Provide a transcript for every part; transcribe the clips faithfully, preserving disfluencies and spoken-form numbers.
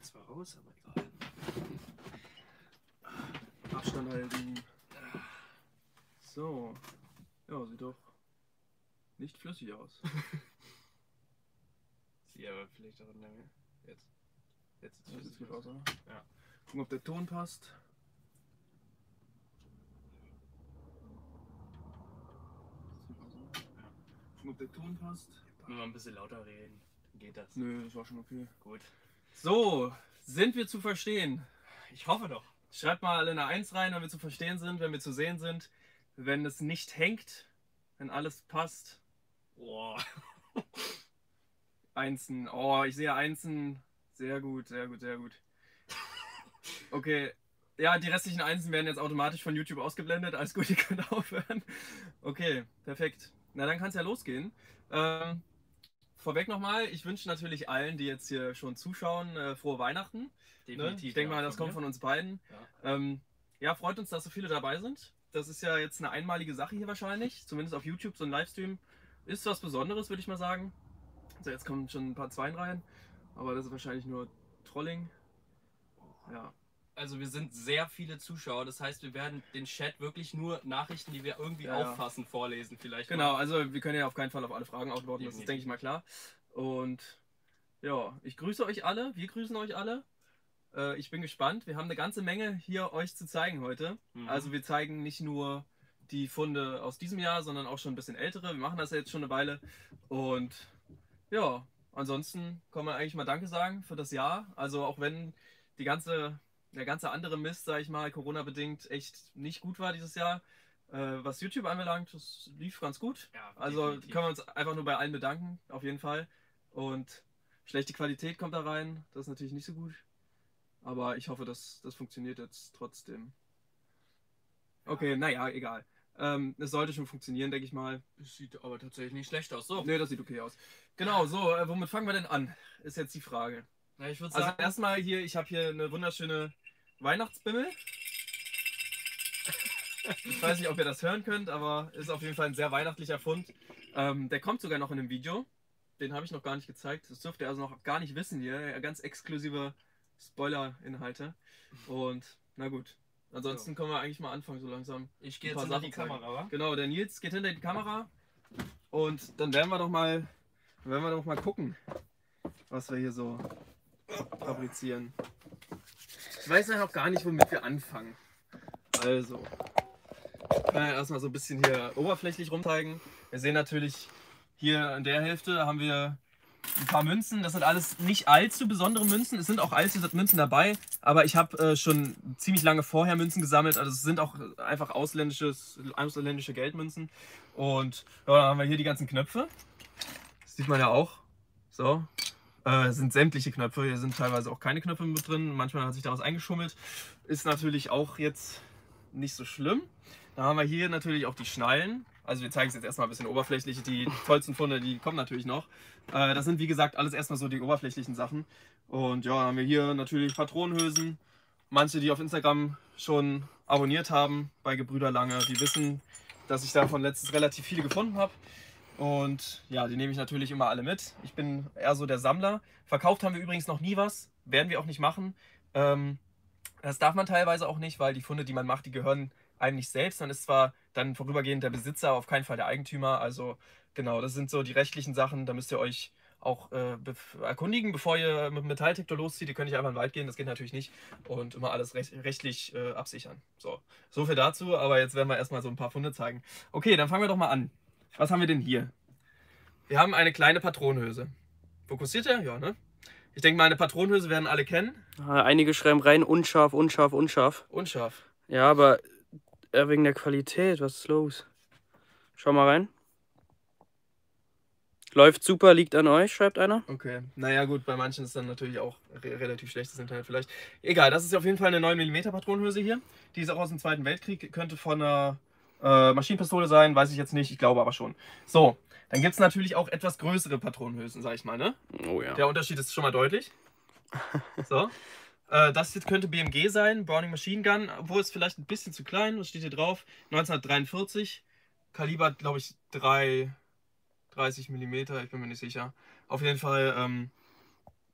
zwar raus, aber egal. Abstand halten. So. Ja, sieht doch nicht flüssig aus. Sieht aber vielleicht auch in der... Jetzt. Jetzt Ja, sieht sieht gut aus, oder? Ja. Gucken, ob der Ton passt. Sieht aus, oder? Ja. Gucken, ob der Ton passt. Wenn wir ein bisschen lauter reden, dann geht das. Nö, das war schon okay. Gut. So, sind wir zu verstehen? Ich hoffe doch. Schreibt mal alle eine eins rein, wenn wir zu verstehen sind, wenn wir zu sehen sind. Wenn es nicht hängt, wenn alles passt. Boah. Einsen. Oh, ich sehe Einsen. Sehr gut, sehr gut, sehr gut. Okay. Ja, die restlichen Einsen werden jetzt automatisch von YouTube ausgeblendet. Alles gut, ihr könnt aufhören. Okay, perfekt. Na, dann kann es ja losgehen. Ähm, vorweg nochmal, ich wünsche natürlich allen, die jetzt hier schon zuschauen, äh, frohe Weihnachten. Definitiv. Ne? Ich denke ja, mal, das von kommt mir. von uns beiden. Ja. Ähm, ja, freut uns, dass so viele dabei sind. Das ist ja jetzt eine einmalige Sache hier wahrscheinlich. Zumindest auf YouTube, so ein Livestream ist was Besonderes, würde ich mal sagen. So, jetzt kommen schon ein paar Zweien rein, aber das ist wahrscheinlich nur Trolling. Ja. Also wir sind sehr viele Zuschauer, das heißt, wir werden den Chat wirklich nur Nachrichten, die wir irgendwie Ja, ja. auffassen, vorlesen vielleicht. Genau, mal. also wir können ja auf keinen Fall auf alle Fragen antworten, das ist, Definitiv. denke ich mal, klar. Und ja, ich grüße euch alle, wir grüßen euch alle. Äh, ich bin gespannt, wir haben eine ganze Menge hier euch zu zeigen heute. Mhm. Also wir zeigen nicht nur die Funde aus diesem Jahr, sondern auch schon ein bisschen ältere. Wir machen das ja jetzt schon eine Weile. Und ja, ansonsten kann man eigentlich mal Danke sagen für das Jahr. Also auch wenn die ganze, der ganze andere Mist, sag ich mal, Corona-bedingt echt nicht gut war dieses Jahr. Äh, was YouTube anbelangt, das lief ganz gut. Ja, Also definitiv. können wir uns einfach nur bei allen bedanken, auf jeden Fall. Und schlechte Qualität kommt da rein, das ist natürlich nicht so gut. Aber ich hoffe, dass das funktioniert jetzt trotzdem. Okay, naja, egal. Ähm, es sollte schon funktionieren, denke ich mal. Das sieht aber tatsächlich nicht schlecht aus. So, Ne, das sieht okay aus. Genau, so, äh, womit fangen wir denn an? Ist jetzt die Frage. na, ich würde Also sagen, erstmal hier, ich habe hier eine wunderschöne Weihnachtsbimmel. Ich weiß nicht, ob ihr das hören könnt, aber ist auf jeden Fall ein sehr weihnachtlicher Fund. Ähm, der kommt sogar noch in einem Video. Den habe ich noch gar nicht gezeigt. Das dürft ihr also noch gar nicht wissen hier. Ganz exklusive Spoiler-Inhalte. Und na gut. Ansonsten können wir eigentlich mal anfangen, so langsam. ich gehe ein jetzt paar hinter die Sachen zeigen. Kamera, wa? Genau, der Nils geht hinter die Kamera. Und dann werden wir doch mal, werden wir doch mal gucken, was wir hier so fabrizieren. Ich weiß ja noch gar nicht, womit wir anfangen. Also, ich kann ja erstmal so ein bisschen hier oberflächlich rumzeigen. Wir sehen natürlich hier an der Hälfte haben wir ein paar Münzen. Das sind alles nicht allzu besondere Münzen. Es sind auch alte Münzen dabei, aber ich habe äh, schon ziemlich lange vorher Münzen gesammelt. Also es sind auch einfach ausländisches, ausländische Geldmünzen. Und ja, dann haben wir hier die ganzen Knöpfe. Das sieht man ja auch. So. Äh, sind sämtliche Knöpfe. Hier sind teilweise auch keine Knöpfe mit drin. Manchmal hat sich da was eingeschummelt. Ist natürlich auch jetzt nicht so schlimm. Dann haben wir hier natürlich auch die Schnallen. Also wir zeigen es jetzt erstmal ein bisschen oberflächlich. Die tollsten Funde, die kommen natürlich noch. Äh, das sind wie gesagt alles erstmal so die oberflächlichen Sachen. Und ja, dann haben wir hier natürlich Patronenhülsen. Manche, die auf Instagram schon abonniert haben bei Gebrüder Lange, die wissen, dass ich davon letztens relativ viele gefunden habe. Und ja, die nehme ich natürlich immer alle mit. Ich bin eher so der Sammler. Verkauft haben wir übrigens noch nie was. Werden wir auch nicht machen. Ähm, das darf man teilweise auch nicht, weil die Funde, die man macht, die gehören einem nicht selbst. Man ist zwar dann vorübergehend der Besitzer, aber auf keinen Fall der Eigentümer. Also genau, das sind so die rechtlichen Sachen. Da müsst ihr euch auch äh, erkundigen, bevor ihr mit dem Metalldetektor loszieht. Ihr könnt nicht einfach in den Wald gehen, das geht natürlich nicht. Und immer alles recht, rechtlich äh, absichern. So, so viel dazu, aber jetzt werden wir erstmal so ein paar Funde zeigen. Okay, dann fangen wir doch mal an. Was haben wir denn hier? Wir haben eine kleine Patronenhülse. Fokussiert er? Ja, ne? Ich denke mal, eine Patronenhülse werden alle kennen. Einige schreiben rein, unscharf, unscharf, unscharf. Unscharf. Ja, aber eher wegen der Qualität, was ist los? Schau mal rein. Läuft super, liegt an euch, schreibt einer. Okay, naja gut, bei manchen ist dann natürlich auch re relativ schlechtes Internet vielleicht. Egal, das ist auf jeden Fall eine neun Millimeter Patronenhülse hier. Die ist auch aus dem Zweiten Weltkrieg, könnte von einer äh, Maschinenpistole sein, weiß ich jetzt nicht, ich glaube aber schon. So, dann gibt es natürlich auch etwas größere Patronenhülsen, sag ich mal, ne? Oh ja. Der Unterschied ist schon mal deutlich. So, äh, das jetzt könnte B M G sein, Browning Machine Gun, obwohl es vielleicht ein bisschen zu klein, was steht hier drauf? neunzehnhundertdreiundvierzig, Kaliber glaube ich drei... dreißig Millimeter, ich bin mir nicht sicher. Auf jeden Fall ähm,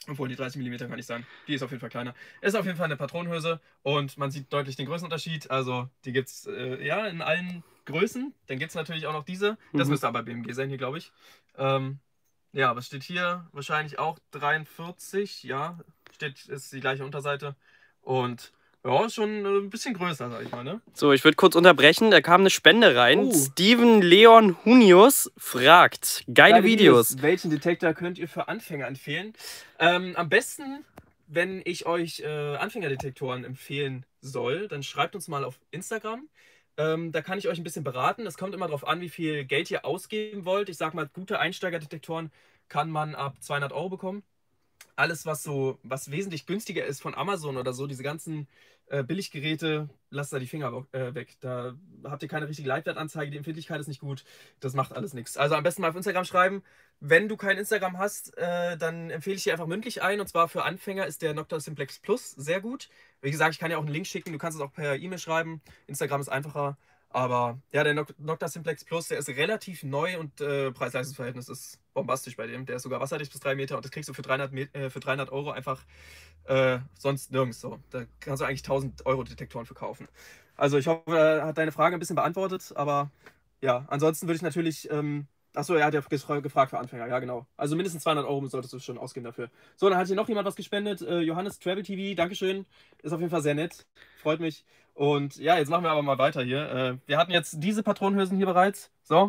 Obwohl, die dreißig Millimeter kann nicht sein. Die ist auf jeden Fall kleiner. Ist auf jeden Fall eine Patronenhülse und man sieht deutlich den Größenunterschied. Also die gibt es äh, ja in allen Größen. Dann gibt es natürlich auch noch diese. Das Mhm. müsste aber B M G sein hier, glaube ich. Ähm, ja, was steht hier? Wahrscheinlich auch dreiundvierzig. Ja, steht, ist die gleiche Unterseite. Und ja, ist schon äh, ein bisschen größer, sag ich mal, ne? So, ich würde kurz unterbrechen. Da kam eine Spende rein. Oh. Steven Leon Hunius fragt. Geile, Videos. Welchen Detektor könnt ihr für Anfänger empfehlen? Ähm, am besten, wenn ich euch äh, Anfängerdetektoren empfehlen soll, dann schreibt uns mal auf Instagram. Ähm, da kann ich euch ein bisschen beraten. Es kommt immer darauf an, wie viel Geld ihr ausgeben wollt. Ich sag mal, gute Einsteigerdetektoren kann man ab zweihundert Euro bekommen. Alles, was so, was wesentlich günstiger ist von Amazon oder so, diese ganzen äh, Billiggeräte, lasst da die Finger äh, weg. Da habt ihr keine richtige Leitwertanzeige, die Empfindlichkeit ist nicht gut, das macht alles nichts. Also am besten mal auf Instagram schreiben. Wenn du kein Instagram hast, äh, dann empfehle ich dir einfach mündlich ein. Und zwar für Anfänger ist der Nocta Simplex Plus sehr gut. Wie gesagt, ich kann dir auch einen Link schicken, du kannst es auch per E-Mail schreiben. Instagram ist einfacher. Aber ja, der Nocta Simplex Plus, der ist relativ neu und äh, Preis-Leistungs-Verhältnis ist bombastisch bei dem. Der ist sogar wasserdicht bis drei Meter und das kriegst du für dreihundert, äh, für dreihundert Euro einfach äh, sonst nirgends so. Da kannst du eigentlich tausend Euro Detektoren verkaufen. Also ich hoffe, er hat deine Frage ein bisschen beantwortet, aber ja, ansonsten würde ich natürlich, ähm, achso, er hat ja gefragt für Anfänger, ja genau. Also mindestens zweihundert Euro solltest du schon ausgeben dafür. So, dann hat hier noch jemand was gespendet, äh, Johannes Travel T V, Dankeschön, ist auf jeden Fall sehr nett, freut mich. Und ja, jetzt machen wir aber mal weiter hier. Äh, wir hatten jetzt diese Patronenhülsen hier bereits. So.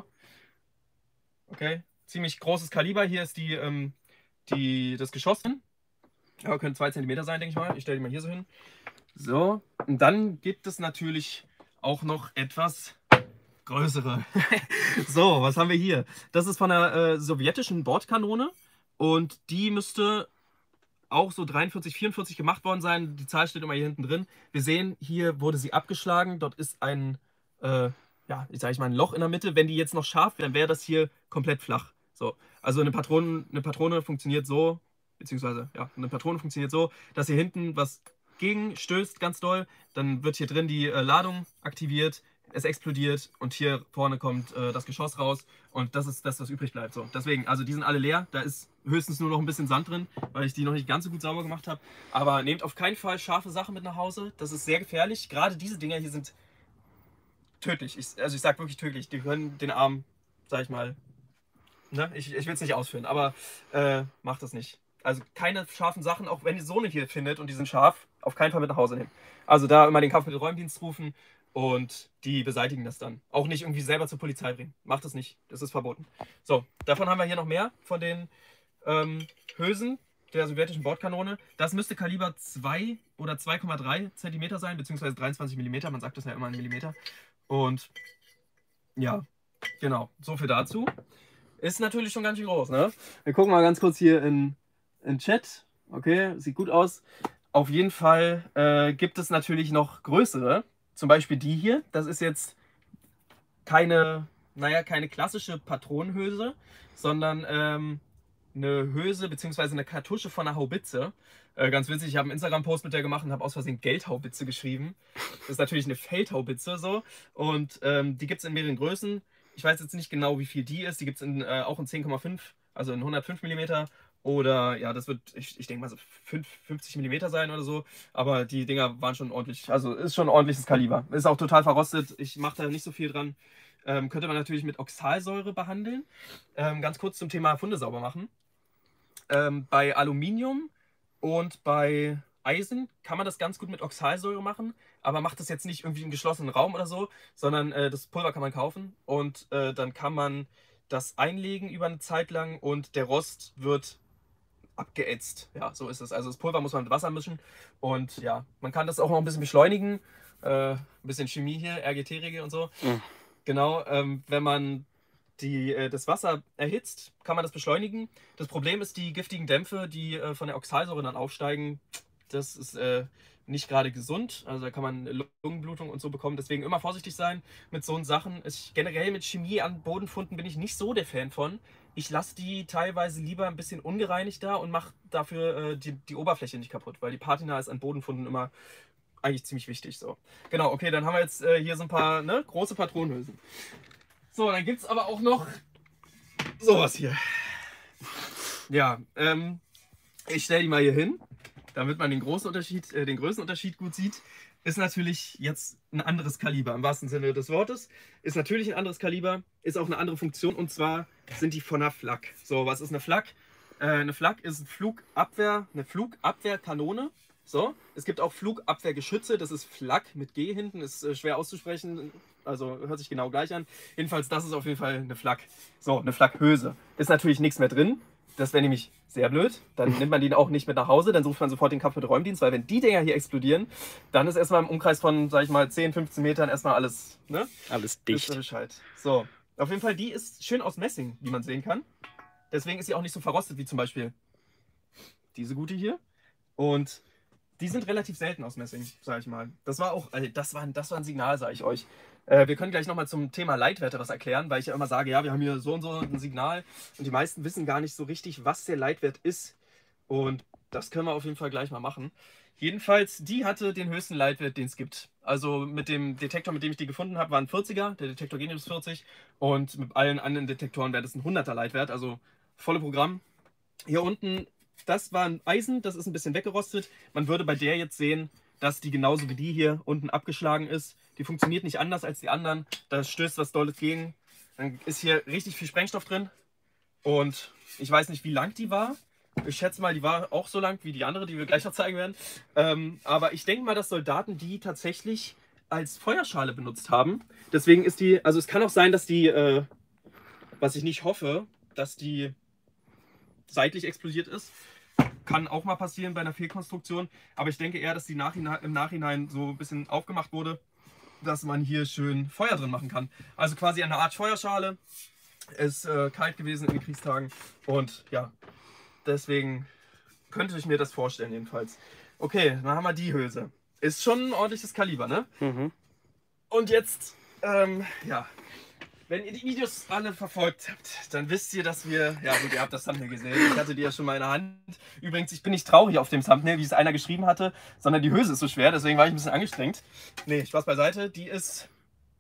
Okay. Ziemlich großes Kaliber. Hier ist die, ähm, die, das Geschoss drin. Ja, können zwei Zentimeter sein, denke ich mal. Ich stelle die mal hier so hin. So. Und dann gibt es natürlich auch noch etwas größere. So, was haben wir hier? Das ist von der äh, sowjetischen Bordkanone. Und die müsste auch so dreiundvierzig, vierundvierzig gemacht worden sein. Die Zahl steht immer hier hinten drin. Wir sehen, hier wurde sie abgeschlagen. Dort ist ein, äh, ja, ich sage ich mal, ein Loch in der Mitte. Wenn die jetzt noch scharf wäre, dann wäre das hier komplett flach. So, also eine Patrone, eine Patrone funktioniert so, beziehungsweise, ja, eine Patrone funktioniert so, dass hier hinten was gegenstößt, ganz doll. Dann wird hier drin die äh, Ladung aktiviert. Es explodiert und hier vorne kommt äh, das Geschoss raus und das ist das, was übrig bleibt. So, deswegen, also die sind alle leer, da ist höchstens nur noch ein bisschen Sand drin, weil ich die noch nicht ganz so gut sauber gemacht habe. Aber nehmt auf keinen Fall scharfe Sachen mit nach Hause, das ist sehr gefährlich. Gerade diese Dinger hier sind tödlich, ich, also ich sage wirklich tödlich, die können den Arm, sag ich mal, ne? ich, ich will es nicht ausführen, aber äh, macht das nicht. Also keine scharfen Sachen, auch wenn ihr so eine hier findet und die sind scharf, auf keinen Fall mit nach Hause nehmen. Also da immer den Kampfmittelräumdienst rufen. Und die beseitigen das dann. Auch nicht irgendwie selber zur Polizei bringen. Macht das nicht. Das ist verboten. So, davon haben wir hier noch mehr von den ähm, Hülsen der sowjetischen Bordkanone. Das müsste Kaliber zwei oder zwei Komma drei Zentimeter sein, beziehungsweise dreiundzwanzig Millimeter. Man sagt das ja immer in Millimeter. Und ja, genau. So viel dazu. Ist natürlich schon ganz schön groß, ne? Wir gucken mal ganz kurz hier in den Chat. Okay, sieht gut aus. Auf jeden Fall äh, gibt es natürlich noch größere. Zum Beispiel die hier, das ist jetzt keine, naja, keine klassische Patronenhülse, sondern ähm, eine Hülse bzw. eine Kartusche von einer Haubitze. Äh, ganz witzig, ich habe einen Instagram-Post mit der gemacht und habe aus Versehen Geldhaubitze geschrieben. Das ist natürlich eine Feldhaubitze so und ähm, die gibt es in mehreren Größen. Ich weiß jetzt nicht genau, wie viel die ist. Die gibt es äh, auch in zehn Komma fünf, also in hundertfünf Millimeter. Oder ja, das wird, ich, ich denke mal so fünfzig Millimeter sein oder so. Aber die Dinger waren schon ordentlich, also ist schon ein ordentliches Kaliber. Ist auch total verrostet. Ich mache da nicht so viel dran. Ähm, könnte man natürlich mit Oxalsäure behandeln. Ähm, ganz kurz zum Thema Funde sauber machen. Ähm, bei Aluminium und bei Eisen kann man das ganz gut mit Oxalsäure machen. Aber macht das jetzt nicht irgendwie im geschlossenen Raum oder so, sondern äh, das Pulver kann man kaufen. Und äh, dann kann man das einlegen über eine Zeit lang und der Rost wird abgeätzt. Ja, so ist es. Also das Pulver muss man mit Wasser mischen und ja, man kann das auch noch ein bisschen beschleunigen. Äh, ein bisschen Chemie hier, R G T-Regel und so. Mhm. Genau, ähm, wenn man die, äh, das Wasser erhitzt, kann man das beschleunigen. Das Problem ist, die giftigen Dämpfe, die äh, von der Oxalsäure dann aufsteigen, das ist äh, nicht gerade gesund. Also da kann man Lungenblutung und so bekommen. Deswegen immer vorsichtig sein mit so Sachen. Ich, generell mit Chemie an Bodenfunden bin ich nicht so der Fan von. Ich lasse die teilweise lieber ein bisschen ungereinigt da und mache dafür äh, die, die Oberfläche nicht kaputt, weil die Patina ist an Bodenfunden immer eigentlich ziemlich wichtig. So. Genau, okay, dann haben wir jetzt äh, hier so ein paar ne, große Patronenhülsen. So, dann gibt es aber auch noch sowas hier. Ja, ähm, Ich stelle die mal hier hin, damit man den großen Unterschied, äh, den größten Unterschied gut sieht. Ist natürlich jetzt ein anderes Kaliber, im wahrsten Sinne des Wortes. Ist natürlich ein anderes Kaliber, ist auch eine andere Funktion, und zwar sind die von einer Flak. So, was ist eine Flak? Äh, eine Flak ist ein Flugabwehr, eine Flugabwehrkanone. So, es gibt auch Flugabwehrgeschütze, das ist Flak mit G hinten, ist äh, schwer auszusprechen, also hört sich genau gleich an. Jedenfalls, das ist auf jeden Fall eine Flak. So, eine Flakhülse. Ist natürlich nichts mehr drin. Das wäre nämlich sehr blöd. Dann nimmt man die auch nicht mit nach Hause, dann sucht man sofort den Kampf mit Räumdienst, weil wenn die Dinger hier explodieren, dann ist erstmal im Umkreis von, sag ich mal, zehn, fünfzehn Metern erstmal alles, ne? Alles dicht. Bescheid. So, auf jeden Fall, die ist schön aus Messing, wie man sehen kann. Deswegen ist sie auch nicht so verrostet wie zum Beispiel diese gute hier. Und die sind relativ selten aus Messing, sag ich mal. Das war auch, also das war, das war ein Signal, sage ich euch. Äh, wir können gleich nochmal zum Thema Leitwerte was erklären, weil ich ja immer sage, ja, wir haben hier so und so ein Signal. Und die meisten wissen gar nicht so richtig, was der Leitwert ist. Und das können wir auf jeden Fall gleich mal machen. Jedenfalls, die hatte den höchsten Leitwert, den es gibt. Also mit dem Detektor, mit dem ich die gefunden habe, war ein vierziger, der Detektor Genius vierzig. Und mit allen anderen Detektoren wäre das ein hunderter Leitwert, also volle Programm. Hier unten, das war ein Eisen, das ist ein bisschen weggerostet. Man würde bei der jetzt sehen, dass die genauso wie die hier unten abgeschlagen ist. Die funktioniert nicht anders als die anderen. Da stößt was Dolles gegen. Dann ist hier richtig viel Sprengstoff drin. Und ich weiß nicht, wie lang die war. Ich schätze mal, die war auch so lang wie die andere, die wir gleich noch zeigen werden. Ähm, aber ich denke mal, dass Soldaten die tatsächlich als Feuerschale benutzt haben. Deswegen ist die, also es kann auch sein, dass die, äh, was ich nicht hoffe, dass die seitlich explodiert ist. Kann auch mal passieren bei einer Fehlkonstruktion. Aber ich denke eher, dass die Nachhinein, im Nachhinein so ein bisschen aufgemacht wurde, dass man hier schön Feuer drin machen kann. Also quasi eine Art Feuerschale. Ist äh, kalt gewesen in den Kriegstagen. Und ja, deswegen könnte ich mir das vorstellen jedenfalls. Okay, dann haben wir die Hülse. Ist schon ein ordentliches Kaliber, ne? Mhm. Und jetzt, ähm, ja, wenn ihr die Videos alle verfolgt habt, dann wisst ihr, dass wir, ja gut, ihr habt das Thumbnail gesehen, ich hatte die ja schon mal in der Hand. Übrigens, ich bin nicht traurig auf dem Thumbnail, wie es einer geschrieben hatte, sondern die Hülse ist so schwer, deswegen war ich ein bisschen angestrengt. Nee, Spaß beiseite, die ist,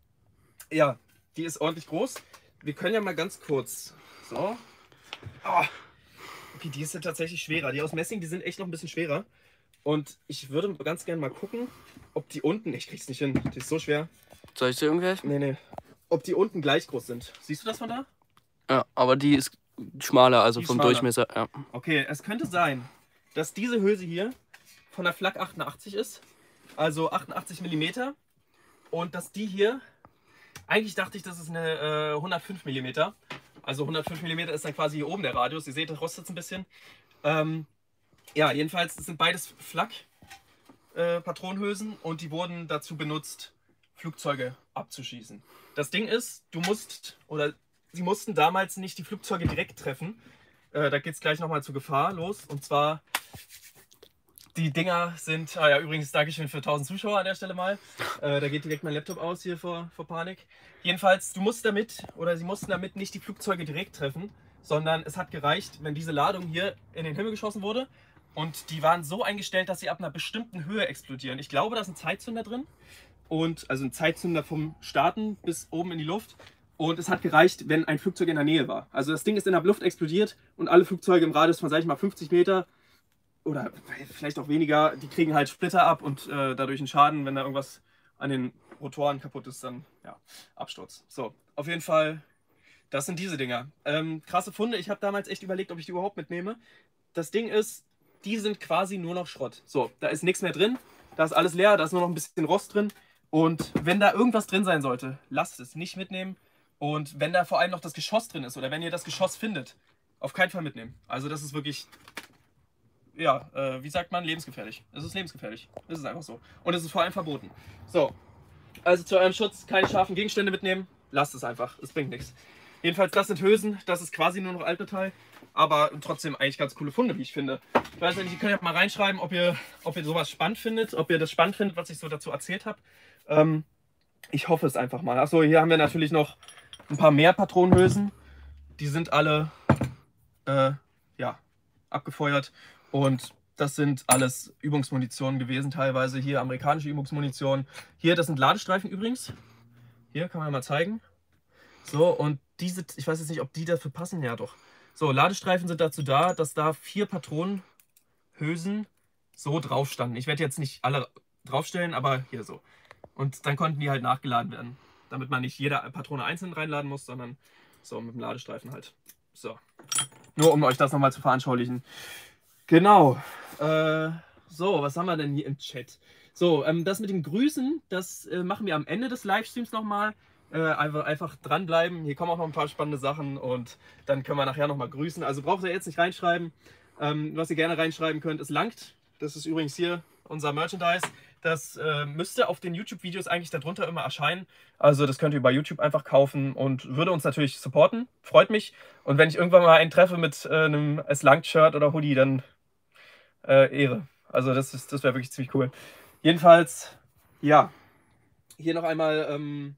ja, die ist ordentlich groß. Wir können ja mal ganz kurz, so, oh. Okay, die ist ja tatsächlich schwerer, die aus Messing, die sind echt noch ein bisschen schwerer. Und ich würde ganz gerne mal gucken, ob die unten, ich krieg's nicht hin, die ist so schwer. Soll ich dir irgendwas? Nee, nee. Ob die unten gleich groß sind. Siehst du das von da? Ja, aber die ist schmaler, also Die vom schmaler. Durchmesser. Ja. Okay, es könnte sein, dass diese Hülse hier von der Flak achtundachtzig ist. Also achtundachtzig Millimeter. Und dass die hier, eigentlich dachte ich, das ist eine äh, hundertfünf Millimeter. Also hundertfünf Millimeter ist dann quasi hier oben der Radius. Ihr seht, das rostet ein bisschen. Ähm, ja, jedenfalls das sind beides Flak-Patronenhülsen äh, und die wurden dazu benutzt, Flugzeuge abzuschießen. Das Ding ist, du musst, oder sie mussten damals nicht die Flugzeuge direkt treffen. Äh, da geht es gleich nochmal zur Gefahr los. Und zwar, die Dinger sind, ah ja, übrigens Dankeschön für tausend Zuschauer an der Stelle mal. Äh, da geht direkt mein Laptop aus hier vor, vor Panik. Jedenfalls, du musst damit, oder sie mussten damit nicht die Flugzeuge direkt treffen, sondern es hat gereicht, wenn diese Ladung hier in den Himmel geschossen wurde. Und die waren so eingestellt, dass sie ab einer bestimmten Höhe explodieren. Ich glaube, da ist ein Zeitzünder drin. Und also ein Zeitzünder vom Starten bis oben in die Luft. Und es hat gereicht, wenn ein Flugzeug in der Nähe war. Also das Ding ist in der Luft explodiert und alle Flugzeuge im Radius von, sag ich mal, fünfzig Meter oder vielleicht auch weniger, die kriegen halt Splitter ab und äh, dadurch einen Schaden, wenn da irgendwas an den Rotoren kaputt ist, dann ja, Absturz. So, auf jeden Fall, das sind diese Dinger. Ähm, krasse Funde, ich habe damals echt überlegt, ob ich die überhaupt mitnehme. Das Ding ist, die sind quasi nur noch Schrott. So, da ist nichts mehr drin, da ist alles leer, da ist nur noch ein bisschen Rost drin. Und wenn da irgendwas drin sein sollte, lasst es nicht mitnehmen. Und wenn da vor allem noch das Geschoss drin ist oder wenn ihr das Geschoss findet, auf keinen Fall mitnehmen. Also das ist wirklich, ja, äh, wie sagt man, lebensgefährlich. Es ist lebensgefährlich. Das ist einfach so. Und es ist vor allem verboten. So, also zu eurem Schutz keine scharfen Gegenstände mitnehmen. Lasst es einfach, es bringt nichts. Jedenfalls, das sind Hülsen, das ist quasi nur noch Altmetall. Aber trotzdem eigentlich ganz coole Funde, wie ich finde. Ich weiß nicht, ihr könnt ja mal reinschreiben, ob ihr, ob ihr sowas spannend findet, ob ihr das spannend findet, was ich so dazu erzählt habe. Ähm, ich hoffe es einfach mal. Achso, hier haben wir natürlich noch ein paar mehr Patronenhülsen. Die sind alle äh, ja, abgefeuert. Und das sind alles Übungsmunition gewesen, teilweise. Hier amerikanische Übungsmunition. Hier, das sind Ladestreifen übrigens. Hier kann man mal zeigen. So, und diese, ich weiß jetzt nicht, ob die dafür passen. Ja, doch. So, Ladestreifen sind dazu da, dass da vier Patronen Hülsen so drauf standen. Ich werde jetzt nicht alle draufstellen, aber hier so. Und dann konnten die halt nachgeladen werden, damit man nicht jede Patrone einzeln reinladen muss, sondern so mit dem Ladestreifen halt. So. Nur um euch das nochmal zu veranschaulichen. Genau. Äh, so, was haben wir denn hier im Chat? So, ähm, das mit den Grüßen, das äh, machen wir am Ende des Livestreams nochmal. Äh, einfach, einfach dranbleiben. Hier kommen auch noch ein paar spannende Sachen und dann können wir nachher nochmal grüßen. Also braucht ihr jetzt nicht reinschreiben. Ähm, was ihr gerne reinschreiben könnt, es langt. Das ist übrigens hier unser Merchandise. Das äh, müsste auf den YouTube-Videos eigentlich darunter immer erscheinen. Also das könnt ihr bei YouTube einfach kaufen und würde uns natürlich supporten. Freut mich. Und wenn ich irgendwann mal einen treffe mit äh, einem Es langt-Shirt oder Hoodie, dann äh, Ehre. Also das, ist, das wäre wirklich ziemlich cool. Jedenfalls, ja. Hier noch einmal, ähm,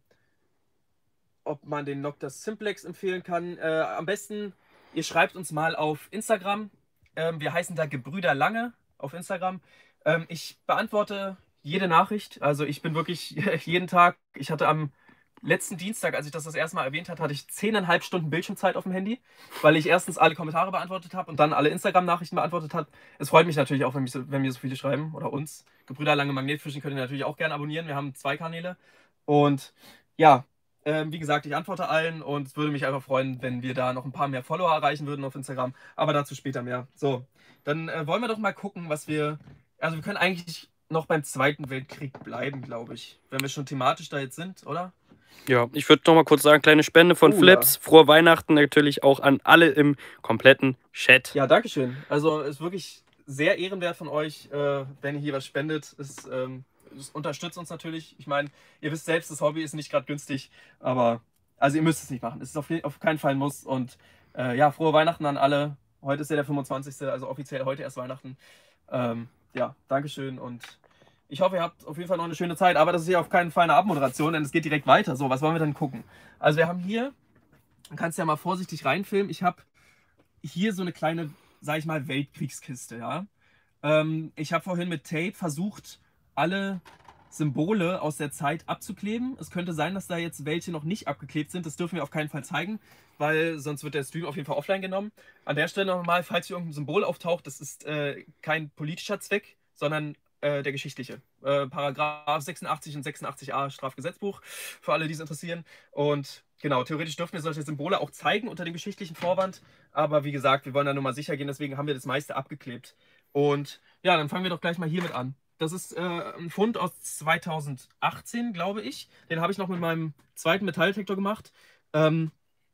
ob man den Nocta Simplex empfehlen kann. Äh, am besten, ihr schreibt uns mal auf Instagram. Ähm, wir heißen da Gebrüder Lange auf Instagram. Ähm, ich beantworte jede Nachricht. Also ich bin wirklich jeden Tag, ich hatte am letzten Dienstag, als ich das das erste Mal erwähnt habe, hatte ich zehneinhalb Stunden Bildschirmzeit auf dem Handy, weil ich erstens alle Kommentare beantwortet habe und dann alle Instagram-Nachrichten beantwortet habe. Es freut mich natürlich auch, wenn, mich so, wenn mir so viele schreiben oder uns. Gebrüder Lange Magnetfischen könnt ihr natürlich auch gerne abonnieren. Wir haben zwei Kanäle und ja, ähm, wie gesagt, ich antworte allen und es würde mich einfach freuen, wenn wir da noch ein paar mehr Follower erreichen würden auf Instagram, aber dazu später mehr. So, dann äh, wollen wir doch mal gucken, was wir, also wir können eigentlich noch beim Zweiten Weltkrieg bleiben, glaube ich, wenn wir schon thematisch da jetzt sind, oder? Ja, ich würde noch mal kurz sagen, kleine Spende von Oh, Flips. ja. Frohe Weihnachten natürlich auch an alle im kompletten Chat. Ja, danke schön. Also ist wirklich sehr ehrenwert von euch, äh, wenn ihr hier was spendet. Es, ähm, es unterstützt uns natürlich. Ich meine, ihr wisst selbst, das Hobby ist nicht gerade günstig, aber also ihr müsst es nicht machen. Es ist auf, auf keinen Fall ein Muss. Und äh, ja, frohe Weihnachten an alle. Heute ist ja der fünfundzwanzigste, also offiziell heute erst Weihnachten. Ähm, ja, Dankeschön und ich hoffe, ihr habt auf jeden Fall noch eine schöne Zeit, aber das ist ja auf keinen Fall eine Abmoderation, denn es geht direkt weiter. So, was wollen wir denn gucken? Also wir haben hier, du kannst ja mal vorsichtig reinfilmen, ich habe hier so eine kleine, sag ich mal, Weltkriegskiste, ja. Ähm, ich habe vorhin mit Tape versucht, alle Symbole aus der Zeit abzukleben. Es könnte sein, dass da jetzt welche noch nicht abgeklebt sind. Das dürfen wir auf keinen Fall zeigen, weil sonst wird der Stream auf jeden Fall offline genommen. An der Stelle nochmal, falls hier irgendein Symbol auftaucht, das ist äh, kein politischer Zweck, sondern äh, der geschichtliche. Äh, Paragraph sechsundachtzig und sechsundachtzig a Strafgesetzbuch, für alle, die es interessieren. Und genau, theoretisch dürfen wir solche Symbole auch zeigen unter dem geschichtlichen Vorwand. Aber wie gesagt, wir wollen da nur mal sicher gehen, deswegen haben wir das meiste abgeklebt. Und ja, dann fangen wir doch gleich mal hiermit an. Das ist äh, ein Fund aus zweitausendachtzehn, glaube ich. Den habe ich noch mit meinem zweiten Metalldetektor gemacht. Ähm,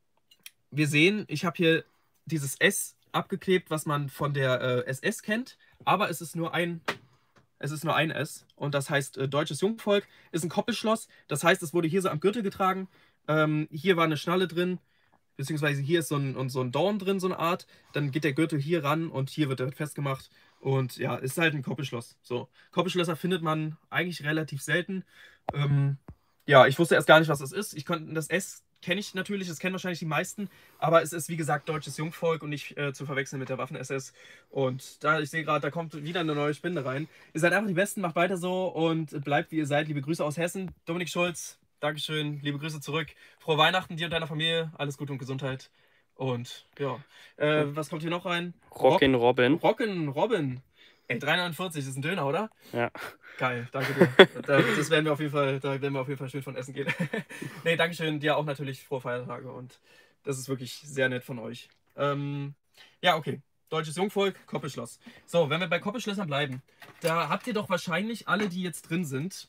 wir sehen, ich habe hier dieses S abgeklebt, was man von der äh, S S kennt. Aber es ist nur ein, es ist nur ein S. Und das heißt äh, Deutsches Jungvolk. Ist ein Koppelschloss. Das heißt, es wurde hier so am Gürtel getragen. Ähm, hier war eine Schnalle drin. Beziehungsweise hier ist so ein, so ein Dorn drin, so eine Art. Dann geht der Gürtel hier ran und hier wird er festgemacht. Und ja, ist halt ein Koppelschloss. So, Koppelschlösser findet man eigentlich relativ selten. Ähm, ja, ich wusste erst gar nicht, was das ist. Ich konnte das S kenne ich natürlich, das kennen wahrscheinlich die meisten, aber es ist wie gesagt Deutsches Jungvolk und nicht äh, zu verwechseln mit der Waffen-S S. Und da, ich sehe gerade, da kommt wieder eine neue Spinde rein. Ihr seid einfach die Besten, macht weiter so und bleibt wie ihr seid. Liebe Grüße aus Hessen. Dominik Schulz, Dankeschön, liebe Grüße zurück. Frohe Weihnachten dir und deiner Familie, alles Gute und Gesundheit. Und ja, äh, was kommt hier noch rein? Rockin' Robin. Rockin' Robin. Ey, drei neunundvierzig, das ist ein Döner, oder? Ja. Geil, danke dir. Da, das werden wir auf jeden Fall, da werden wir auf jeden Fall schön von essen gehen. Nee, Dankeschön, dir auch natürlich frohe Feiertage und das ist wirklich sehr nett von euch. Ähm, ja, okay. Deutsches Jungvolk, Koppelschloss. So, wenn wir bei Koppelschlössern bleiben, da habt ihr doch wahrscheinlich alle, die jetzt drin sind,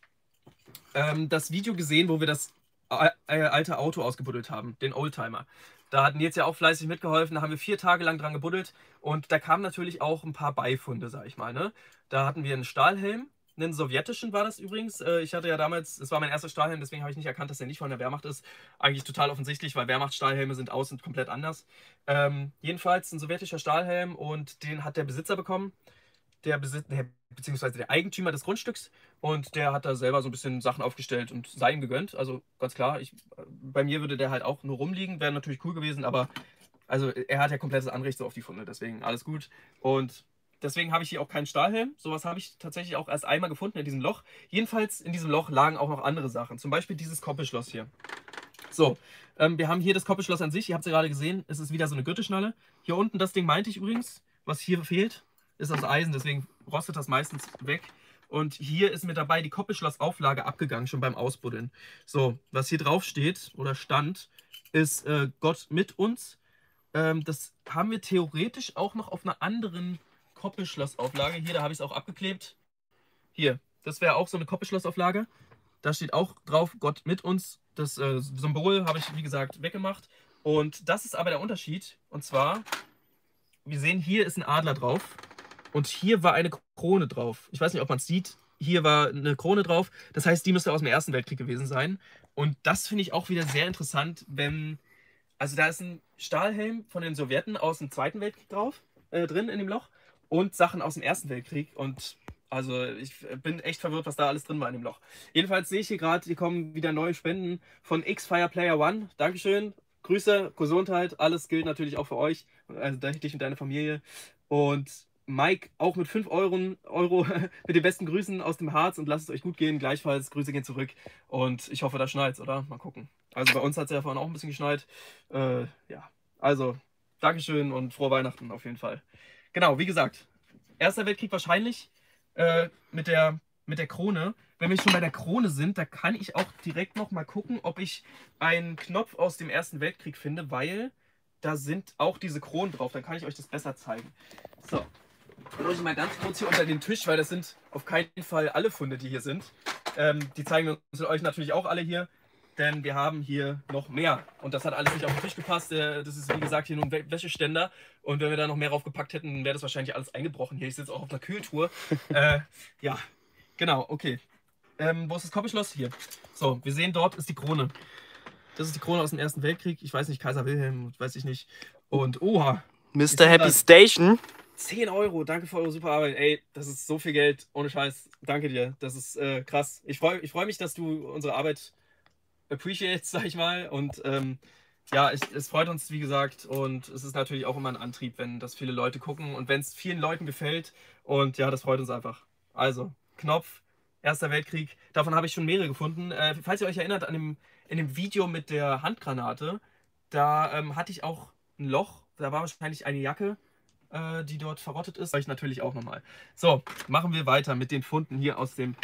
ähm, das Video gesehen, wo wir das äh, alte Auto ausgebuddelt haben, den Oldtimer. Da hat Nils ja auch fleißig mitgeholfen, da haben wir vier Tage lang dran gebuddelt und da kamen natürlich auch ein paar Beifunde, sag ich mal. Ne? Da hatten wir einen Stahlhelm, einen sowjetischen war das übrigens. Ich hatte ja damals, es war mein erster Stahlhelm, deswegen habe ich nicht erkannt, dass der nicht von der Wehrmacht ist. Eigentlich total offensichtlich, weil Wehrmacht-Stahlhelme sind außen komplett anders. Ähm, jedenfalls ein sowjetischer Stahlhelm und den hat der Besitzer bekommen. Der Besitzer, der, beziehungsweise der Eigentümer des Grundstücks und der hat da selber so ein bisschen Sachen aufgestellt und sei ihm gegönnt. Also ganz klar, ich, bei mir würde der halt auch nur rumliegen, wäre natürlich cool gewesen, aber also er hat ja komplettes Anrecht so auf die Funde, deswegen alles gut. Und deswegen habe ich hier auch keinen Stahlhelm. Sowas habe ich tatsächlich auch erst einmal gefunden in diesem Loch. Jedenfalls in diesem Loch lagen auch noch andere Sachen, zum Beispiel dieses Koppelschloss hier. So, ähm, wir haben hier das Koppelschloss an sich, ihr habt es ja gerade gesehen, es ist wieder so eine Gürtelschnalle. Hier unten, das Ding meinte ich übrigens, was hier fehlt. ist aus Eisen, deswegen rostet das meistens weg. Und hier ist mit dabei die Koppelschlossauflage abgegangen, schon beim Ausbuddeln. So, was hier drauf steht oder stand, ist äh, Gott mit uns. Ähm, das haben wir theoretisch auch noch auf einer anderen Koppelschlossauflage. Hier, da habe ich es auch abgeklebt. Hier, das wäre auch so eine Koppelschlossauflage. Da steht auch drauf, Gott mit uns. Das äh, Symbol habe ich, wie gesagt, weggemacht. Und das ist aber der Unterschied. Und zwar, wir sehen, hier ist ein Adler drauf. Und hier war eine Krone drauf. Ich weiß nicht, ob man es sieht. Hier war eine Krone drauf. Das heißt, die müsste aus dem Ersten Weltkrieg gewesen sein. Und das finde ich auch wieder sehr interessant, wenn... Also da ist ein Stahlhelm von den Sowjeten aus dem Zweiten Weltkrieg drauf, äh, drin in dem Loch. Und Sachen aus dem Ersten Weltkrieg. Und also ich bin echt verwirrt, was da alles drin war in dem Loch. Jedenfalls sehe ich hier gerade, hier kommen wieder neue Spenden von X-Fire Player One. Dankeschön. Grüße, Gesundheit. Alles gilt natürlich auch für euch. Also dich und deine Familie. Und... Mike auch mit fünf Euro, Euro mit den besten Grüßen aus dem Harz und lasst es euch gut gehen. Gleichfalls, Grüße gehen zurück und ich hoffe, da schneit's, oder? Mal gucken. Also bei uns hat es ja vorhin auch ein bisschen geschneit. Äh, ja, also Dankeschön und frohe Weihnachten auf jeden Fall. Genau, wie gesagt, Erster Weltkrieg wahrscheinlich äh, mit, der, mit der Krone. Wenn wir schon bei der Krone sind, da kann ich auch direkt noch mal gucken, ob ich einen Knopf aus dem Ersten Weltkrieg finde, weil da sind auch diese Kronen drauf. Dann kann ich euch das besser zeigen. So. Dann ich mal ganz kurz hier unter den Tisch, weil das sind auf keinen Fall alle Funde, die hier sind. Ähm, die zeigen wir uns euch natürlich auch alle hier, denn wir haben hier noch mehr. Und das hat alles nicht auf den Tisch gepasst. Das ist wie gesagt hier nur ein Wä Wäscheständer. Und wenn wir da noch mehr draufgepackt hätten, wäre das wahrscheinlich alles eingebrochen hier. Ich sitze auch auf einer Kühltour. äh, ja, genau, okay. Ähm, wo ist das Koppelschloss? Hier. So, wir sehen, dort ist die Krone. Das ist die Krone aus dem Ersten Weltkrieg. Ich weiß nicht, Kaiser Wilhelm, weiß ich nicht. Und oha. Mister Happy Station. zehn Euro, danke für eure super Arbeit. Ey, das ist so viel Geld, ohne Scheiß. Danke dir, das ist äh, krass. Ich freue ich freu mich, dass du unsere Arbeit appreciates, sag ich mal. Und ähm, ja, ich, es freut uns, wie gesagt. Und es ist natürlich auch immer ein Antrieb, wenn das viele Leute gucken und wenn es vielen Leuten gefällt. Und ja, das freut uns einfach. Also, Knopf, Erster Weltkrieg. Davon habe ich schon mehrere gefunden. Äh, falls ihr euch erinnert, an dem, in dem Video mit der Handgranate, da ähm, hatte ich auch ein Loch. Da war wahrscheinlich eine Jacke, die dort verrottet ist. Ich natürlich auch nochmal. So, machen wir weiter mit den Funden hier aus dem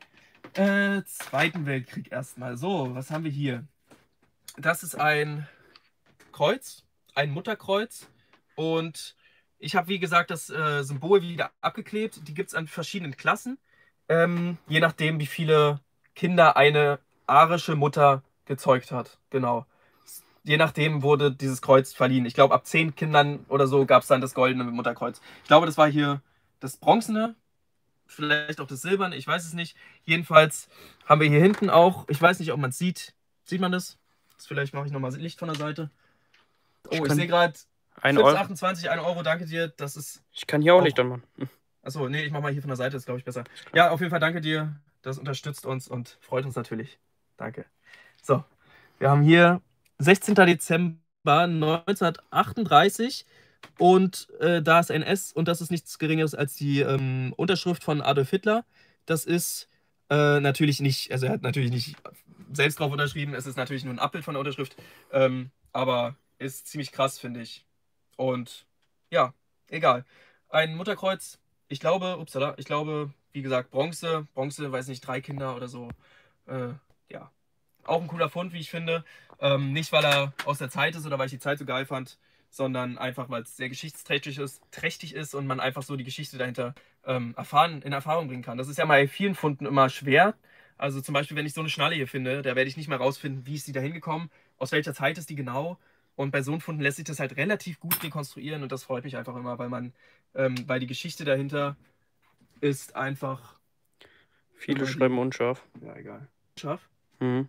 äh, Zweiten Weltkrieg erstmal. So, was haben wir hier? Das ist ein Kreuz, ein Mutterkreuz. Und ich habe, wie gesagt, das äh, Symbol wieder abgeklebt. Die gibt es an verschiedenen Klassen. Ähm, je nachdem, wie viele Kinder eine arische Mutter gezeugt hat. Genau. Je nachdem wurde dieses Kreuz verliehen. Ich glaube, ab zehn Kindern oder so gab es dann das goldene Mutterkreuz. Ich glaube, das war hier das bronzene, vielleicht auch das silberne, ich weiß es nicht. Jedenfalls haben wir hier hinten auch, ich weiß nicht, ob man es sieht. Sieht man das? das vielleicht mache ich nochmal Licht von der Seite. Oh, ich, ich sehe gerade achtundzwanzig, ein Euro, danke dir. Das ist. Ich kann hier auch, auch Licht anmachen. Achso, nee, ich mache mal hier von der Seite, das ist, glaube ich, besser. Ja, auf jeden Fall danke dir. Das unterstützt uns und freut uns natürlich. Danke. So, wir haben hier sechzehnter Dezember neunzehnhundertachtunddreißig und äh, da ist ein S und das ist nichts Geringeres als die ähm, Unterschrift von Adolf Hitler. Das ist äh, natürlich nicht, also er hat natürlich nicht selbst drauf unterschrieben, es ist natürlich nur ein Abbild von der Unterschrift, ähm, aber ist ziemlich krass, finde ich. Und ja, egal. Ein Mutterkreuz, ich glaube, upsala, ich glaube, wie gesagt, Bronze, Bronze, weiß nicht, drei Kinder oder so, äh, ja. Auch ein cooler Fund, wie ich finde. Ähm, nicht, weil er aus der Zeit ist oder weil ich die Zeit so geil fand, sondern einfach, weil es sehr geschichtsträchtig ist, trächtig ist und man einfach so die Geschichte dahinter ähm, erfahren, in Erfahrung bringen kann. Das ist ja bei vielen Funden immer schwer. Also zum Beispiel, wenn ich so eine Schnalle hier finde, da werde ich nicht mehr rausfinden, wie ist die da hingekommen, aus welcher Zeit ist die genau. Und bei so einem Funden lässt sich das halt relativ gut rekonstruieren und das freut mich einfach immer, weil man, ähm, weil die Geschichte dahinter ist einfach... Viele schreiben unscharf. Ja, egal. Scharf? Mhm.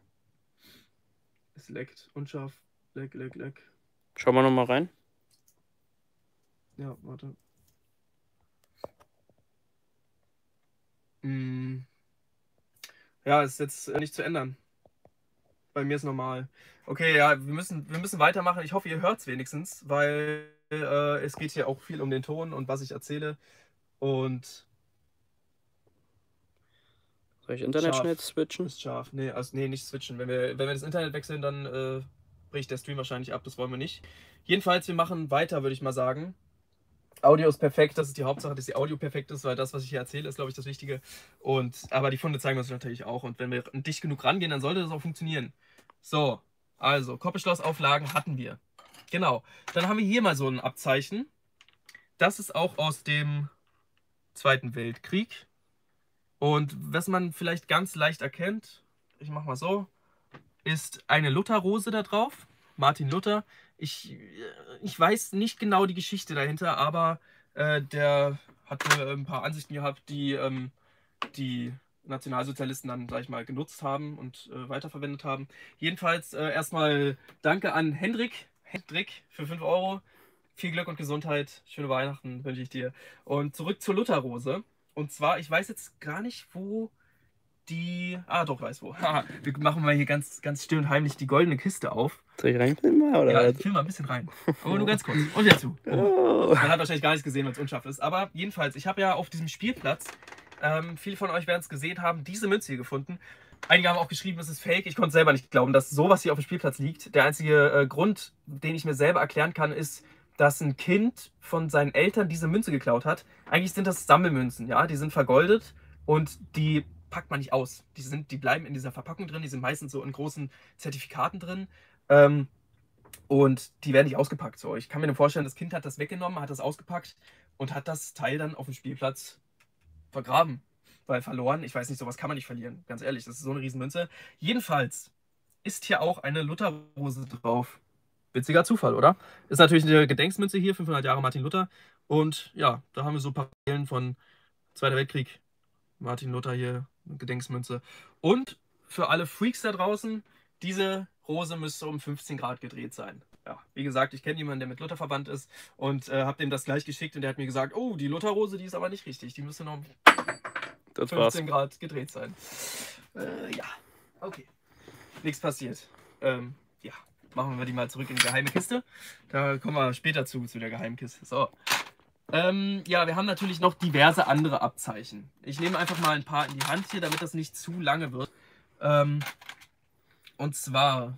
Es leckt. Unscharf. Leck, leck, leck. Schauen wir nochmal rein. Ja, warte. Mm. Ja, ist jetzt nicht zu ändern. Bei mir ist normal. Okay, ja, wir müssen, wir müssen weitermachen. Ich hoffe, ihr hört es wenigstens, weil äh, es geht hier auch viel um den Ton und was ich erzähle. Und... Soll ich Internet scharf. schnell switchen? Ist scharf. Nee, also nee, nicht switchen. Wenn wir, wenn wir das Internet wechseln, dann äh, bricht der Stream wahrscheinlich ab. Das wollen wir nicht. Jedenfalls, wir machen weiter, würde ich mal sagen. Audio ist perfekt, das ist die Hauptsache, dass die Audio perfekt ist, weil das, was ich hier erzähle, ist, glaube ich, das Wichtige. Und, aber die Funde zeigen uns natürlich auch. Und wenn wir dicht genug rangehen, dann sollte das auch funktionieren. So, also, Koppelschlossauflagen hatten wir. Genau. Dann haben wir hier mal so ein Abzeichen. Das ist auch aus dem Zweiten Weltkrieg. Und was man vielleicht ganz leicht erkennt, ich mache mal so, ist eine Lutherrose da drauf. Martin Luther. Ich, ich weiß nicht genau die Geschichte dahinter, aber äh, der hatte ein paar Ansichten gehabt, die ähm, die Nationalsozialisten dann, sag ich mal, genutzt haben und äh, weiterverwendet haben. Jedenfalls äh, erstmal danke an Hendrik, Hendrik für fünf Euro. Viel Glück und Gesundheit. Schöne Weihnachten wünsche ich dir. Und zurück zur Lutherrose. Und zwar, ich weiß jetzt gar nicht, wo die... Ah, doch, weiß wo. Wir machen mal hier ganz, ganz still und heimlich die goldene Kiste auf. Soll ich reinfilmen mal, oder? Ja, was? film mal ein bisschen rein. Aber nur ganz kurz. Und wieder zu. Oh. Oh. Man hat wahrscheinlich gar nichts gesehen, weil es unscharf ist. Aber jedenfalls, ich habe ja auf diesem Spielplatz, ähm, viele von euch werden es gesehen haben, diese Münze hier gefunden. Einige haben auch geschrieben, es ist fake. Ich konnte selber nicht glauben, dass sowas hier auf dem Spielplatz liegt. Der einzige äh, Grund, den ich mir selber erklären kann, ist, dass ein Kind von seinen Eltern diese Münze geklaut hat. Eigentlich sind das Sammelmünzen, ja. Die sind vergoldet und die packt man nicht aus. Die, sind, die bleiben in dieser Verpackung drin. Die sind meistens so in großen Zertifikaten drin. Ähm, und die werden nicht ausgepackt. So. Ich kann mir nur vorstellen, das Kind hat das weggenommen, hat das ausgepackt und hat das Teil dann auf dem Spielplatz vergraben. Weil verloren, ich weiß nicht, sowas kann man nicht verlieren. Ganz ehrlich, das ist so eine Riesenmünze. Jedenfalls ist hier auch eine Lutherrose drauf. Witziger Zufall, oder? Ist natürlich eine Gedenksmünze hier, fünfhundert Jahre Martin Luther. Und ja, da haben wir so Parallelen von Zweiter Weltkrieg. Martin Luther hier, Gedenksmünze. Und für alle Freaks da draußen, diese Rose müsste um fünfzehn Grad gedreht sein. Ja, wie gesagt, ich kenne jemanden, der mit Luther verbannt ist und äh, habe dem das gleich geschickt und der hat mir gesagt, oh, die Lutherrose, die ist aber nicht richtig. Die müsste noch um Das fünfzehn war's. Grad gedreht sein. Äh, ja, okay. Nichts passiert. Ähm, ja, machen wir die mal zurück in die geheime Kiste. Da kommen wir später zu, zu der geheimen Kiste. So. Ähm, ja, wir haben natürlich noch diverse andere Abzeichen. Ich nehme einfach mal ein paar in die Hand hier, damit das nicht zu lange wird. Ähm, und zwar,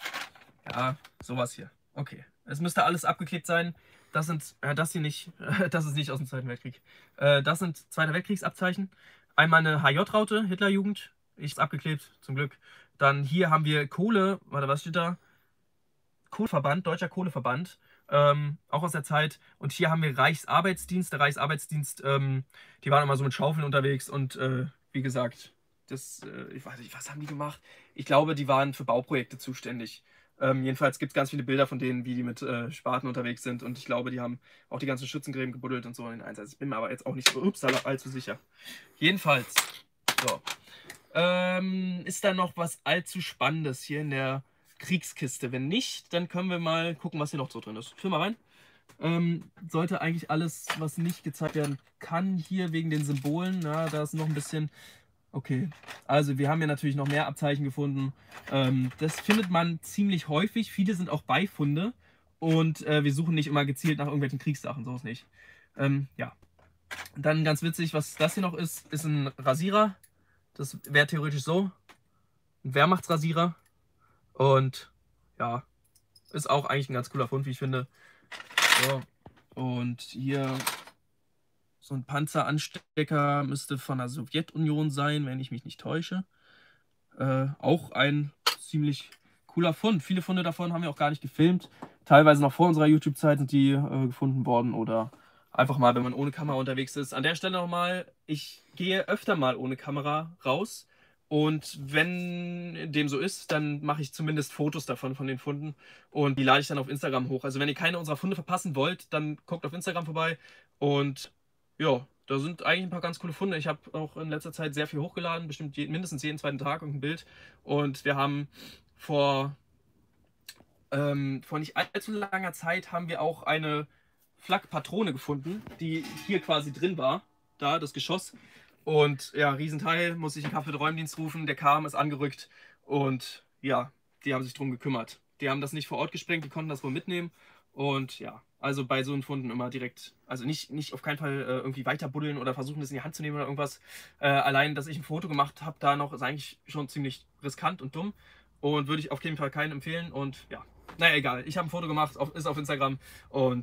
ja, sowas hier. Okay, es müsste alles abgeklebt sein. Das sind, äh, das hier nicht, das ist nicht aus dem Zweiten Weltkrieg. Äh, das sind Zweiter Weltkriegsabzeichen. Einmal eine H J-Raute, Hitlerjugend. Ist abgeklebt, zum Glück. Dann hier haben wir Kohle, warte, was steht da? Kohleverband, Deutscher Kohleverband. Ähm, auch aus der Zeit. Und hier haben wir Reichsarbeitsdienst. Der Reichsarbeitsdienst, ähm, die waren immer so mit Schaufeln unterwegs und äh, wie gesagt, das, äh, ich weiß nicht, was haben die gemacht? Ich glaube, die waren für Bauprojekte zuständig. Ähm, jedenfalls gibt es ganz viele Bilder von denen, wie die mit äh, Spaten unterwegs sind. Und ich glaube, die haben auch die ganzen Schützengräben gebuddelt und so in den Einsatz. Ich bin mir aber jetzt auch nicht so ups, allzu sicher. Jedenfalls, so. Ähm, ist da noch was allzu Spannendes hier in der Kriegskiste? Wenn nicht, dann können wir mal gucken, was hier noch so drin ist. Führ mal rein. Ähm, sollte eigentlich alles, was nicht gezeigt werden kann, hier wegen den Symbolen, na, da ist noch ein bisschen... Okay, also wir haben hier natürlich noch mehr Abzeichen gefunden. Ähm, das findet man ziemlich häufig. Viele sind auch Beifunde und äh, wir suchen nicht immer gezielt nach irgendwelchen Kriegssachen, so ist nicht. Ähm, ja. Dann ganz witzig, was das hier noch ist, ist ein Rasierer. Das wäre theoretisch so. Ein Wehrmachtsrasierer. Und ja, ist auch eigentlich ein ganz cooler Fund, wie ich finde. So. Und hier so ein Panzeranstecker müsste von der Sowjetunion sein, wenn ich mich nicht täusche. Äh, auch ein ziemlich cooler Fund. Viele Funde davon haben wir auch gar nicht gefilmt. Teilweise noch vor unserer YouTube-Zeit sind die äh, gefunden worden oder einfach mal, wenn man ohne Kamera unterwegs ist. An der Stelle nochmal, ich gehe öfter mal ohne Kamera raus. Und wenn dem so ist, dann mache ich zumindest Fotos davon, von den Funden. Und die lade ich dann auf Instagram hoch. Also wenn ihr keine unserer Funde verpassen wollt, dann guckt auf Instagram vorbei. Und ja, da sind eigentlich ein paar ganz coole Funde. Ich habe auch in letzter Zeit sehr viel hochgeladen. Bestimmt je, mindestens jeden zweiten Tag irgendein Bild. Und wir haben vor, ähm, vor nicht allzu langer Zeit haben wir auch eine Flak-Patrone gefunden, die hier quasi drin war. Da, das Geschoss. Und ja, Riesenteil, muss ich einen Kaffee Räumdienst rufen, der kam, ist angerückt und ja, die haben sich drum gekümmert. Die haben das nicht vor Ort gesprengt, die konnten das wohl mitnehmen und ja, also bei so einem Funden immer direkt, also nicht, nicht auf keinen Fall äh, irgendwie weiter buddeln oder versuchen, das in die Hand zu nehmen oder irgendwas. Äh, allein, dass ich ein Foto gemacht habe, da noch, ist eigentlich schon ziemlich riskant und dumm und würde ich auf jeden Fall keinen empfehlen und ja, naja, egal. Ich habe ein Foto gemacht, auf, ist auf Instagram und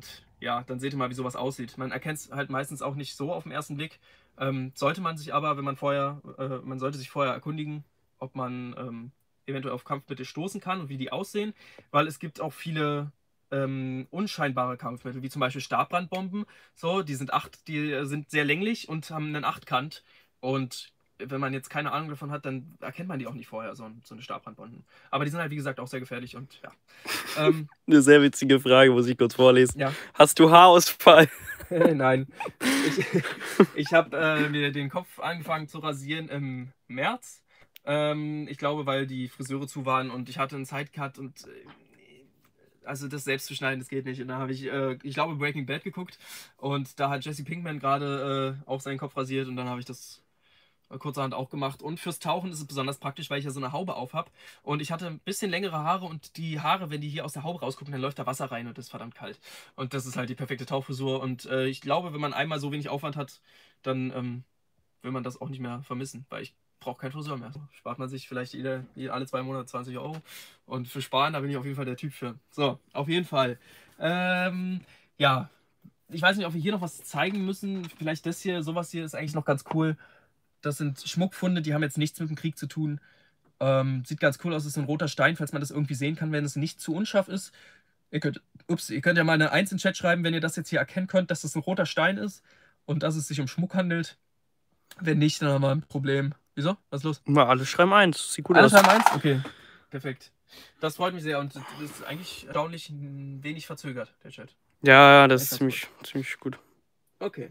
ja, dann seht ihr mal, wie sowas aussieht. Man erkennt es halt meistens auch nicht so auf den ersten Blick. Ähm, sollte man sich aber, wenn man vorher, äh, man sollte sich vorher erkundigen, ob man ähm, eventuell auf Kampfmittel stoßen kann und wie die aussehen, weil es gibt auch viele ähm, unscheinbare Kampfmittel, wie zum Beispiel Stabbrandbomben. So, die sind acht, die sind sehr länglich und haben einen Achtkant. Und wenn man jetzt keine Ahnung davon hat, dann erkennt man die auch nicht vorher, so, so eine Stabbrandbombe. Aber die sind halt, wie gesagt, auch sehr gefährlich und ja. Ähm, Eine sehr witzige Frage, muss ich kurz vorlesen. ja. Hast du Haarausfall? Nein. Ich, ich habe äh, mir den Kopf angefangen zu rasieren im März. Ähm, ich glaube, weil die Friseure zu waren und ich hatte einen Sidecut und äh, also das selbst zu schneiden, das geht nicht. Und da habe ich, äh, ich glaube, Breaking Bad geguckt und da hat Jesse Pinkman gerade äh, auch seinen Kopf rasiert und dann habe ich das kurzerhand auch gemacht. Und fürs Tauchen ist es besonders praktisch, weil ich ja so eine Haube auf habe. Und ich hatte ein bisschen längere Haare und die Haare, wenn die hier aus der Haube rausgucken, dann läuft da Wasser rein und das ist verdammt kalt. Und das ist halt die perfekte Tauchfrisur. Und äh, ich glaube, wenn man einmal so wenig Aufwand hat, dann ähm, will man das auch nicht mehr vermissen, weil ich brauche keinen Friseur mehr. Spart man sich vielleicht jede, jede, alle zwei Monate zwanzig Euro. Und für Sparen, da bin ich auf jeden Fall der Typ für. So, auf jeden Fall. Ähm, ja, ich weiß nicht, ob wir hier noch was zeigen müssen. Vielleicht das hier, sowas hier ist eigentlich noch ganz cool. Das sind Schmuckfunde, die haben jetzt nichts mit dem Krieg zu tun. Ähm, sieht ganz cool aus, das ist ein roter Stein, falls man das irgendwie sehen kann, wenn es nicht zu unscharf ist. Ihr könnt, ups, ihr könnt ja mal eine eins in den Chat schreiben, wenn ihr das jetzt hier erkennen könnt, dass das ein roter Stein ist und dass es sich um Schmuck handelt. Wenn nicht, dann haben wir ein Problem. Wieso? Was ist los? Na, alle schreiben eins. Sieht gut Alle aus. schreiben eins? Okay, perfekt. Das freut mich sehr und das ist eigentlich erstaunlich ein wenig verzögert, der Chat. Ja, ja, das Echt ist ganz ziemlich, ziemlich gut. Okay.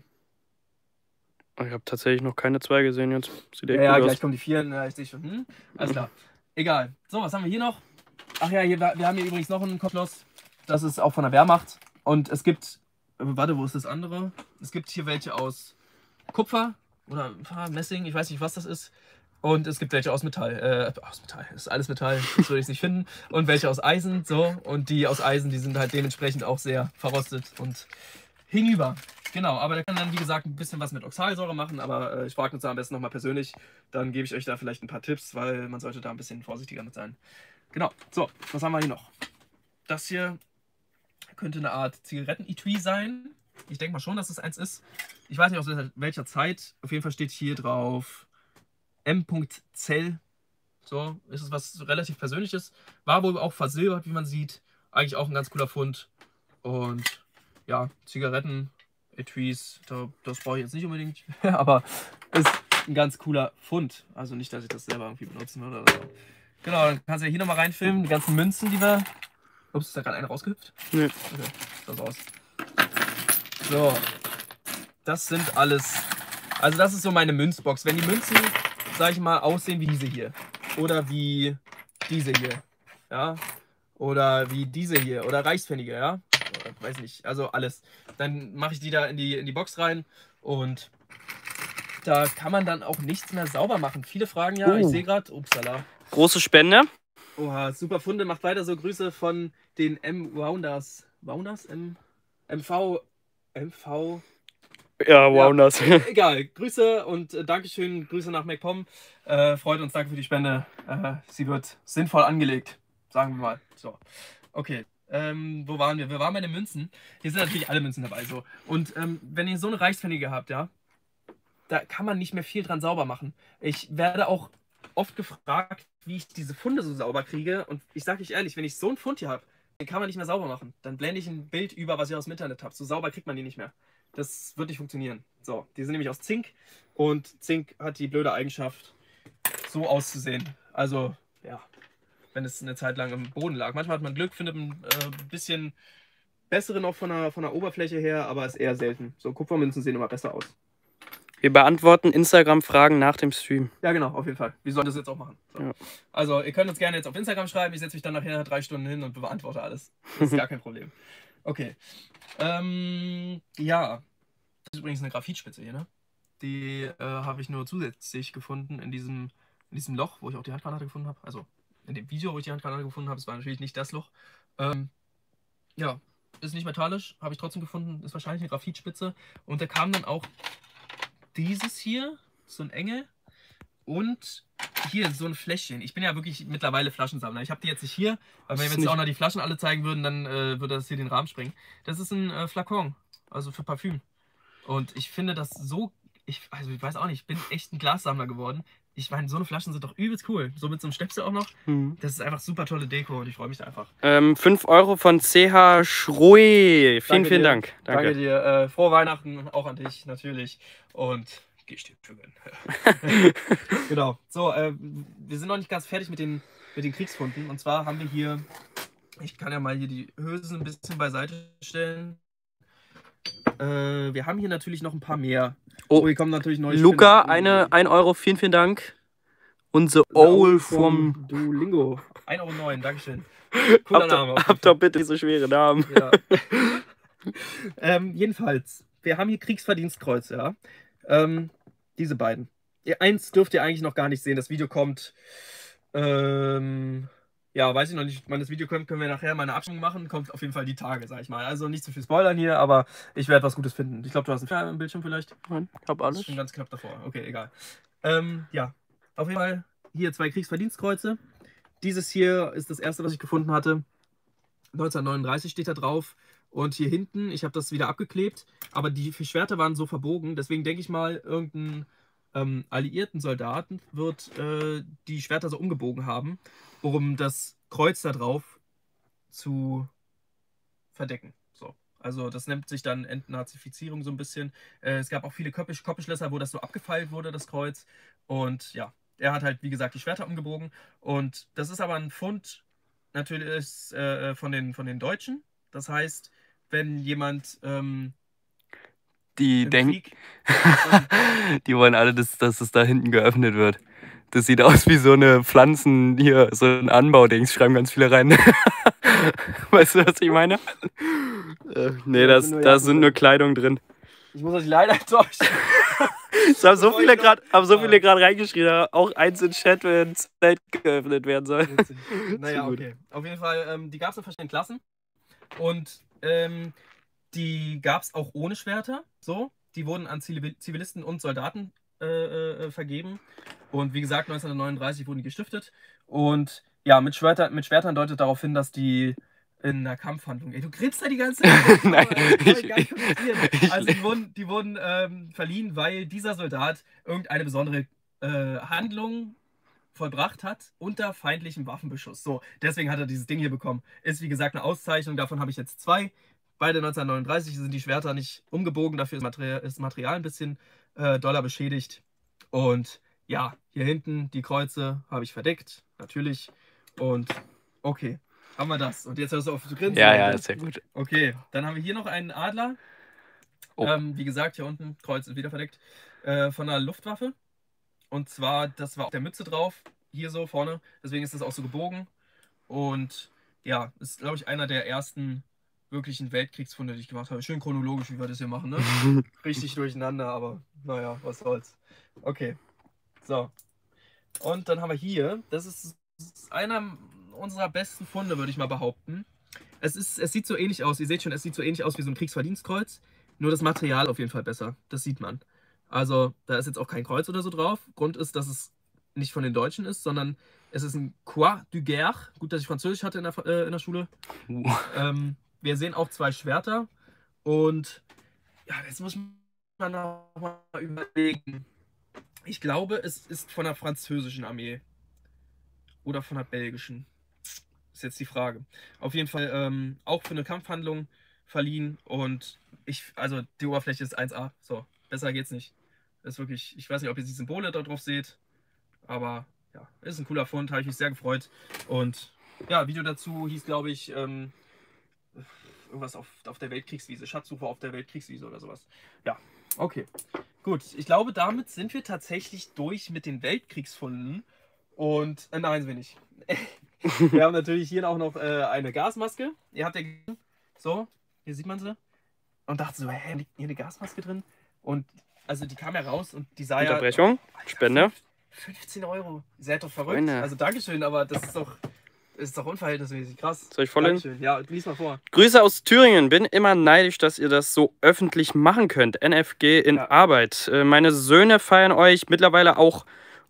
Ich habe tatsächlich noch keine zwei gesehen jetzt. Sieht echt Ja, ja, gut gleich aus. kommen die vier. Ja, ich sehe schon. Hm? Alles klar. Egal. So, was haben wir hier noch? Ach ja, hier, wir haben hier übrigens noch einen Kopflos. Das ist auch von der Wehrmacht. Und es gibt. Warte, wo ist das andere? Es gibt hier welche aus Kupfer oder Messing. Ich weiß nicht, was das ist. Und es gibt welche aus Metall. Äh, aus Metall. Das ist alles Metall. Das würde ich nicht finden. Und welche aus Eisen. So. Und die aus Eisen, die sind halt dementsprechend auch sehr verrostet und hinüber. Genau, aber der kann dann, wie gesagt, ein bisschen was mit Oxalsäure machen, aber äh, ich frage uns da am besten nochmal persönlich. Dann gebe ich euch da vielleicht ein paar Tipps, weil man sollte da ein bisschen vorsichtiger mit sein. Genau, so, was haben wir hier noch? Das hier könnte eine Art Zigaretten-Etui sein. Ich denke mal schon, dass es eins ist. Ich weiß nicht aus welcher Zeit. Auf jeden Fall steht hier drauf M. Zell. So, ist es was relativ Persönliches. War wohl auch versilbert, wie man sieht. Eigentlich auch ein ganz cooler Fund. Und ja, Zigaretten, Etuis, da, das brauche ich jetzt nicht unbedingt, aber ist ein ganz cooler Fund. Also nicht, dass ich das selber irgendwie benutzen würde oder so. Genau, dann kannst du ja hier nochmal reinfilmen, die ganzen Münzen, die wir... Ups, ist da gerade eine rausgehüpft? Nee. Okay, das aus. So, das sind alles... Also das ist so meine Münzbox. Wenn die Münzen, sag ich mal, aussehen wie diese hier. Oder wie diese hier. Ja. Oder wie diese hier. Oder Reichspfennige, ja. Oder, weiß nicht. Also alles. Dann mache ich die da in die, in die Box rein. Und da kann man dann auch nichts mehr sauber machen. Viele fragen ja, Uh. ich sehe gerade, upsala. Große Spende. Oha, super Funde. Macht weiter so. Grüße von den M-Wounders. Wounders? M MV. MV. Ja, wow, Ja. das. Egal, Grüße und äh, Dankeschön, Grüße nach MacPom. Äh, freut uns, danke für die Spende. Äh, sie wird sinnvoll angelegt, sagen wir mal. So, okay. Ähm, wo waren wir? Wir waren bei den Münzen. Hier sind natürlich alle Münzen dabei. So. Und ähm, wenn ihr so eine Reichspfennige habt, ja, da kann man nicht mehr viel dran sauber machen. Ich werde auch oft gefragt, wie ich diese Funde so sauber kriege. Und ich sage euch ehrlich, wenn ich so einen Fund hier habe, den kann man nicht mehr sauber machen. Dann blende ich ein Bild über, was ihr aus dem Internet habt. So sauber kriegt man die nicht mehr. Das wird nicht funktionieren. So, die sind nämlich aus Zink und Zink hat die blöde Eigenschaft, so auszusehen. Also, ja, wenn es eine Zeit lang im Boden lag. Manchmal hat man Glück, findet ein äh, bisschen bessere noch von der, von der Oberfläche her, aber ist eher selten. So, Kupfermünzen sehen immer besser aus. Wir beantworten Instagram-Fragen nach dem Stream. Ja, genau, auf jeden Fall. Wir sollen das jetzt auch machen. So. Ja. Also, ihr könnt uns gerne jetzt auf Instagram schreiben. Ich setze mich dann nachher drei Stunden hin und beantworte alles. Das ist gar kein Problem. Okay. Ähm, ja. Das ist übrigens eine Graphitspitze hier, ne? Die äh, habe ich nur zusätzlich gefunden in diesem, in diesem Loch, wo ich auch die Handgranate gefunden habe. Also in dem Video, wo ich die Handgranate gefunden habe. Es war natürlich nicht das Loch. Ähm, ja, ist nicht metallisch, habe ich trotzdem gefunden. Ist wahrscheinlich eine Graphitspitze. Und da kam dann auch dieses hier, so ein Engel. Und hier so ein Fläschchen. Ich bin ja wirklich mittlerweile Flaschensammler. Ich habe die jetzt nicht hier, aber wenn wir ist jetzt nicht- auch noch die Flaschen alle zeigen würden, dann äh, würde das hier den Rahmen sprengen. Das ist ein äh, Flakon, also für Parfüm. Und ich finde das so, ich, also ich weiß auch nicht, ich bin echt ein Glassammler geworden. Ich meine, so eine Flaschen sind doch übelst cool. So mit so einem Stöpsel auch noch. Mhm. Das ist einfach super tolle Deko und ich freue mich da einfach. Ähm, fünf Euro von C H Schroe. Vielen, Danke vielen dir. Dank. Danke. Danke dir. Äh, frohe Weihnachten auch an dich, natürlich. Und geh dir für gönnen. Genau. So, äh, wir sind noch nicht ganz fertig mit den, mit den Kriegsfunden. Und zwar haben wir hier, ich kann ja mal hier die Hülsen ein bisschen beiseite stellen. Äh, wir haben hier natürlich noch ein paar mehr. Oh, Oh, hier kommen natürlich neue Luca, Spinnen. eine ein Euro. Vielen, vielen Dank. Und The Owl Owl from... Duolingo. ein Euro neun, Dankeschön. Cooler Habt Name. doch, auf jeden habt doch bitte nicht so schwere Namen. Ja. ähm, jedenfalls, wir haben hier Kriegsverdienstkreuz, ja. Ähm, diese beiden. Ihr, eins dürft ihr eigentlich noch gar nicht sehen. Das Video kommt. Ähm, ja, weiß ich noch nicht, wann das Video kommt. Können wir nachher mal eine Abstimmung machen. Kommt auf jeden Fall die Tage, sag ich mal. Also nicht zu viel spoilern hier, aber ich werde was Gutes finden. Ich glaube, du hast einen Fernseher im Bildschirm vielleicht. Nein, ich hab Das ist alles. schon ganz knapp davor. Okay, egal. Ähm, ja, auf jeden Fall hier zwei Kriegsverdienstkreuze. Dieses hier ist das erste, was ich gefunden hatte. neunzehnhundertneununddreißig steht da drauf. Und hier hinten, ich habe das wieder abgeklebt, aber die Schwerter waren so verbogen. Deswegen denke ich mal, irgendein ähm, alliierten Soldaten wird äh, die Schwerter so umgebogen haben, um das Kreuz da drauf zu verdecken. So. Also das nennt sich dann Entnazifizierung so ein bisschen. Äh, es gab auch viele Koppisch Koppischlösser, wo das so abgefeilt wurde, das Kreuz. Und ja, er hat halt, wie gesagt, die Schwerter umgebogen. Und das ist aber ein Fund natürlich ist, äh, von, den, von den Deutschen. Das heißt, wenn jemand ähm, Die im denken, Krieg... die wollen alle, dass, dass es da hinten geöffnet wird. Das sieht aus wie so eine Pflanzen, hier, so ein Anbaudings, schreiben ganz viele rein. Weißt du, was ich meine? Äh, nee, Ja, das, sind nur da Jacken sind nur Kleidung drin. Ich muss euch leider enttäuschen. Es haben so Bevor viele ich noch- gerade haben so Ah. viele gerade reingeschrieben, auch eins in Chat, wenn das Zelt geöffnet werden soll. Witzig. Naja, So gut. okay. Auf jeden Fall, ähm, die gab es in verschiedenen Klassen. Und ähm, die gab es auch ohne Schwerter. So. Die wurden an Zivil- Zivilisten und Soldaten äh, äh, vergeben. Und wie gesagt, neunzehnhundertneununddreißig wurden die gestiftet. Und ja, mit, Schwerter, mit Schwertern deutet darauf hin, dass die in einer Kampfhandlung. Ey, du grinst da die ganze Zeit. Nein, Aber, ich- gar nicht kommentieren. ich- Also die wurden, die wurden ähm, verliehen, weil dieser Soldat irgendeine besondere äh, Handlung vollbracht hat unter feindlichem Waffenbeschuss. So, deswegen hat er dieses Ding hier bekommen. Ist wie gesagt eine Auszeichnung, davon habe ich jetzt zwei. Beide neunzehnhundertneununddreißig sind die Schwerter nicht umgebogen, dafür ist Material, ist Material ein bisschen äh, doller beschädigt. Und ja, hier hinten die Kreuze habe ich verdeckt, natürlich. Und okay, haben wir das. Und jetzt hörst du auf zu grinsen. Ja, ja, Leute. ist ja gut. Okay, dann haben wir hier noch einen Adler. Oh. Ähm, wie gesagt, hier unten, Kreuz ist wieder verdeckt, äh, von einer Luftwaffe. Und zwar, das war auf der Mütze drauf, hier so vorne. Deswegen ist das auch so gebogen. Und ja, ist, glaube ich, einer der ersten wirklichen Weltkriegsfunde, die ich gemacht habe. Schön chronologisch, wie wir das hier machen, ne? Richtig durcheinander, aber naja, was soll's. Okay, so. Und dann haben wir hier, das ist, das ist einer unserer besten Funde, würde ich mal behaupten. Es, ist, es sieht so ähnlich aus, ihr seht schon, es sieht so ähnlich aus wie so ein Kriegsverdienstkreuz. Nur das Material auf jeden Fall besser, das sieht man. Also da ist jetzt auch kein Kreuz oder so drauf. Grund ist, dass es nicht von den Deutschen ist, sondern es ist ein Croix du Guerre. Gut, dass ich Französisch hatte in der, äh, in der Schule. Uh. Ähm, wir sehen auch zwei Schwerter. Und ja, jetzt muss man noch mal überlegen. Ich glaube, es ist von der französischen Armee. Oder von der belgischen. Ist jetzt die Frage. Auf jeden Fall ähm, auch für eine Kampfhandlung verliehen. Und ich, also die Oberfläche ist eins A. So, besser geht's nicht. Das ist wirklich, ich weiß nicht, ob ihr die Symbole da drauf seht. Aber ja, ist ein cooler Fund, habe ich mich sehr gefreut. Und ja, Video dazu hieß, glaube ich, ähm, irgendwas auf, auf der Weltkriegswiese. Schatzsuche auf der Weltkriegswiese oder sowas. Ja, okay. Gut, ich glaube, damit sind wir tatsächlich durch mit den Weltkriegsfunden. Und, äh, nein, sind wir nicht. Wir haben natürlich hier auch noch äh, eine Gasmaske. Ihr habt ja gesehen, so, hier sieht man sie. Und dachte so, hä, liegt hier eine Gasmaske drin? Und also die kam ja raus und die sah Unterbrechung, ja... Alter, Spende. fünfzehn Euro. Ihr seid doch verrückt. Freunde. Also Dankeschön, aber das ist doch, das ist doch unverhältnismäßig krass. Soll ich voll hin? Dankeschön. Ja, lies mal vor. Grüße aus Thüringen. Bin immer neidisch, dass ihr das so öffentlich machen könnt. N F G in Ja. Arbeit. Äh, Meine Söhne feiern euch mittlerweile auch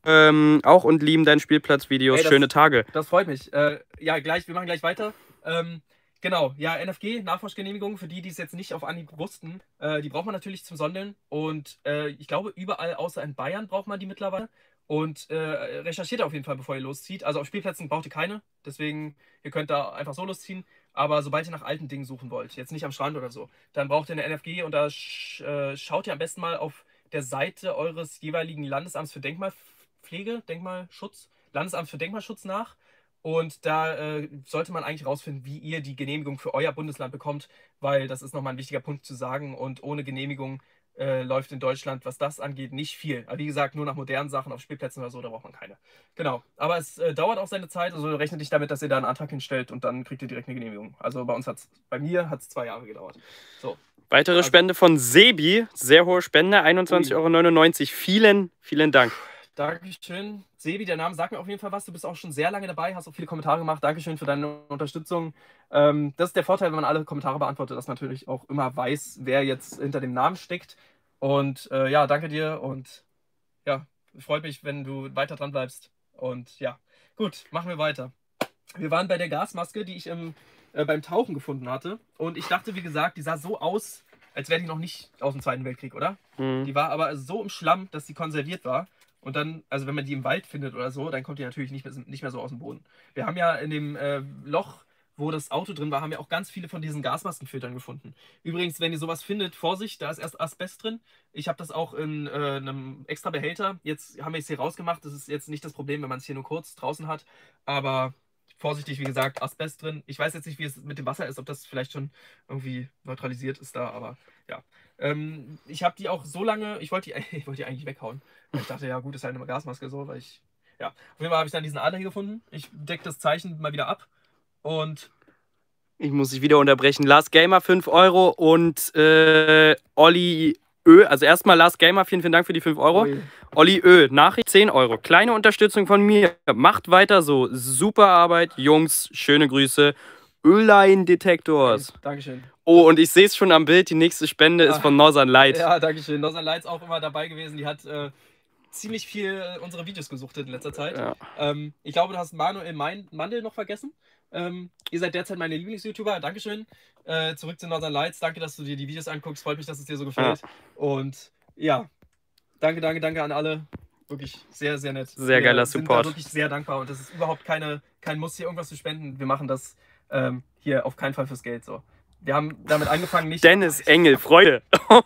ähm, auch und lieben deinen Spielplatzvideos. Ey, das- Schöne Tage. Das freut mich. Äh, ja, gleich, wir machen gleich weiter. Ähm, genau, ja, N F G, Nachforschgenehmigung, für die, die es jetzt nicht auf Anhieb wussten, äh, die braucht man natürlich zum Sondeln. Und äh, ich glaube, überall außer in Bayern braucht man die mittlerweile. Und äh, recherchiert auf jeden Fall, bevor ihr loszieht. Also auf Spielplätzen braucht ihr keine. Deswegen, ihr könnt da einfach so losziehen. Aber sobald ihr nach alten Dingen suchen wollt, jetzt nicht am Strand oder so, dann braucht ihr eine N F G und da sch äh, schaut ihr am besten mal auf der Seite eures jeweiligen Landesamts für Denkmalpflege, Denkmalschutz, Landesamt für Denkmalschutz nach. Und da äh, sollte man eigentlich rausfinden, wie ihr die Genehmigung für euer Bundesland bekommt, weil das ist nochmal ein wichtiger Punkt zu sagen. Und ohne Genehmigung äh, läuft in Deutschland, was das angeht, nicht viel. Aber wie gesagt, nur nach modernen Sachen auf Spielplätzen oder so, da braucht man keine. Genau. Aber es äh, dauert auch seine Zeit. Also rechnet nicht damit, dass ihr da einen Antrag hinstellt und dann kriegt ihr direkt eine Genehmigung. Also bei uns hat's, bei mir hat es zwei Jahre gedauert. So. Weitere Also- Spende von Sebi. Sehr hohe Spende, einundzwanzig Euro neunundneunzig. Vielen, vielen Dank. Dankeschön. Sebi, der Name sagt mir auf jeden Fall was. Du bist auch schon sehr lange dabei, hast auch viele Kommentare gemacht. Dankeschön für deine Unterstützung. Ähm, das ist der Vorteil, wenn man alle Kommentare beantwortet, dass man natürlich auch immer weiß, wer jetzt hinter dem Namen steckt. Und äh, ja, danke dir und ja, freut mich, wenn du weiter dran bleibst. Und ja, gut, machen wir weiter. Wir waren bei der Gasmaske, die ich im, äh, beim Tauchen gefunden hatte. Und ich dachte, wie gesagt, die sah so aus, als wäre die noch nicht aus dem Zweiten Weltkrieg, oder? Mhm. Die war aber so im Schlamm, dass sie konserviert war. Und dann, also wenn man die im Wald findet oder so, dann kommt die natürlich nicht mehr, nicht mehr so aus dem Boden. Wir haben ja in dem äh, Loch, wo das Auto drin war, haben wir auch ganz viele von diesen Gasmaskenfiltern gefunden. Übrigens, wenn ihr sowas findet, Vorsicht, da ist erst Asbest drin. Ich habe das auch in äh, einem extra Behälter. Jetzt haben wir es hier rausgemacht. Das ist jetzt nicht das Problem, wenn man es hier nur kurz draußen hat. Aber vorsichtig, wie gesagt, Asbest drin. Ich weiß jetzt nicht, wie es mit dem Wasser ist, ob das vielleicht schon irgendwie neutralisiert ist da, aber ja. Ähm, ich habe die auch so lange, ich wollte die, ich wollte die eigentlich weghauen. Ich dachte, ja gut, ist halt eine Gasmaske so, weil ich, ja. Auf jeden Fall habe ich dann diesen Adler hier gefunden. Ich decke das Zeichen mal wieder ab und Ich muss dich wieder unterbrechen. Last Gamer fünf Euro und äh, Olli Ö. Also erstmal Last Gamer, vielen, vielen Dank für die fünf Euro. Ui. Olli Ö, Nachricht zehn Euro. Kleine Unterstützung von mir. Macht weiter so. Super Arbeit, Jungs. Schöne Grüße. Ölein-Detektors. Dankeschön. Oh, und ich sehe es schon am Bild. Die nächste Spende ist von Northern Light. Ja, Dankeschön. Northern Lights auch immer dabei gewesen. Die hat äh, ziemlich viel äh, unsere Videos gesuchtet in letzter Zeit. Ja. Ähm, ich glaube, du hast Manuel Mein Mandel noch vergessen. Ähm, ihr seid derzeit meine Lieblings-YouTuber. Dankeschön. Äh, zurück zu Northern Lights. Danke, dass du dir die Videos anguckst. Freut mich, dass es dir so gefällt. Und ja, danke, danke, danke an alle. Wirklich sehr, sehr nett. Sehr Wir geiler sind Support. Da wirklich sehr dankbar. Und das ist überhaupt keine, kein Muss, hier irgendwas zu spenden. Wir machen das ähm, hier auf keinen Fall fürs Geld so. Wir haben damit angefangen, nicht... Dennis Engel, Freunde.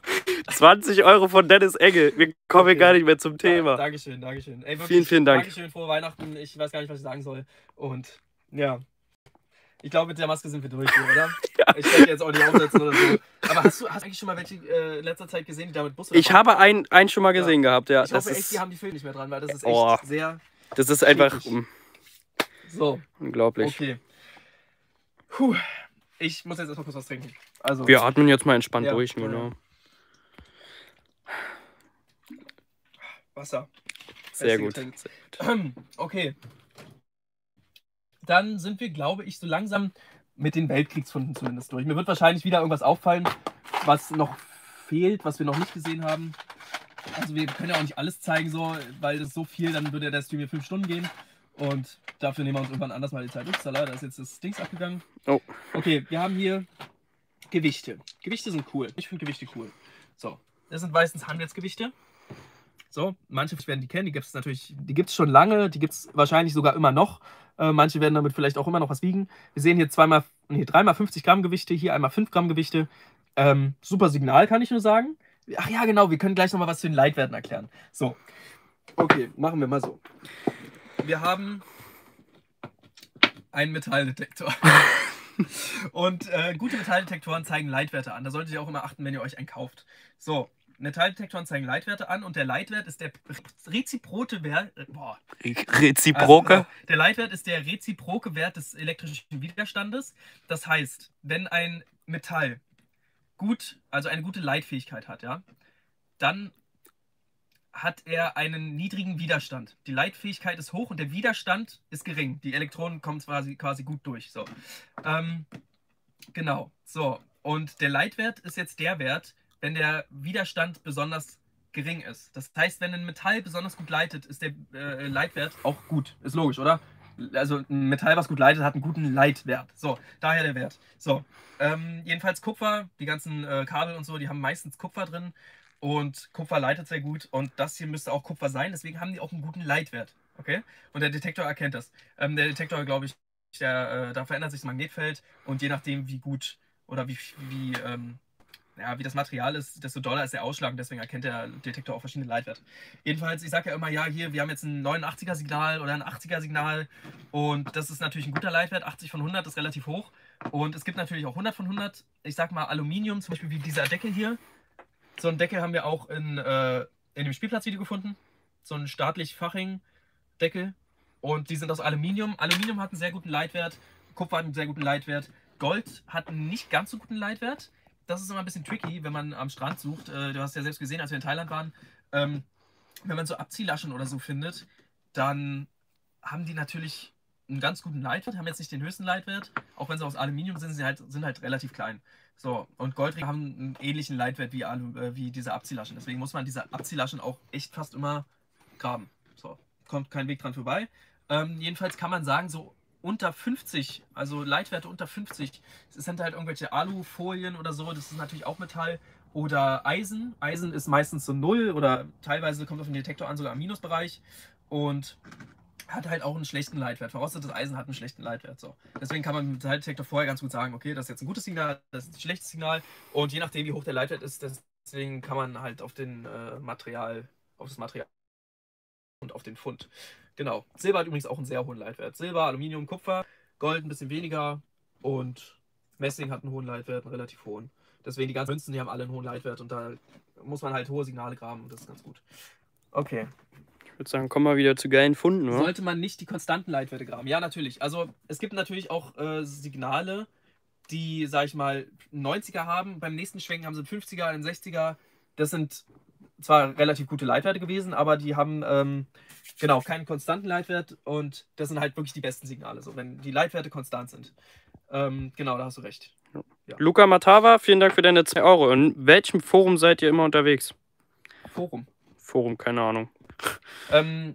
zwanzig Euro von Dennis Engel. Wir kommen Okay. gar nicht mehr zum Thema. Ja, Dankeschön, Dankeschön. Ey, wirklich, Vielen, vielen Dank. Dankeschön, frohe Weihnachten. Ich weiß gar nicht, was ich sagen soll. Und ja, ich glaube, mit der Maske sind wir durch, hier, oder? Ja. Ich werde jetzt auch nicht aufsetzen oder so. Aber hast du hast eigentlich schon mal welche äh, in letzter Zeit gesehen, die damit Bus Ich habe einen, einen schon mal gesehen gehabt, ja. Ich Das hoffe echt, ist, die haben die Filme nicht mehr dran, weil das ist echt Oh. sehr... das ist einfach schwierig. um, So, unglaublich. okay. Puh. Ich muss jetzt erstmal kurz was trinken. Also, Wir atmen jetzt mal entspannt Ja, durch. ja. Genau. Wasser. Sehr Beste gut. Getränk. Okay. Dann sind wir, glaube ich, so langsam mit den Weltkriegsfunden zumindest durch. Mir wird wahrscheinlich wieder irgendwas auffallen, was noch fehlt, was wir noch nicht gesehen haben. Also wir können ja auch nicht alles zeigen, so, weil das so viel, dann würde der Stream hier fünf Stunden gehen. Und dafür nehmen wir uns irgendwann anders mal die Zeit. Upsala, da ist jetzt das Dings abgegangen. Oh. Okay, wir haben hier Gewichte. Gewichte sind cool. Ich finde Gewichte cool. So, das sind meistens Handelsgewichte. So, manche werden die kennen, die gibt es natürlich, die gibt es schon lange, die gibt es wahrscheinlich sogar immer noch. Äh, manche werden damit vielleicht auch immer noch was wiegen. Wir sehen hier zweimal, nee, dreimal fünfzig Gramm Gewichte, hier einmal fünf Gramm Gewichte. Ähm, super Signal, kann ich nur sagen. Ach ja, genau, wir können gleich nochmal was zu den Leitwerten erklären. So, okay, machen wir mal so. Wir haben einen Metalldetektor. Und äh, gute Metalldetektoren zeigen Leitwerte an. Da solltet ihr auch immer achten, wenn ihr euch einen kauft. So, Metalldetektoren zeigen Leitwerte an und der Leitwert ist der reziproke Wert. Äh, boah. Reziproke? Also, der Leitwert ist der reziproke Wert des elektrischen Widerstandes. Das heißt, wenn ein Metall gut, also eine gute Leitfähigkeit hat, ja, dann hat er einen niedrigen Widerstand. Die Leitfähigkeit ist hoch und der Widerstand ist gering. Die Elektronen kommen quasi, quasi gut durch. So. Ähm, genau. So. Und der Leitwert ist jetzt der Wert, wenn der Widerstand besonders gering ist. Das heißt, wenn ein Metall besonders gut leitet, ist der äh, Leitwert auch gut. Ist logisch, oder? Also ein Metall, was gut leitet, hat einen guten Leitwert. So, daher der Wert. So, ähm, jedenfalls Kupfer, die ganzen äh, Kabel und so, die haben meistens Kupfer drin. Und Kupfer leitet sehr gut. Und das hier müsste auch Kupfer sein. Deswegen haben die auch einen guten Leitwert. Okay? Und der Detektor erkennt das. Ähm, der Detektor, glaube ich, der, äh, da verändert sich das Magnetfeld. Und je nachdem, wie gut oder wie, wie, ähm, ja, wie das Material ist, desto doller ist der Ausschlag. Und deswegen erkennt der Detektor auch verschiedene Leitwerte. Jedenfalls, ich sage ja immer, ja, hier, wir haben jetzt ein neunundachtziger Signal oder ein achtziger Signal. Und das ist natürlich ein guter Leitwert. achtzig von hundert ist relativ hoch. Und es gibt natürlich auch hundert von hundert. Ich sag mal Aluminium, zum Beispiel wie dieser Deckel hier. So einen Deckel haben wir auch in, äh, in dem Spielplatzvideo gefunden. So einen staatlich Faching-Deckel. Und die sind aus Aluminium. Aluminium hat einen sehr guten Leitwert. Kupfer hat einen sehr guten Leitwert. Gold hat einen nicht ganz so guten Leitwert. Das ist immer ein bisschen tricky, wenn man am Strand sucht. Äh, du hast ja selbst gesehen, als wir in Thailand waren. Ähm, wenn man so Abziehlaschen oder so findet, dann haben die natürlich einen ganz guten Leitwert. Haben jetzt nicht den höchsten Leitwert. Auch wenn sie aus Aluminium sind, sie halt, sind halt relativ klein. So, und Goldringe haben einen ähnlichen Leitwert wie, Alu, äh, wie diese Abziehlaschen. Deswegen muss man diese Abziehlaschen auch echt fast immer graben. So, kommt kein Weg dran vorbei. Ähm, jedenfalls kann man sagen, so unter fünfzig, also Leitwerte unter fünfzig, es sind halt irgendwelche Alufolien oder so, das ist natürlich auch Metall. Oder Eisen. Eisen ist meistens so null oder teilweise kommt auf den Detektor an, sogar im Minusbereich. Und hat halt auch einen schlechten Leitwert. Verrostetes Eisen hat einen schlechten Leitwert. So. Deswegen kann man mit dem Metalldetektor vorher ganz gut sagen, okay, das ist jetzt ein gutes Signal, das ist ein schlechtes Signal. Und je nachdem, wie hoch der Leitwert ist, deswegen kann man halt auf den äh, Material, auf das Material und auf den Fund. Genau. Silber hat übrigens auch einen sehr hohen Leitwert. Silber, Aluminium, Kupfer, Gold ein bisschen weniger und Messing hat einen hohen Leitwert, einen relativ hohen. Deswegen die ganzen Münzen, die haben alle einen hohen Leitwert und da muss man halt hohe Signale graben und das ist ganz gut. Okay. Ich würde sagen, kommen wir wieder zu geilen Funden, oder? Sollte man nicht die konstanten Leitwerte graben? Ja, natürlich. Also es gibt natürlich auch äh, Signale, die, sag ich mal, einen neunziger haben. Beim nächsten Schwenken haben sie einen fünfziger, einen sechziger. Das sind zwar relativ gute Leitwerte gewesen, aber die haben ähm, genau keinen konstanten Leitwert und das sind halt wirklich die besten Signale, so wenn die Leitwerte konstant sind. Ähm, genau, da hast du recht. Ja. Luca Matava, vielen Dank für deine zwei Euro. In welchem Forum seid ihr immer unterwegs? Forum. Forum, keine Ahnung. Ähm,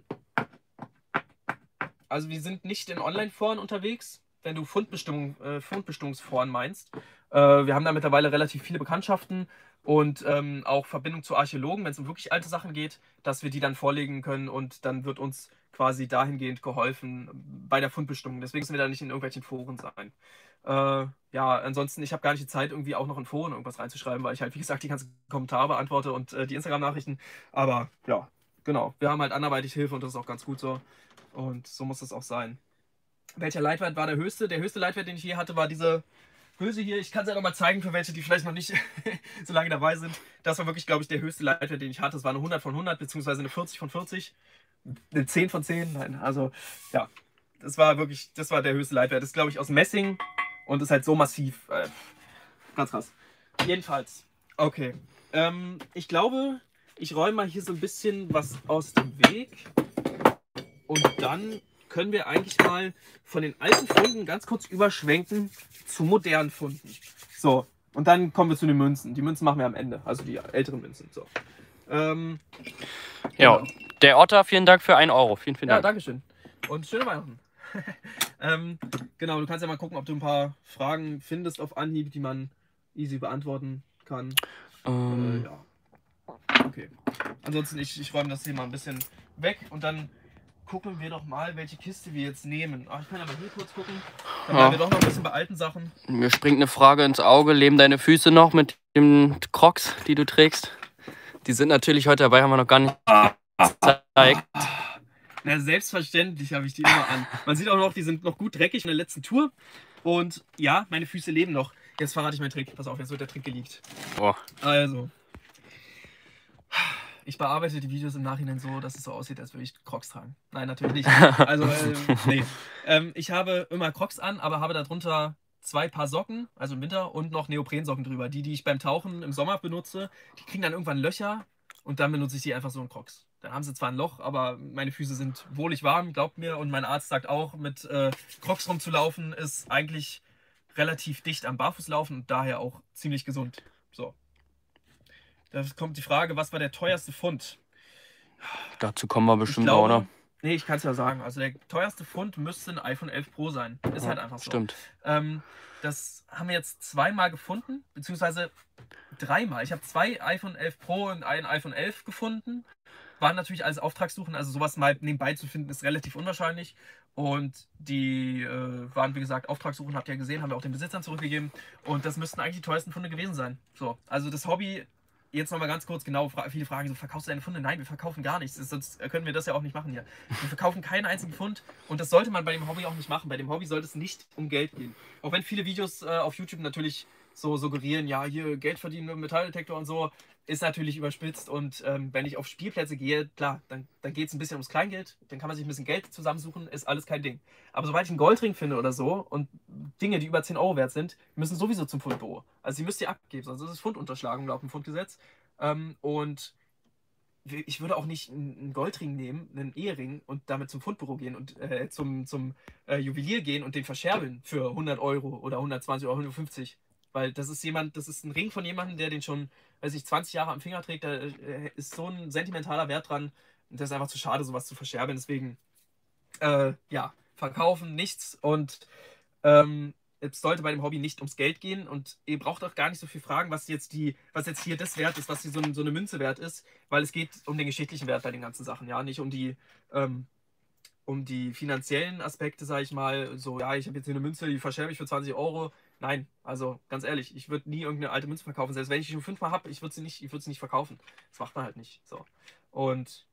also wir sind nicht in Online-Foren unterwegs, wenn du Fundbestimmung, äh, Fundbestimmungsforen meinst. Äh, wir haben da mittlerweile relativ viele Bekanntschaften und ähm, auch Verbindung zu Archäologen, wenn es um wirklich alte Sachen geht, dass wir die dann vorlegen können und dann wird uns quasi dahingehend geholfen bei der Fundbestimmung. Deswegen müssen wir da nicht in irgendwelchen Foren sein. Äh, ja, ansonsten, ich habe gar nicht die Zeit, irgendwie auch noch in Foren irgendwas reinzuschreiben, weil ich halt, wie gesagt, die ganzen Kommentare beantworte und äh, die Instagram-Nachrichten. Aber ja, genau. Wir haben halt anderweitig Hilfe und das ist auch ganz gut so. Und so muss das auch sein. Welcher Leitwert war der höchste? Der höchste Leitwert, den ich je hatte, war diese Hülse hier. Ich kann es ja noch mal zeigen für welche, die vielleicht noch nicht so lange dabei sind. Das war wirklich, glaube ich, der höchste Leitwert, den ich hatte. Es war eine hundert von hundert, beziehungsweise eine vierzig von vierzig. Eine zehn von zehn. Nein, also ja. Das war wirklich, das war der höchste Leitwert. Das ist, glaube ich, aus Messing und ist halt so massiv. Äh, ganz krass. Jedenfalls. Okay. Ähm, ich glaube, ich räume mal hier so ein bisschen was aus dem Weg. Und dann können wir eigentlich mal von den alten Funden ganz kurz überschwenken zu modernen Funden. So, und dann kommen wir zu den Münzen. Die Münzen machen wir am Ende, also die älteren Münzen. So. Ähm, ja, genau. Der Otter, vielen Dank für einen Euro. Vielen, vielen Ja, Dank. Dankeschön. Und schöne Weihnachten. ähm, genau, du kannst ja mal gucken, ob du ein paar Fragen findest auf Anhieb, die man easy beantworten kann. Ähm. Äh, ja. Okay. Ansonsten, ich, ich räume das hier mal ein bisschen weg und dann gucken wir doch mal, welche Kiste wir jetzt nehmen. Ach, ich kann aber hier kurz gucken. Dann bleiben Ja. wir doch noch ein bisschen bei alten Sachen. Mir springt eine Frage ins Auge. Leben deine Füße noch mit den Crocs, die du trägst? Die sind natürlich heute dabei, haben wir noch gar nicht gezeigt. Na, selbstverständlich habe ich die immer an. Man sieht auch noch, die sind noch gut dreckig in der letzten Tour. Und ja, meine Füße leben noch. Jetzt verrate ich meinen Trick. Pass auf, jetzt wird der Trick geleakt. Boah. Also. Ich bearbeite die Videos im Nachhinein so, dass es so aussieht, als würde ich Crocs tragen. Nein, natürlich nicht. Also, ähm, nee. Ähm, ich habe immer Crocs an, aber habe darunter zwei Paar Socken, also im Winter, und noch Neoprensocken drüber. Die, die ich beim Tauchen im Sommer benutze, die kriegen dann irgendwann Löcher und dann benutze ich die einfach so in Crocs. Dann haben sie zwar ein Loch, aber meine Füße sind wohlig warm, glaubt mir. Und mein Arzt sagt auch, mit äh, Crocs rumzulaufen ist eigentlich relativ dicht am Barfußlaufen und daher auch ziemlich gesund. So. Da kommt die Frage, was war der teuerste Fund? Dazu kommen wir bestimmt glaube, auch, oder? Nee, ich kann es ja sagen. Also der teuerste Fund müsste ein iPhone elf Pro sein. Ist Ja, halt einfach so. Stimmt. Ähm, das haben wir jetzt zweimal gefunden, beziehungsweise dreimal. Ich habe zwei iPhone elf Pro und ein iPhone elf gefunden. Waren natürlich alles Auftragssuchen, also sowas mal nebenbei zu finden, ist relativ unwahrscheinlich. Und die äh, waren, wie gesagt, Auftragssuchen, habt ihr ja gesehen, haben wir auch den Besitzern zurückgegeben. Und das müssten eigentlich die teuersten Funde gewesen sein. So, also das Hobby, jetzt nochmal ganz kurz, genau, fra viele fragen so, verkaufst du deine Funde? Nein, wir verkaufen gar nichts, sonst können wir das ja auch nicht machen hier. Wir verkaufen keinen einzigen Pfund und das sollte man bei dem Hobby auch nicht machen. Bei dem Hobby sollte es nicht um Geld gehen. Auch wenn viele Videos äh, auf YouTube natürlich so suggerieren, ja, hier Geld verdienen mit dem Metalldetektor und so, ist natürlich überspitzt. Und ähm, wenn ich auf Spielplätze gehe, klar, dann, dann geht es ein bisschen ums Kleingeld, dann kann man sich ein bisschen Geld zusammensuchen, ist alles kein Ding. Aber sobald ich einen Goldring finde oder so und Dinge, die über zehn Euro wert sind, müssen sowieso zum Pfundbüro. Also die müsst ihr abgeben, sonst ist es Pfundunterschlagung laut dem Pfundgesetz. Ähm, und ich würde auch nicht einen Goldring nehmen, einen Ehering und damit zum Pfundbüro gehen und äh, zum, zum äh, Juwelier gehen und den verscherbeln für hundert Euro oder hundertzwanzig oder hundertfünfzig. Weil das ist jemand, das ist ein Ring von jemandem, der den schon, weiß ich, zwanzig Jahre am Finger trägt. Da äh, ist so ein sentimentaler Wert dran. Und das ist einfach zu schade, sowas zu verscherbeln. Deswegen, äh, ja, verkaufen, nichts. Und ähm, es sollte bei dem Hobby nicht ums Geld gehen. Und ihr braucht auch gar nicht so viel fragen, was jetzt die, was jetzt hier das Wert ist, was hier so, ein, so eine Münze wert ist. Weil es geht um den geschichtlichen Wert bei den ganzen Sachen, ja, nicht um die, ähm, um die finanziellen Aspekte, sage ich mal. So, ja, ich habe jetzt hier eine Münze, die verscherbe ich für zwanzig Euro. Nein, also ganz ehrlich, ich würde nie irgendeine alte Münze verkaufen. Selbst wenn ich die schon fünfmal habe, ich würde sie nicht, ich würde sie nicht verkaufen. Das macht man halt nicht. So. Und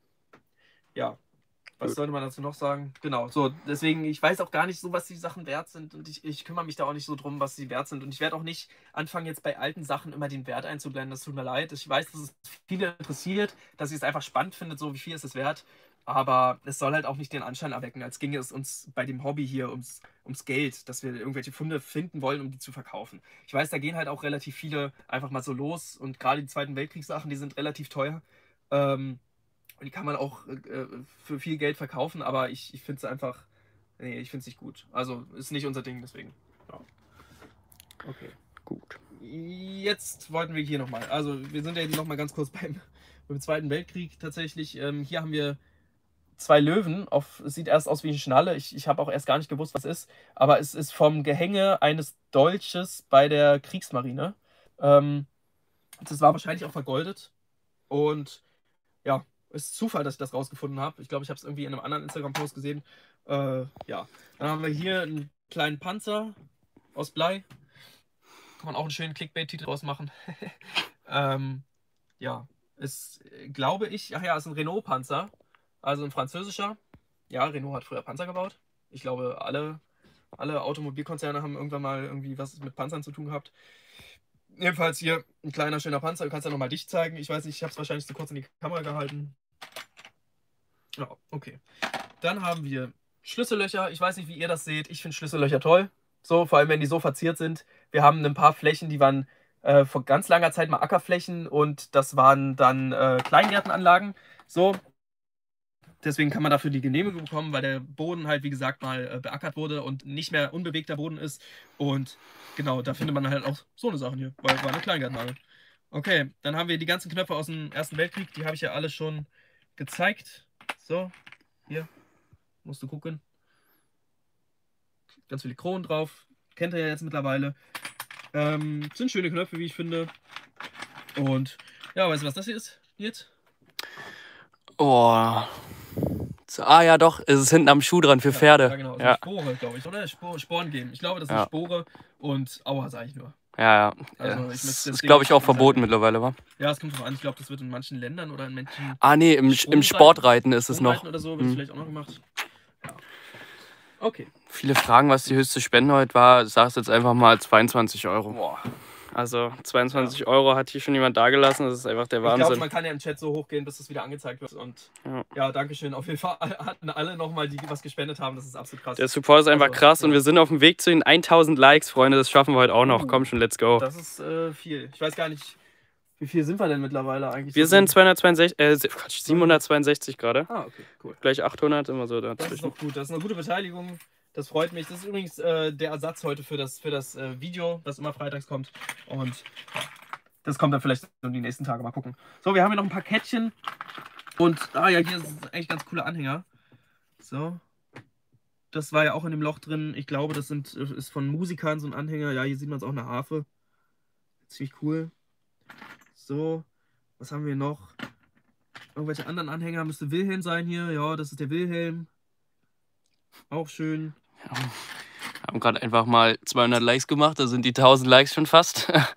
ja, was Gut. sollte man dazu noch sagen? Genau, so, deswegen, ich weiß auch gar nicht so, was die Sachen wert sind und ich, ich kümmere mich da auch nicht so drum, was sie wert sind. Und ich werde auch nicht anfangen, jetzt bei alten Sachen immer den Wert einzublenden. Das tut mir leid. Ich weiß, dass es viele interessiert, dass sie es einfach spannend findet, so wie viel ist es wert. Aber es soll halt auch nicht den Anschein erwecken, als ginge es uns bei dem Hobby hier ums, ums Geld, dass wir irgendwelche Funde finden wollen, um die zu verkaufen. Ich weiß, da gehen halt auch relativ viele einfach mal so los und gerade die Zweiten Weltkriegssachen, die sind relativ teuer. Ähm, und die kann man auch äh, für viel Geld verkaufen, aber ich, ich finde es einfach, nee, ich finde es nicht gut. Also ist nicht unser Ding, deswegen. Ja. Okay. Gut. Jetzt wollten wir hier nochmal, also wir sind ja hier nochmal ganz kurz beim, beim Zweiten Weltkrieg tatsächlich. Ähm, hier haben wir zwei Löwen, auf, es sieht erst aus wie eine Schnalle, ich, ich habe auch erst gar nicht gewusst, was es ist, aber es ist vom Gehänge eines Dolches bei der Kriegsmarine. Ähm, das war wahrscheinlich auch vergoldet und ja, es ist Zufall, dass ich das rausgefunden habe. Ich glaube, ich habe es irgendwie in einem anderen Instagram-Post gesehen. Äh, ja, dann haben wir hier einen kleinen Panzer aus Blei. Kann man auch einen schönen Clickbait-Titel draus machen. ähm, ja, ist, glaube ich, ach ja, ist ein Renault-Panzer. Also ein französischer. Ja, Renault hat früher Panzer gebaut. Ich glaube, alle, alle Automobilkonzerne haben irgendwann mal irgendwie was mit Panzern zu tun gehabt. Jedenfalls hier ein kleiner, schöner Panzer. Du kannst ja nochmal dicht zeigen. Ich weiß nicht, ich habe es wahrscheinlich zu kurz in die Kamera gehalten. Ja, okay. Dann haben wir Schlüssellöcher. Ich weiß nicht, wie ihr das seht. Ich finde Schlüssellöcher toll. So, vor allem, wenn die so verziert sind. Wir haben ein paar Flächen, die waren äh, vor ganz langer Zeit mal Ackerflächen und das waren dann äh, Kleingärtenanlagen. So. Deswegen kann man dafür die Genehmigung bekommen, weil der Boden halt, wie gesagt, mal äh, beackert wurde und nicht mehr unbewegter Boden ist. Und genau, da findet man halt auch so eine Sachen hier, weil es war eine Kleingartenanlage. Okay, dann haben wir die ganzen Knöpfe aus dem Ersten Weltkrieg. Die habe ich ja alle schon gezeigt. So, hier, musst du gucken. Ganz viele Kronen drauf. Kennt ihr ja jetzt mittlerweile. Ähm, sind schöne Knöpfe, wie ich finde. Und ja, weißt du, was das hier ist jetzt? Oh. So, ah ja, doch, es ist hinten am Schuh dran für Pferde. Ja, genau. So Ja, Spore, glaube ich, oder? Spor, Sporen geben. Ich glaube, das sind ja, Spore und Aua, sage ich nur. ja. ja. Also, ich Das möchte ist, das Ding glaube ich, nicht auch verboten mittlerweile, wa? Ja, es kommt drauf an. Ich glaube, das wird in manchen Ländern oder in manchen Ah, nee, im, im Sprungreiten Sportreiten ist es noch. Sprungreiten oder so wird es Hm. vielleicht auch noch gemacht. Ja. Okay. Viele fragen, was die höchste Spende heute war. Sag's jetzt einfach mal zweiundzwanzig Euro. Boah. Also Ja. zweiundzwanzig Euro hat hier schon jemand dagelassen. Das ist einfach der Ich glaube, Wahnsinn. man kann ja im Chat so hochgehen, bis das wieder angezeigt wird. Und Ja. ja, Dankeschön. Auf jeden Fall hatten alle nochmal, die was gespendet haben. Das ist absolut krass. Der Support ist einfach Also, krass und ja. wir sind auf dem Weg zu den tausend Likes, Freunde. Das schaffen wir heute auch noch. Uh, Komm schon, let's go. Das ist äh, viel. Ich weiß gar nicht, wie viel sind wir denn mittlerweile eigentlich? Wir so sind viel? zweihundertzweiundsechzig, äh, Quatsch, siebenhundertzweiundsechzig gerade. Ah, okay, cool. Gleich achthundert, immer so Das ist dazwischen. doch gut. Das ist eine gute Beteiligung. Das freut mich. Das ist übrigens äh, der Ersatz heute für das, für das äh, Video, das immer freitags kommt. Und Das kommt dann vielleicht in die nächsten Tage. Mal gucken. So, wir haben hier noch ein paar Kettchen. Und, ah ja, hier ist eigentlich ganz cooler Anhänger. So. Das war ja auch in dem Loch drin. Ich glaube, das sind, ist von Musikern so ein Anhänger. Ja, hier sieht man es auch eine Harfe. Ziemlich cool. So. Was haben wir noch? Irgendwelche anderen Anhänger. Müsste Wilhelm sein hier. Ja, das ist der Wilhelm. Auch schön. Ja. Haben gerade einfach mal zweihundert Likes gemacht. Da sind die tausend Likes schon fast. äh,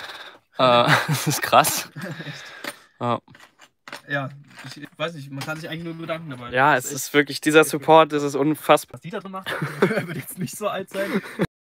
das ist krass. Echt? Ja. Ja, ich weiß nicht, man kann sich eigentlich nur bedanken dabei. Ja, das es ist, ist wirklich, dieser Support, das ist unfassbar. Was die da drin macht, wird jetzt nicht so alt sein.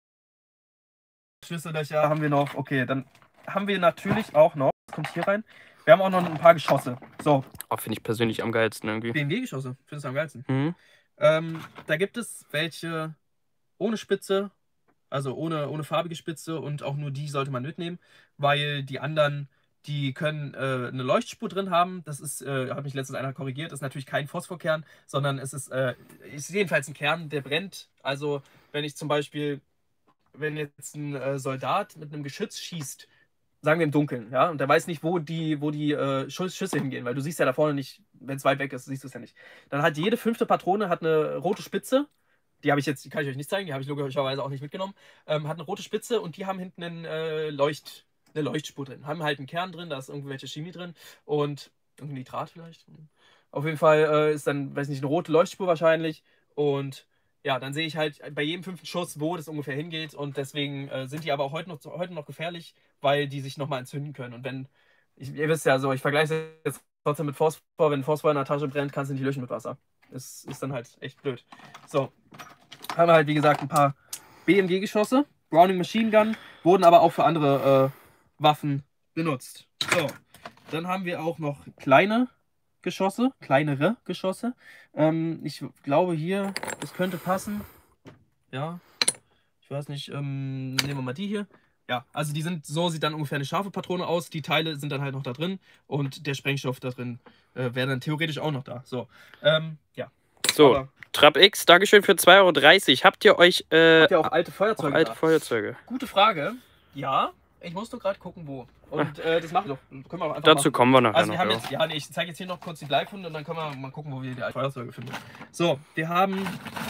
Schlüssellöcher haben wir noch. Okay, dann haben wir natürlich auch noch, was kommt hier rein? Wir haben auch noch ein paar Geschosse. So. Oh, finde ich persönlich am geilsten irgendwie. B M W-Geschosse, findest du am geilsten? Mhm. Ähm, da gibt es welche ohne Spitze, also ohne, ohne farbige Spitze, und auch nur die sollte man mitnehmen, weil die anderen, die können äh, eine Leuchtspur drin haben. Das ist, äh, hat mich letztens einer korrigiert, ist natürlich kein Phosphorkern, sondern es ist, äh, ist jedenfalls ein Kern, der brennt. Also wenn ich zum Beispiel, wenn jetzt ein äh, Soldat mit einem Geschütz schießt, sagen wir im Dunkeln, ja, und der weiß nicht, wo die, wo die äh, Schüsse hingehen, weil du siehst ja da vorne nicht, wenn es weit weg ist, siehst du es ja nicht. Dann hat jede fünfte Patrone hat eine rote Spitze. Die habe ich jetzt, die kann ich euch nicht zeigen, die habe ich logischerweise auch nicht mitgenommen. Ähm, hat eine rote Spitze und die haben hinten einen, äh, Leucht, eine Leuchtspur drin. Haben halt einen Kern drin, da ist irgendwelche Chemie drin und irgendein Nitrat vielleicht. Auf jeden Fall äh, ist dann, weiß nicht, eine rote Leuchtspur wahrscheinlich. Und ja, dann sehe ich halt bei jedem fünften Schuss, wo das ungefähr hingeht. Und deswegen äh, sind die aber auch heute noch, heute noch gefährlich, weil die sich nochmal entzünden können. Und wenn, ich, ihr wisst ja so, ich vergleiche es jetzt trotzdem mit Phosphor. Wenn Phosphor in der Tasche brennt, kannst du nicht löschen mit Wasser. Das ist dann halt echt blöd. So, haben wir halt wie gesagt ein paar B M G-Geschosse. Browning Machine Gun, wurden aber auch für andere äh, Waffen benutzt. So, dann haben wir auch noch kleine Geschosse, kleinere Geschosse. Ähm, ich glaube hier, das könnte passen. Ja, ich weiß nicht, ähm, nehmen wir mal die hier. Ja, also die sind, so sieht dann ungefähr eine scharfe Patrone aus. Die Teile sind dann halt noch da drin und der Sprengstoff da drin äh, wäre dann theoretisch auch noch da. So, ähm, ja. So, Aber Trap X, Dankeschön für zwei Euro dreißig. Habt ihr euch äh, habt ihr auch alte Feuerzeuge auch alte da? Feuerzeuge? Gute Frage. Ja, ich muss nur gerade gucken, wo. Und äh, das machen wir doch. Können wir auch einfach Dazu machen. kommen wir nachher Also wir noch. haben Ja. jetzt, ja, nee, ich zeige jetzt hier noch kurz die Bleifunde und dann können wir mal gucken, wo wir die alten Feuerzeuge finden. So, wir haben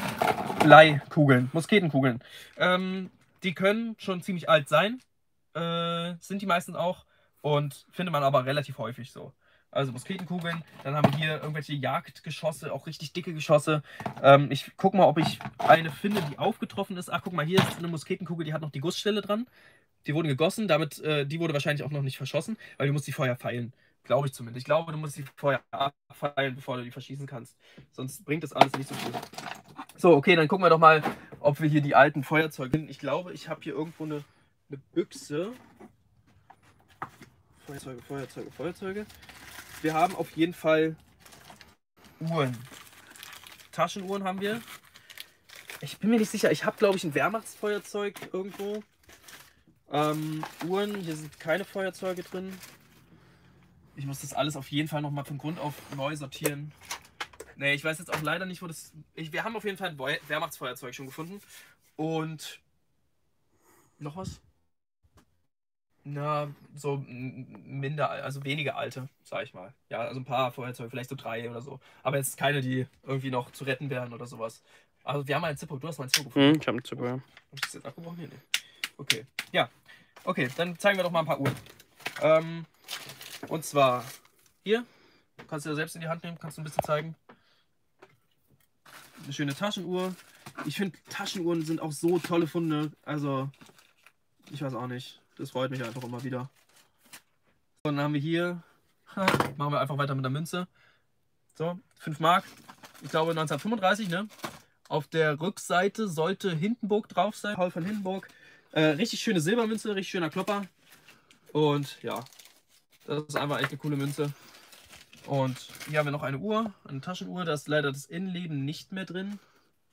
Bleikugeln, Musketenkugeln. Ähm, die können schon ziemlich alt sein. Äh, sind die meistens auch. Und findet man aber relativ häufig so. Also Musketenkugeln. Dann haben wir hier irgendwelche Jagdgeschosse, auch richtig dicke Geschosse. Ähm, ich gucke mal, ob ich eine finde, die aufgetroffen ist. Ach, guck mal, hier ist eine Musketenkugel, die hat noch die Gussstelle dran. Die wurden gegossen, damit, äh, die wurde wahrscheinlich auch noch nicht verschossen, weil du musst die vorher feilen. Glaube ich zumindest. Ich glaube, du musst die vorher abfeilen, bevor du die verschießen kannst. Sonst bringt das alles nicht so viel. So, okay, dann gucken wir doch mal, ob wir hier die alten Feuerzeuge finden. Ich glaube, ich habe hier irgendwo eine, eine Büchse. Feuerzeuge, Feuerzeuge, Feuerzeuge. Wir haben auf jeden Fall Uhren. Taschenuhren haben wir. Ich bin mir nicht sicher. Ich habe, glaube ich, ein Wehrmachtsfeuerzeug irgendwo. Ähm, Uhren, hier sind keine Feuerzeuge drin. Ich muss das alles auf jeden Fall nochmal von Grund auf neu sortieren. Ne, ich weiß jetzt auch leider nicht, wo das... Ich, wir haben auf jeden Fall ein Wehrmachtsfeuerzeug schon gefunden. Und... Noch was? Na, so minder, also weniger alte, sag ich mal. Ja, also ein paar Feuerzeuge, vielleicht so drei oder so. Aber jetzt keine, die irgendwie noch zu retten wären oder sowas. Also wir haben mal einen Zippo, du hast mal einen Zippo gefunden. Hm, ich habe einen Zippo, ja. Hab ich das jetzt abgebrochen? Nee, nee. Okay, ja. Okay, dann zeigen wir doch mal ein paar Uhren. Ähm, und zwar hier, kannst du ja selbst in die Hand nehmen, kannst du ein bisschen zeigen. Eine schöne Taschenuhr. Ich finde, Taschenuhren sind auch so tolle Funde. Also, ich weiß auch nicht. Das freut mich einfach immer wieder. Und dann haben wir hier, machen wir einfach weiter mit der Münze. So, fünf Mark. Ich glaube neunzehnhundertfünfunddreißig, ne? Auf der Rückseite sollte Hindenburg drauf sein. Paul von Hindenburg. Äh, richtig schöne Silbermünze, richtig schöner Klopper. Und ja, das ist einfach echt eine coole Münze. Und hier haben wir noch eine Uhr, eine Taschenuhr. Da ist leider das Innenleben nicht mehr drin.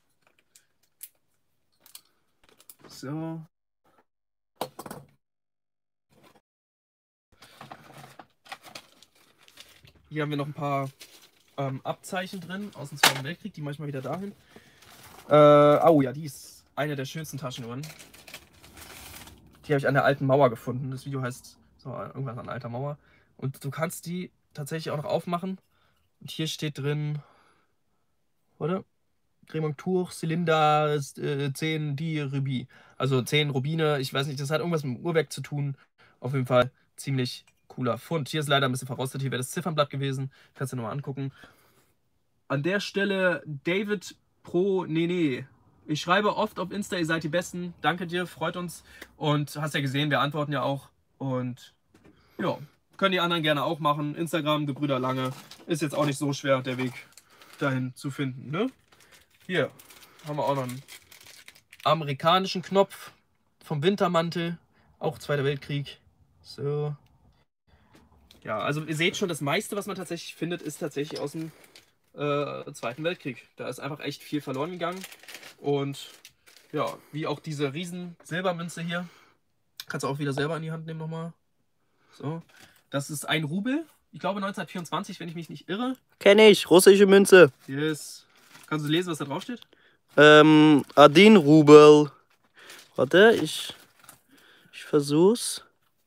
So. Hier haben wir noch ein paar ähm, Abzeichen drin aus dem Zweiten Weltkrieg, die manchmal wieder dahin. Äh, oh ja, die ist eine der schönsten Taschenuhren. Die habe ich an der alten Mauer gefunden. Das Video heißt So, irgendwas an alter Mauer. Und du kannst die tatsächlich auch noch aufmachen. Und hier steht drin, oder? Remontur, Zylinder, äh, zehn die Rubis. Also zehn Rubine, ich weiß nicht, das hat irgendwas mit dem Uhrwerk zu tun. Auf jeden Fall ziemlich cooler Fund. Hier ist leider ein bisschen verrostet, hier wäre das Ziffernblatt gewesen. Kannst du dir nochmal angucken. An der Stelle David Pro Nene. Ich schreibe oft auf Insta, ihr seid die Besten. Danke dir, freut uns. Und hast ja gesehen, wir antworten ja auch. Und ja, können die anderen gerne auch machen. Instagram, Gebrüder Lange. Ist jetzt auch nicht so schwer, der Weg dahin zu finden, ne? Hier haben wir auch noch einen amerikanischen Knopf vom Wintermantel. Auch Zweiter Weltkrieg. So. Ja, also ihr seht schon, das meiste, was man tatsächlich findet, ist tatsächlich aus dem äh, Zweiten Weltkrieg. Da ist einfach echt viel verloren gegangen. Und ja, wie auch diese riesen Silbermünze hier. Kannst du auch wieder selber in die Hand nehmen nochmal. So. Das ist ein Rubel. Ich glaube neunzehnhundertvierundzwanzig, wenn ich mich nicht irre. Kenne ich, russische Münze. Yes. Kannst du lesen, was da drauf steht? Ähm, Adin Rubel. Warte, ich, ich versuch's.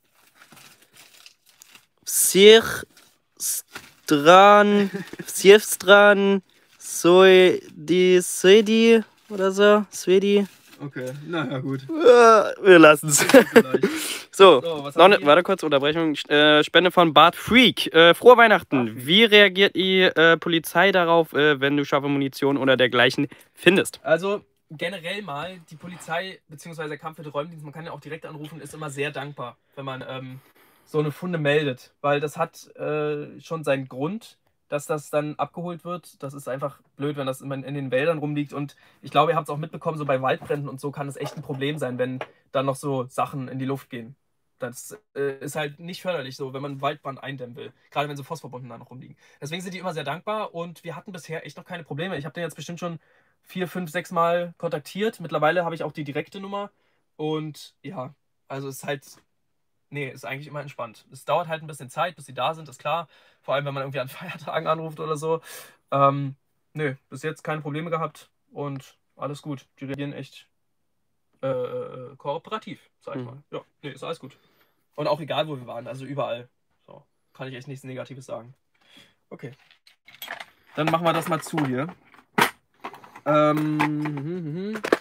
Всех стран, всех стран, Swedi, Swedi oder so, Swedi. Okay, naja, gut. Wir lassen's. So, So, was noch haben eine, wir? warte kurz, Unterbrechung. Äh, Spende von Bart Freak. Äh, frohe Weihnachten. Bart Freak. Wie reagiert die äh, Polizei darauf, äh, wenn du scharfe Munition oder dergleichen findest? Also generell mal, die Polizei bzw. der Kampf für den Räumdienst, man kann ja auch direkt anrufen, ist immer sehr dankbar, wenn man ähm, so eine Funde meldet. Weil das hat äh, schon seinen Grund, dass das dann abgeholt wird. Das ist einfach blöd, wenn das immer in den Wäldern rumliegt. Und ich glaube, ihr habt es auch mitbekommen, so bei Waldbränden und so kann es echt ein Problem sein, wenn dann noch so Sachen in die Luft gehen. Das äh, ist halt nicht förderlich, so wenn man einen Waldbrand eindämmen will. Gerade wenn so Phosphorbomben da noch rumliegen. Deswegen sind die immer sehr dankbar und wir hatten bisher echt noch keine Probleme. Ich habe den jetzt bestimmt schon vier, fünf, sechs Mal kontaktiert. Mittlerweile habe ich auch die direkte Nummer. Und ja, also es ist halt, nee, ist eigentlich immer entspannt. Es dauert halt ein bisschen Zeit, bis sie da sind, ist klar. Vor allem, wenn man irgendwie an Feiertagen anruft oder so. Ähm, nö, bis jetzt keine Probleme gehabt und alles gut. Die reagieren echt äh, kooperativ, sag ich Mhm. mal. Ja, nee, ist alles gut. Und auch egal, wo wir waren, also überall. So, kann ich echt nichts Negatives sagen. Okay. Dann machen wir das mal zu hier. Ähm, mhm, mhm.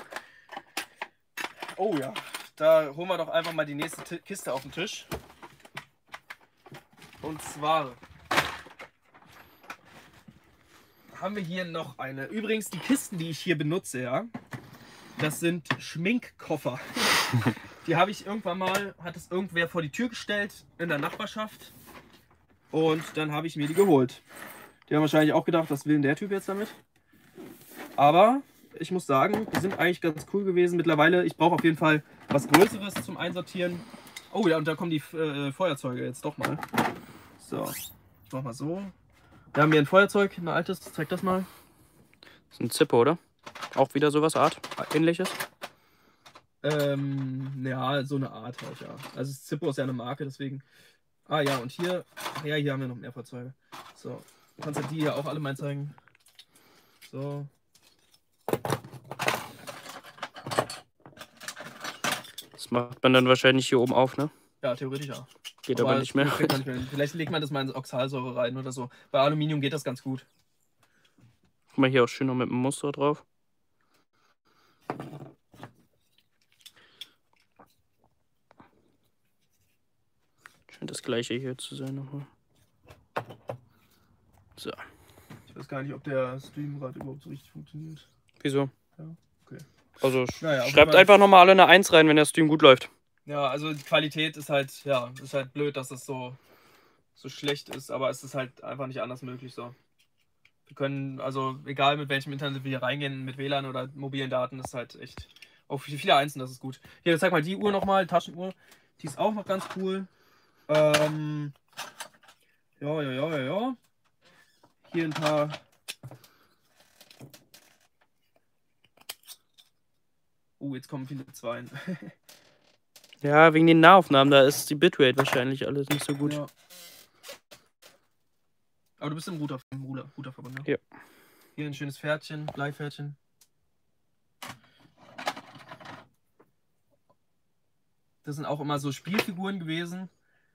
Oh ja, da holen wir doch einfach mal die nächste Ti- Kiste auf den Tisch. Und zwar haben wir hier noch eine. Übrigens, die Kisten, die ich hier benutze, ja, das sind Schminkkoffer. Die habe ich irgendwann mal, hat es irgendwer vor die Tür gestellt in der Nachbarschaft. Und dann habe ich mir die geholt. Die haben wahrscheinlich auch gedacht, was will denn der Typ jetzt damit? Aber ich muss sagen, die sind eigentlich ganz cool gewesen. Mittlerweile, ich brauche auf jeden Fall was Größeres zum Einsortieren. Oh ja, und da kommen die äh, Feuerzeuge jetzt doch mal. So, ich mach mal so. Wir haben hier ein Feuerzeug, ein altes, zeig das mal. Das ist ein Zippo, oder? Auch wieder sowas Art, ähnliches? Ähm, ja, so eine Art halt, ja. Also Zippo ist ja eine Marke, deswegen. Ah ja, und hier, ach ja, hier haben wir noch mehr Feuerzeuge. So, kannst du die hier auch alle mal zeigen. So. Das macht man dann wahrscheinlich hier oben auf, ne? Ja, theoretisch ja. Geht aber, nicht mehr. kriegt man nicht mehr hin. Vielleicht legt man das mal in Oxalsäure rein oder so. Bei Aluminium geht das ganz gut. Guck mal hier auch schön noch mit dem Muster drauf. Scheint das gleiche hier zu sein nochmal. So. Ich weiß gar nicht, ob der Stream gerade überhaupt so richtig funktioniert. Wieso? Ja, okay. Also Naja, auf schreibt jeden Fall- einfach nochmal alle eine eins rein, wenn der Stream gut läuft. Ja, also die Qualität ist halt, ja, ist halt blöd, dass es so, so schlecht ist, aber es ist halt einfach nicht anders möglich so. Wir können, also egal mit welchem Internet wir hier reingehen, mit W L A N oder mobilen Daten, ist halt echt, auch für viele Einsen, das ist gut. Hier, zeig mal die Uhr nochmal, Taschenuhr, die ist auch noch ganz cool. Ähm, ja, ja, ja, ja, ja. Hier ein paar... Oh, jetzt kommen viele Zweien. Ja, wegen den Nahaufnahmen, da ist die Bitrate wahrscheinlich alles nicht so gut. Ja. Aber du bist im Router, im Router, Routerverbund, ne? Ja. Hier ein schönes Pferdchen, Bleipferdchen. Das sind auch immer so Spielfiguren gewesen.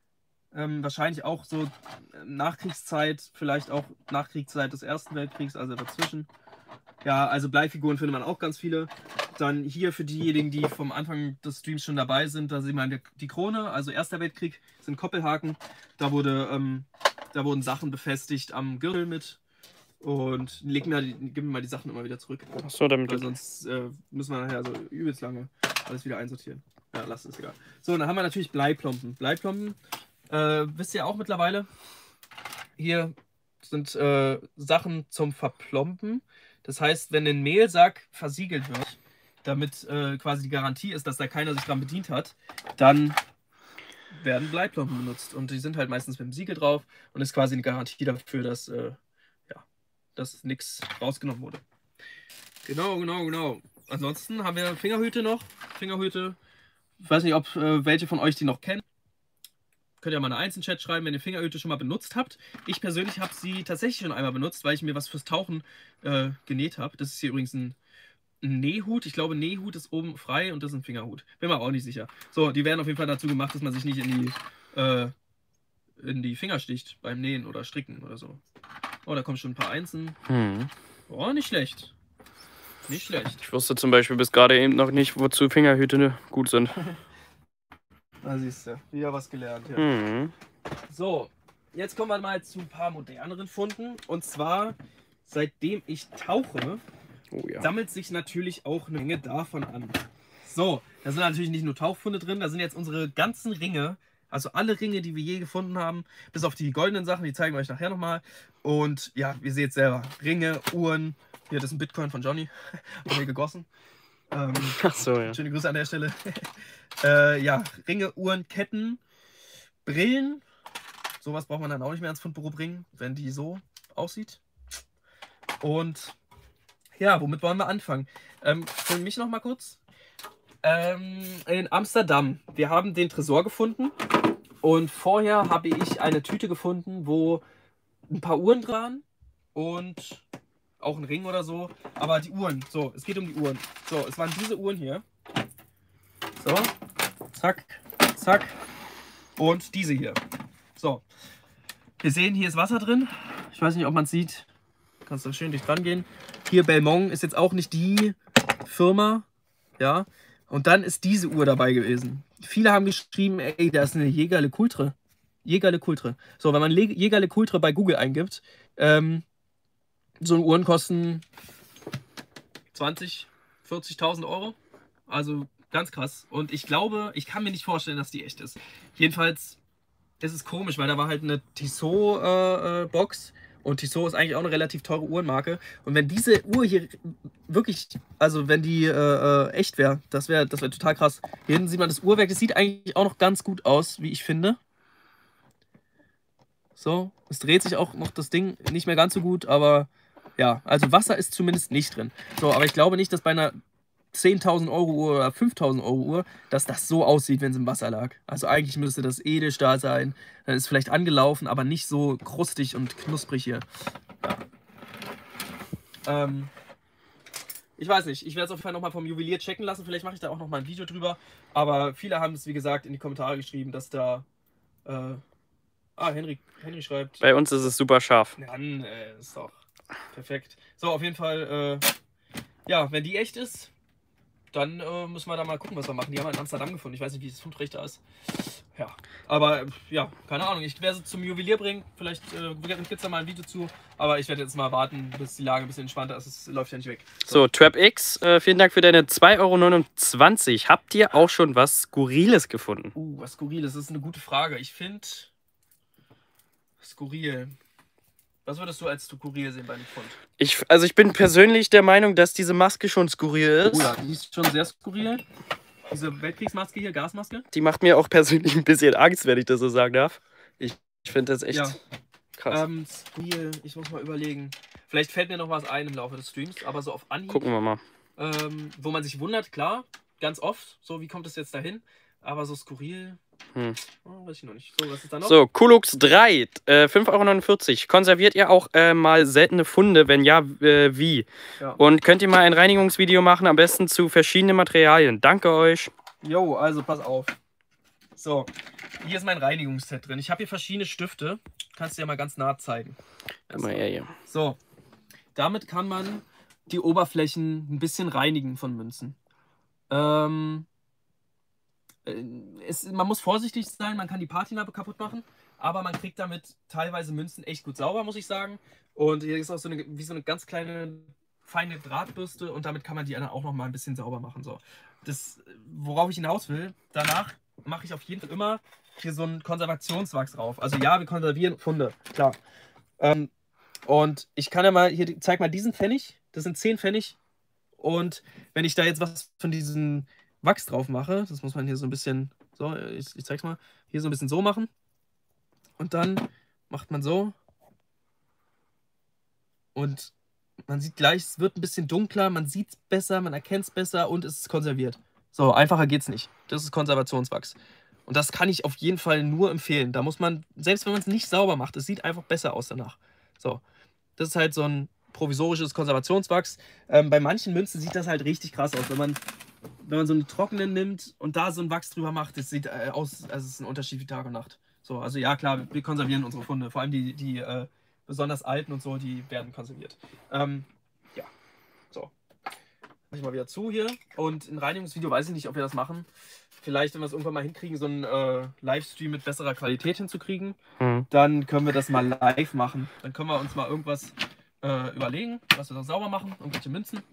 Ähm, wahrscheinlich auch so Nachkriegszeit, vielleicht auch Nachkriegszeit des Ersten Weltkriegs, also dazwischen. Ja, also Bleifiguren findet man auch ganz viele. Dann hier für diejenigen, die vom Anfang des Streams schon dabei sind, da sieht man die Krone, also Erster Weltkrieg, sind Koppelhaken. Da, wurde, ähm, da wurden Sachen befestigt am Gürtel mit. Und leg mir, gib mir mal die Sachen immer wieder zurück. Achso, damit. Weil sonst äh, müssen wir nachher so übelst lange alles wieder einsortieren. Ja, lass es egal. So, dann haben wir natürlich Bleiplomben. Bleiplomben, äh, wisst ihr auch mittlerweile, hier sind äh, Sachen zum Verplomben. Das heißt, wenn ein Mehlsack versiegelt wird, damit äh, quasi die Garantie ist, dass da keiner sich dran bedient hat, dann werden Bleiplomben benutzt. Und die sind halt meistens mit dem Siegel drauf und ist quasi eine Garantie dafür, dass, äh, ja, dass nichts rausgenommen wurde. Genau, genau, genau. Ansonsten haben wir Fingerhüte noch. Fingerhüte. Ich weiß nicht, ob äh, welche von euch die noch kennen. Könnt ihr mal eine Eins in den Chat schreiben, wenn ihr Fingerhüte schon mal benutzt habt. Ich persönlich habe sie tatsächlich schon einmal benutzt, weil ich mir was fürs Tauchen äh, genäht habe. Das ist hier übrigens ein, ein Nähhut. Ich glaube, Nähhut ist oben frei und das ist ein Fingerhut. Bin mir auch nicht sicher. So, die werden auf jeden Fall dazu gemacht, dass man sich nicht in die, äh, in die Finger sticht beim Nähen oder Stricken oder so. Oh, da kommen schon ein paar Einsen. Hm. Oh, nicht schlecht. Nicht schlecht. Ich wusste zum Beispiel bis gerade eben noch nicht, wozu Fingerhüte gut sind. Da siehst du, wieder was gelernt. Ja. Hm. So, jetzt kommen wir mal zu ein paar moderneren Funden. Und zwar, seitdem ich tauche, Oh ja. sammelt sich natürlich auch eine Menge davon an. So, da sind natürlich nicht nur Tauchfunde drin, da sind jetzt unsere ganzen Ringe, also alle Ringe, die wir je gefunden haben, bis auf die goldenen Sachen, die zeigen wir euch nachher nochmal. Und ja, ihr seht selber, Ringe, Uhren, hier, das ist ein Bitcoin von Johnny, hat mir gegossen. Ähm, Ach so, ja. Schöne Grüße an der Stelle. äh, ja, Ringe, Uhren, Ketten, Brillen. Sowas braucht man dann auch nicht mehr ans Fundbüro bringen, wenn die so aussieht. Und ja, womit wollen wir anfangen? Ähm, für mich noch mal kurz. Ähm, in Amsterdam. Wir haben den Tresor gefunden. Und vorher habe ich eine Tüte gefunden, wo ein paar Uhren dran waren und auch ein Ring oder so. Aber die Uhren, so, es geht um die Uhren. So, es waren diese Uhren hier. So, zack, zack. Und diese hier. So, wir sehen, hier ist Wasser drin. Ich weiß nicht, ob man es sieht. Kannst du schön dicht dran gehen. Hier Belmont ist jetzt auch nicht die Firma. Ja. Und dann ist diese Uhr dabei gewesen. Viele haben geschrieben, ey, da ist eine Jägerle Coultre. Jägerle Coultre. So, wenn man Jägerle Coultre bei Google eingibt, ähm, so eine Uhren kosten zwanzig, vierzigtausend Euro. Also ganz krass. Und ich glaube, ich kann mir nicht vorstellen, dass die echt ist. Jedenfalls ist es komisch, weil da war halt eine Tissot-Box. Äh, und Tissot ist eigentlich auch eine relativ teure Uhrenmarke. Und wenn diese Uhr hier wirklich, also wenn die äh, echt wäre, das wäre das wär total krass. Hier hinten sieht man das Uhrwerk. Das sieht eigentlich auch noch ganz gut aus, wie ich finde. So, es dreht sich auch noch das Ding nicht mehr ganz so gut, aber ja, also Wasser ist zumindest nicht drin. So, aber ich glaube nicht, dass bei einer zehntausend Euro Uhr oder fünftausend Euro Uhr, dass das so aussieht, wenn es im Wasser lag. Also eigentlich müsste das Edelstahl sein. Dann ist vielleicht angelaufen, aber nicht so krustig und knusprig hier. Ja. Ähm, ich weiß nicht, ich werde es auf jeden Fall nochmal vom Juwelier checken lassen. Vielleicht mache ich da auch nochmal ein Video drüber. Aber viele haben es, wie gesagt, in die Kommentare geschrieben, dass da... Äh, ah, Henry, Henry schreibt... Bei uns ist es super scharf. Dann äh, ist doch perfekt. So, auf jeden Fall, äh, ja, wenn die echt ist, dann äh, müssen wir da mal gucken, was wir machen. Die haben wir in Amsterdam gefunden. Ich weiß nicht, wie das Fundrecht da ist. Ja, aber ja, keine Ahnung. Ich werde sie zum Juwelier bringen. Vielleicht äh, gibt es da mal ein Video zu. Aber ich werde jetzt mal warten, bis die Lage ein bisschen entspannter ist. Es läuft ja nicht weg. So, so TrapX, äh, vielen Dank für deine zwei Euro neunundzwanzig. Habt ihr auch schon was Skurriles gefunden? Uh, was Skurriles? Das ist eine gute Frage. Ich finde... Skurril. Was würdest du als skurril sehen bei dem Fund? Ich, also ich bin persönlich der Meinung, dass diese Maske schon skurril ist. Oh ja, die ist schon sehr skurril. Diese Weltkriegsmaske hier, Gasmaske. Die macht mir auch persönlich ein bisschen Angst, wenn ich das so sagen darf. Ich, ich finde das echt ja. krass. Ähm, skurril, ich muss mal überlegen. Vielleicht fällt mir noch was ein im Laufe des Streams, aber so auf Anhieb. Gucken wir mal. Ähm, wo man sich wundert, klar, ganz oft, so wie kommt es jetzt dahin? Aber so skurril... Hm. Oh, weiß ich noch nicht. So, was ist da noch? So, Kulux drei, äh, fünf Euro neunundvierzig. Konserviert ihr auch äh, mal seltene Funde? Wenn ja, äh, wie? Ja. Und könnt ihr mal ein Reinigungsvideo machen, am besten zu verschiedenen Materialien? Danke euch. Jo, also pass auf. So, hier ist mein Reinigungsset drin. Ich habe hier verschiedene Stifte. Kannst du dir mal ganz nah zeigen. Guck mal her hier. So, damit kann man die Oberflächen ein bisschen reinigen von Münzen. Ähm, es, man muss vorsichtig sein, man kann die Patina kaputt machen, aber man kriegt damit teilweise Münzen echt gut sauber, muss ich sagen. Und hier ist auch so eine, wie so eine ganz kleine, feine Drahtbürste und damit kann man die dann auch noch mal ein bisschen sauber machen. So. Das, worauf ich hinaus will, danach mache ich auf jeden Fall immer hier so einen Konservationswachs drauf. Also ja, wir konservieren Funde, klar. Ähm, und ich kann ja mal, hier, zeig mal diesen Pfennig, das sind zehn Pfennig. Und wenn ich da jetzt was von diesem Wachs drauf mache, das muss man hier so ein bisschen, so, ich, ich zeig's mal, hier so ein bisschen so machen. Und dann macht man so. Und man sieht gleich, es wird ein bisschen dunkler, man sieht es besser, man erkennt es besser und es ist konserviert. So, einfacher geht's nicht. Das ist Konservationswachs. Und das kann ich auf jeden Fall nur empfehlen. Da muss man, selbst wenn man es nicht sauber macht, es sieht einfach besser aus danach. So, das ist halt so ein provisorisches Konservationswachs. Ähm, bei manchen Münzen sieht das halt richtig krass aus. Wenn man, wenn man so einen trockenen nimmt und da so ein Wachs drüber macht, das sieht äh, aus, also es ist ein Unterschied wie Tag und Nacht. So, also ja klar, wir konservieren unsere Funde. Vor allem die, die äh, besonders alten und so, die werden konserviert. Ähm, ja, so. Mach ich mal wieder zu hier. Und ein Reinigungsvideo weiß ich nicht, ob wir das machen. Vielleicht, wenn wir es irgendwann mal hinkriegen, so einen äh, Livestream mit besserer Qualität hinzukriegen, Mhm. dann können wir das mal live machen. Dann können wir uns mal irgendwas äh, überlegen, was wir da sauber machen, irgendwelche Münzen.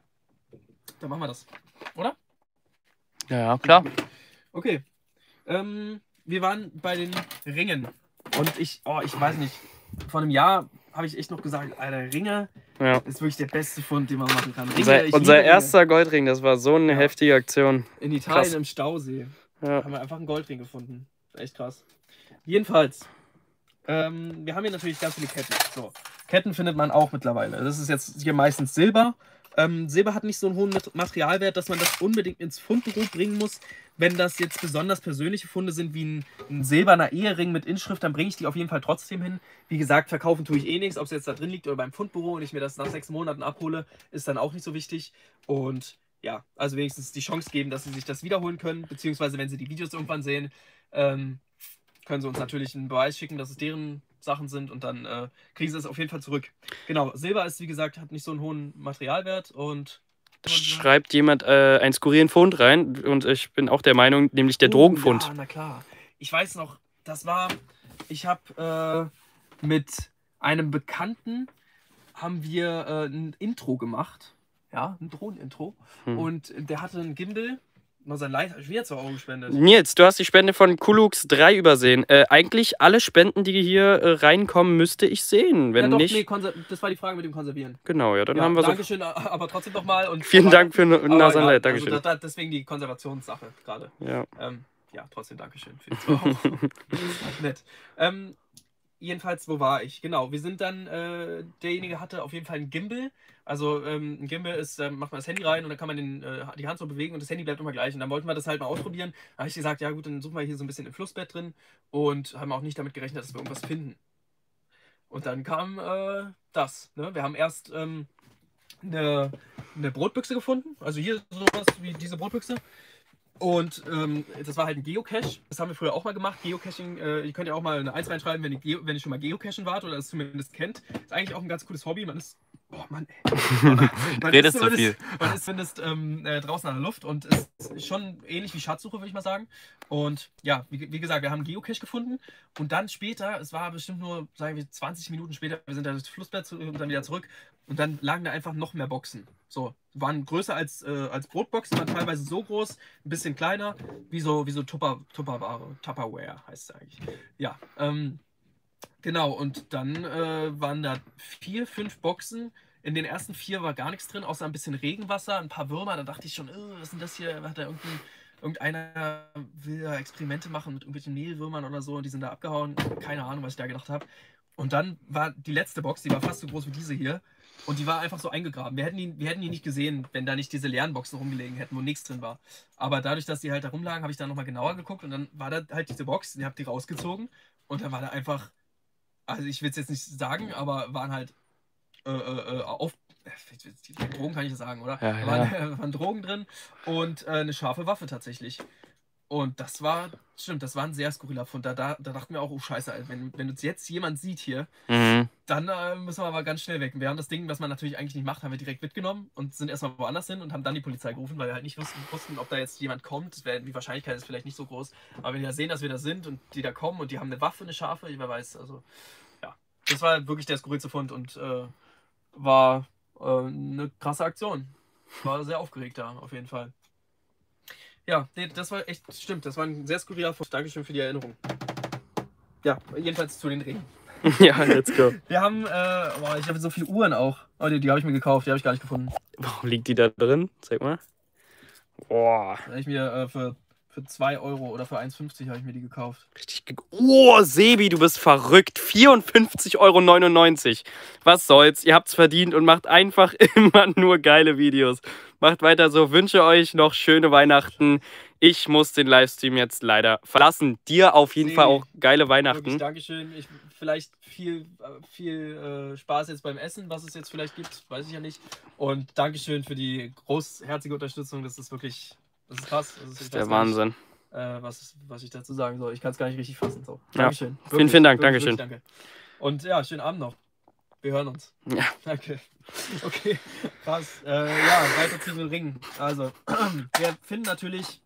Dann machen wir das, oder? Ja, klar. Okay. Ähm, wir waren bei den Ringen. Und ich, oh, ich weiß nicht, vor einem Jahr habe ich echt noch gesagt, Alter, Ringe Ja. ist wirklich der beste Fund, den man machen kann. Ringe, Unser, ich unser liebe Ringe. erster Goldring, das war so eine Ja. heftige Aktion. In Italien Krass. im Stausee Ja. haben wir einfach einen Goldring gefunden. Echt krass. Jedenfalls, ähm, wir haben hier natürlich ganz viele Ketten. So, Ketten findet man auch mittlerweile. Das ist jetzt hier meistens Silber. Ähm, Silber hat nicht so einen hohen Materialwert, dass man das unbedingt ins Fundbüro bringen muss. Wenn das jetzt besonders persönliche Funde sind, wie ein, ein silberner Ehering mit Inschrift, dann bringe ich die auf jeden Fall trotzdem hin. Wie gesagt, verkaufen tue ich eh nichts. Ob es jetzt da drin liegt oder beim Fundbüro und ich mir das nach sechs Monaten abhole, ist dann auch nicht so wichtig. Und ja, also wenigstens die Chance geben, dass sie sich das wiederholen können. Beziehungsweise, wenn sie die Videos irgendwann sehen, ähm, können sie uns natürlich einen Beweis schicken, dass es deren Sachen sind und dann äh, kriegen sie es auf jeden Fall zurück. Genau, Silber ist, wie gesagt, hat nicht so einen hohen Materialwert und Schreibt jemand äh, einen skurrilen Fund rein und ich bin auch der Meinung, nämlich der Oh, Drogenfund. Ja, na klar. Ich weiß noch, das war, ich habe äh, mit einem Bekannten haben wir äh, ein Intro gemacht. Ja, ein Drohnen-Intro. Hm. Und der hatte einen Gimbal. Mal sein Leid habe ich wieder zwei Euro gespendet. Nils, du hast die Spende von Kulux drei übersehen. Äh, eigentlich alle Spenden, die hier äh, reinkommen, müsste ich sehen. Wenn ja, doch, nicht. nee, konser- das war die Frage mit dem Konservieren. Genau, ja, dann Ja, haben wir so. Dankeschön, aber trotzdem nochmal. Und Vielen aber- Dank für aber Nasan ja, Leid. Dankeschön. Also da, da, deswegen die Konservationssache gerade. Ja. Ähm, ja, trotzdem Dankeschön für die zwei Euro. Nett. Ähm, jedenfalls, wo war ich? Genau, wir sind dann, äh, derjenige hatte auf jeden Fall einen Gimbal. Also ähm, ein Gimbal ist, da macht man das Handy rein und dann kann man den, äh, die Hand so bewegen und das Handy bleibt immer gleich. Und dann wollten wir das halt mal ausprobieren. Da habe ich gesagt, ja gut, dann suchen wir hier so ein bisschen im Flussbett drin und haben auch nicht damit gerechnet, dass wir irgendwas finden. Und dann kam äh, das. Ne? Wir haben erst ähm, eine, eine Brotbüchse gefunden. Also hier sowas wie diese Brotbüchse. Und ähm, das war halt ein Geocache. Das haben wir früher auch mal gemacht. Geocaching, äh, ihr könnt ja auch mal eine Eins reinschreiben, wenn ihr, Geo wenn ihr schon mal Geocachen wart oder das zumindest kennt. Ist eigentlich auch ein ganz cooles Hobby. Man ist. Oh Mann, ey. Man Redest ist, zu man viel. Ist, man ist zumindest ähm, äh, draußen an der Luft und ist schon ähnlich wie Schatzsuche, würde ich mal sagen. Und ja, wie, wie gesagt, wir haben einen Geocache gefunden. Und dann später, es war bestimmt nur, sagen wir, zwanzig Minuten später, wir sind da durchs Flussbett zu, und dann wieder zurück. Und dann lagen da einfach noch mehr Boxen. So, waren größer als, äh, als Brotboxen, waren teilweise so groß, ein bisschen kleiner, wie so, wie so Tupper, Tupperware, Tupperware heißt es eigentlich. Ja, ähm, genau, und dann äh, waren da vier, fünf Boxen. In den ersten vier war gar nichts drin, außer ein bisschen Regenwasser, ein paar Würmer. Da dachte ich schon, oh, was sind das hier? Hat da irgendein, irgendeiner will da Experimente machen mit irgendwelchen Mehlwürmern oder so und die sind da abgehauen. Keine Ahnung, was ich da gedacht habe. Und dann war die letzte Box, die war fast so groß wie diese hier. Und die war einfach so eingegraben. Wir hätten, die, wir hätten die nicht gesehen, wenn da nicht diese leeren Boxen rumgelegen hätten, wo nichts drin war. Aber dadurch, dass die halt da rumlagen, habe ich da nochmal genauer geguckt und dann war da halt diese Box, ich habe die rausgezogen und dann war da einfach, also ich will es jetzt nicht sagen, aber waren halt äh, äh, auf, Drogen kann ich das sagen, oder? Ja, Da ja. waren, waren Drogen drin und äh, eine scharfe Waffe tatsächlich. Und das war, stimmt, das war ein sehr skurriler Fund. Da, da, da dachten wir auch, oh Scheiße, Alter, wenn, wenn uns jetzt jemand sieht hier, Mhm. dann äh, müssen wir aber ganz schnell weg. Wir haben das Ding, was man natürlich eigentlich nicht macht, haben wir direkt mitgenommen und sind erstmal woanders hin und haben dann die Polizei gerufen, weil wir halt nicht wussten, wussten ob da jetzt jemand kommt. Das wär, die Wahrscheinlichkeit ist vielleicht nicht so groß. Aber wenn die da sehen, dass wir da sind und die da kommen und die haben eine Waffe, eine scharfe, wer weiß, also ja. Das war wirklich der skurrilste Fund und äh, war äh, eine krasse Aktion. War sehr aufgeregt da, auf jeden Fall. Ja, nee, das war echt, stimmt, das war ein sehr skurriler Fund. Dankeschön für die Erinnerung. Ja, jedenfalls zu den Ringen. Ja, let's go. Wir haben, äh, boah, ich habe so viele Uhren auch. Oh, die, die habe ich mir gekauft, die habe ich gar nicht gefunden. Warum liegt die da drin? Zeig mal. Boah. Da habe ich mir äh, für, für zwei Euro oder für eins fünfzig habe ich mir die gekauft. Richtig. ge- Oh, Sebi, du bist verrückt. vierundfünfzig Euro neunundneunzig. Was soll's? Ihr habt's verdient und macht einfach immer nur geile Videos. Macht weiter so. Wünsche euch noch schöne Weihnachten. Ich muss den Livestream jetzt leider verlassen. Dir auf jeden Sebi, Fall auch geile Wirklich, Weihnachten. Dankeschön. Ich, vielleicht viel, äh, viel äh, Spaß jetzt beim Essen, was es jetzt vielleicht gibt, weiß ich ja nicht. Und Dankeschön für die großherzige Unterstützung. Das ist wirklich, das ist krass. Das ist, Das ich ist weiß der gar nicht, Wahnsinn. äh, was, was ich dazu sagen soll. Ich kann es gar nicht richtig fassen. So. Ja. Dankeschön. Vielen, vielen Dank. Wirklich, Dankeschön. wirklich danke. Und ja, schönen Abend noch. Wir hören uns. Ja. Danke. Okay, krass. Äh, ja, weiter zu den Ringen. Also, wir finden natürlich,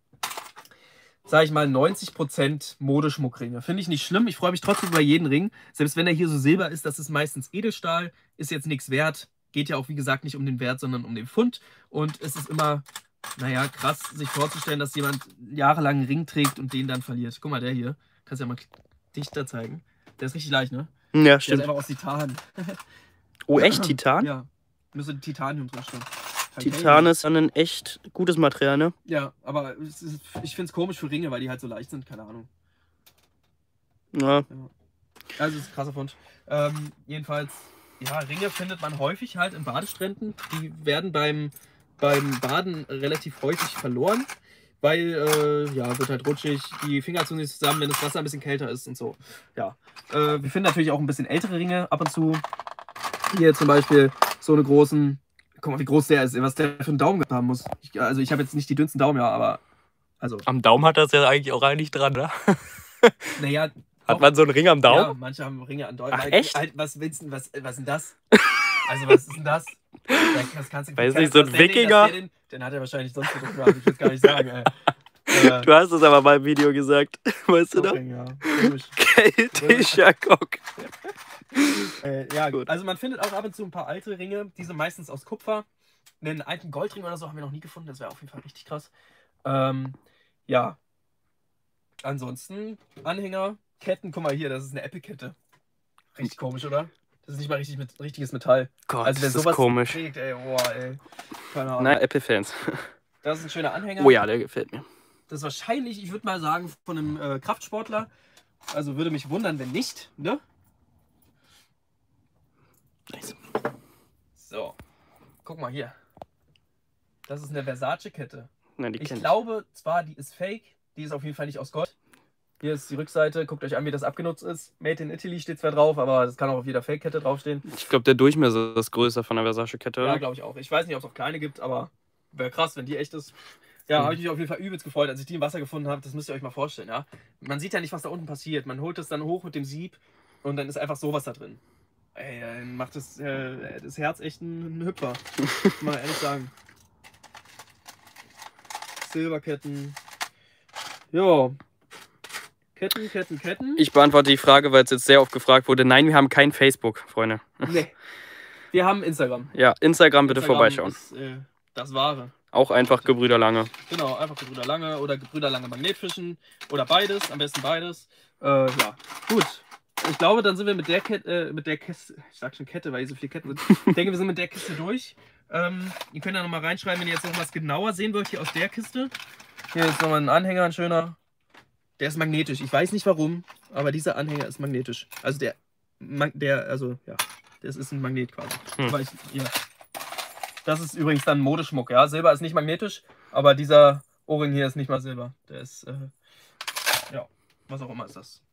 sage ich mal, neunzig Prozent Modeschmuckringe. Finde ich nicht schlimm. Ich freue mich trotzdem über jeden Ring. Selbst wenn er hier so silber ist, das ist meistens Edelstahl. Ist jetzt nichts wert. Geht ja auch, wie gesagt, nicht um den Wert, sondern um den Pfund. Und es ist immer, naja, krass, sich vorzustellen, dass jemand jahrelang einen Ring trägt und den dann verliert. Guck mal, der hier. Kannst du ja mal dichter zeigen. Der ist richtig leicht, ne? Ja, Der ist stimmt. einfach aus Titan. Oh, echt Titan? Ja. Müsste Titanium drinstehen. Titan ist dann ein echt gutes Material, ne? Ja, aber es ist, ich finde es komisch für Ringe, weil die halt so leicht sind, keine Ahnung. Ja. Also es ist ein krasser Fund. Ähm, jedenfalls, ja, Ringe findet man häufig halt in Badestränden. Die werden beim, beim Baden relativ häufig verloren, weil, äh, ja, wird halt rutschig, die Finger ziehen sich zusammen, wenn das Wasser ein bisschen kälter ist und so. Ja, äh, wir finden natürlich auch ein bisschen ältere Ringe ab und zu. Hier zum Beispiel so eine großen, guck mal, wie groß der ist, was der für einen Daumen gehabt haben muss. Ich, also ich habe jetzt nicht die dünnsten Daumen, ja, aber, also, Am Daumen hat das ja eigentlich auch eigentlich dran, ne? naja. Hat man so einen Ring am Daumen? Ja, manche haben Ringe an Daumen. Ach, Halt, echt? Halt, was willst du, was, was ist denn das? Also, was ist denn das? Das kannst du, Weiß kann- nicht, so ein was der den- Wikinger? dass der Den, den hat er wahrscheinlich sonst gedruckt gehabt, ich will es gar nicht sagen, ey. Äh, Du hast es aber mal im Video gesagt. Weißt du noch? Ring, ja. Komisch. Keltischer Cock. Äh, ja, Gut. also man findet auch ab und zu ein paar alte Ringe, diese meistens aus Kupfer. Einen alten Goldring oder so haben wir noch nie gefunden, das wäre auf jeden Fall richtig krass. Ähm, ja. Ansonsten Anhänger, Ketten, guck mal hier, das ist eine Apple-Kette. Richtig komisch, oder? Das ist nicht mal richtig mit richtiges Metall. Gott, Also wer das ist sowas komisch. trägt, ey, boah, ey. Keine Ahnung. Na, Apple-Fans. Das ist ein schöner Anhänger. Oh ja, der gefällt mir. Das ist wahrscheinlich, ich würde mal sagen, von einem äh, Kraftsportler. Also würde mich wundern, wenn nicht, ne? Nice. So. Guck mal hier. Das ist eine Versace-Kette. Nein, die Ich kenn ich. glaube zwar, die ist fake. Die ist auf jeden Fall nicht aus Gold. Hier ist die Rückseite. Guckt euch an, wie das abgenutzt ist. Made in Italy steht zwar drauf, aber das kann auch auf jeder Fake-Kette draufstehen. Ich glaube, der Durchmesser ist größer von der Versace-Kette, Ja, oder? glaube ich auch. Ich weiß nicht, ob es auch kleine gibt, aber wäre krass, wenn die echt ist. Ja, habe ich mich auf jeden Fall übelst gefreut, als ich die im Wasser gefunden habe. Das müsst ihr euch mal vorstellen, ja. Man sieht ja nicht, was da unten passiert. Man holt es dann hoch mit dem Sieb und dann ist einfach sowas da drin. Ey, dann macht das, äh, das Herz echt einen Hüpfer. Muss man ehrlich sagen. Silberketten. Ja. Ketten, Ketten, Ketten. Ich beantworte die Frage, weil es jetzt sehr oft gefragt wurde. Nein, wir haben kein Facebook, Freunde. Nee. Wir haben Instagram. Ja, Instagram bitte Instagram vorbeischauen. Ist, äh, das Wahre. Auch einfach Gebrüder Lange. Genau, einfach Gebrüder Lange oder Gebrüder Lange Magnetfischen oder beides, am besten beides. Äh, ja, gut. Ich glaube, dann sind wir mit der Kette, äh, mit der Kiste, ich sag schon Kette, weil hier so viele Ketten sind. Ich denke, wir sind mit der Kiste durch. Ähm, ihr könnt ja nochmal reinschreiben, wenn ihr jetzt noch was genauer sehen wollt hier aus der Kiste. Hier ist nochmal ein Anhänger, ein schöner. Der ist magnetisch. Ich weiß nicht warum, aber dieser Anhänger ist magnetisch. Also der, der, also ja, das ist ein Magnet quasi. Hm. Aber ich, ja. Das ist übrigens dann Modeschmuck, ja. Silber ist nicht magnetisch, aber dieser Ohrring hier ist nicht mal Silber. Der ist, äh, ja, was auch immer ist das.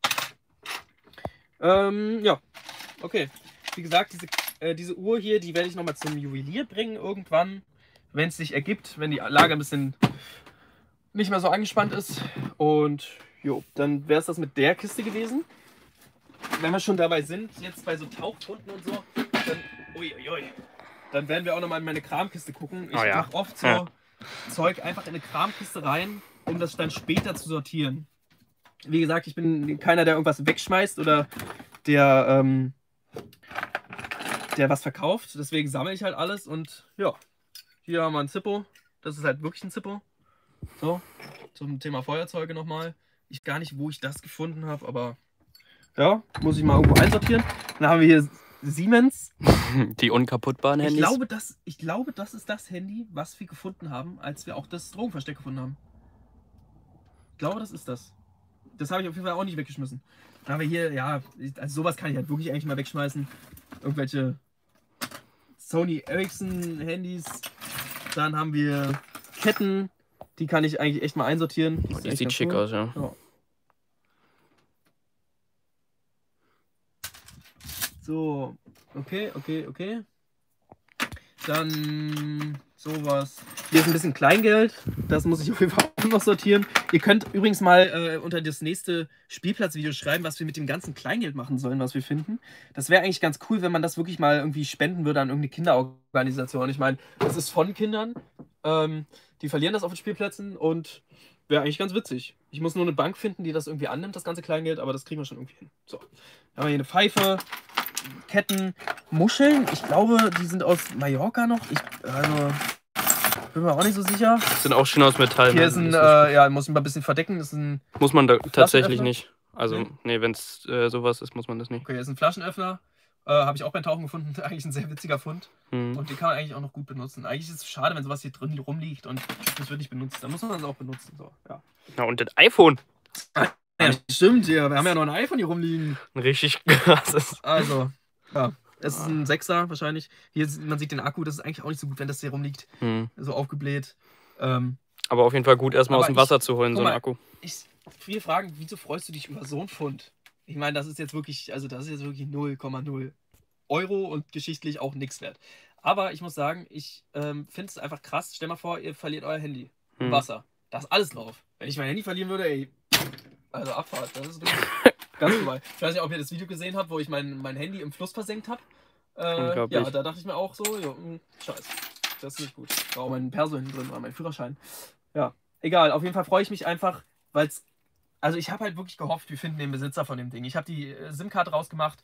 Ähm, ja, okay. Wie gesagt, diese, äh, diese Uhr hier, die werde ich nochmal zum Juwelier bringen irgendwann, wenn es sich ergibt, wenn die Lage ein bisschen nicht mehr so angespannt ist. Und jo, dann wäre es das mit der Kiste gewesen. Wenn wir schon dabei sind, jetzt bei so Tauchfunden und so, dann, ui, ui, ui, dann werden wir auch nochmal in meine Kramkiste gucken. Ich Oh ja. mache oft so Ja. Zeug einfach in eine Kramkiste rein, um das dann später zu sortieren. Wie gesagt, ich bin keiner, der irgendwas wegschmeißt oder der, ähm, der was verkauft. Deswegen sammle ich halt alles und ja, hier haben wir ein Zippo. Das ist halt wirklich ein Zippo. So, zum Thema Feuerzeuge nochmal. Ich gar nicht, wo ich das gefunden habe, aber ja, muss ich mal irgendwo einsortieren. Dann haben wir hier Siemens. Die unkaputtbaren Ich Handys. glaube, das, ich glaube, das ist das Handy, was wir gefunden haben, als wir auch das Drogenversteck gefunden haben. Ich glaube, das ist das. Das habe ich auf jeden Fall auch nicht weggeschmissen. Dann haben wir hier, ja, also sowas kann ich halt wirklich eigentlich mal wegschmeißen. Irgendwelche Sony Ericsson Handys. Dann haben wir Ketten, die kann ich eigentlich echt mal einsortieren. Oh, ist die echt sieht ganz schick cool. aus, ja. Ja. So, okay, okay, okay. Dann sowas. Hier ist ein bisschen Kleingeld. Das muss ich auf jeden Fall auch noch sortieren. Ihr könnt übrigens mal äh, unter das nächste Spielplatzvideo schreiben, was wir mit dem ganzen Kleingeld machen sollen, was wir finden. Das wäre eigentlich ganz cool, wenn man das wirklich mal irgendwie spenden würde an irgendeine Kinderorganisation. Ich meine, das ist von Kindern. Ähm, die verlieren das auf den Spielplätzen und wäre eigentlich ganz witzig. Ich muss nur eine Bank finden, die das irgendwie annimmt, das ganze Kleingeld, aber das kriegen wir schon irgendwie hin. So, dann haben wir hier eine Pfeife. Ketten, Muscheln. Ich glaube, die sind aus Mallorca noch. Ich also, bin mir auch nicht so sicher. Sind auch schön aus Metall. Hier ne? ist ein, Das ist- äh, ja, muss ich mal ein bisschen verdecken. Das ist ein, muss man da tatsächlich Flaschenöffner? nicht. Also, Nee? nee, wenn es äh, sowas ist, muss man das nicht. okay, hier ist ein Flaschenöffner. Äh, Habe ich auch beim Tauchen gefunden. Eigentlich ein sehr witziger Fund. Hm. Und den kann man eigentlich auch noch gut benutzen. Eigentlich ist es schade, wenn sowas hier drin rumliegt und das wird nicht benutzt. Dann muss man es auch benutzen. So, ja. Na, und das iPhone. Ja, stimmt, ja. Wir haben ja noch ein iPhone hier rumliegen. Ein richtig krasses. Also, ja. Es ist ein Sechser wahrscheinlich. Hier ist, man sieht den Akku, das ist eigentlich auch nicht so gut, wenn das hier rumliegt. Hm. So aufgebläht. Ähm, Aber auf jeden Fall gut, erstmal Aber aus dem ich- Wasser zu holen, guck so ein mal, Akku. ich viele fragen, wieso freust du dich über so einen Fund? Ich meine, das ist jetzt wirklich, also das ist jetzt wirklich null Komma null Euro und geschichtlich auch nichts wert. Aber ich muss sagen, ich ähm, finde es einfach krass. Stell mal vor, ihr verliert euer Handy im Hm. Wasser. Da ist alles drauf. Wenn ich mein Handy verlieren würde, ey, also Abfahrt, das ist wirklich ganz vorbei. Ich weiß nicht, ob ihr das Video gesehen habt, wo ich mein, mein Handy im Fluss versenkt habe. Äh, Unglaublich. ja, da dachte ich mir auch so, jo, mh, scheiße, das ist nicht gut. Da war auch mein Perso hinten drin, war mein Führerschein. Ja, egal, auf jeden Fall freue ich mich einfach, weil es, also ich habe halt wirklich gehofft, wir finden den Besitzer von dem Ding. Ich habe die äh, SIM-Karte rausgemacht,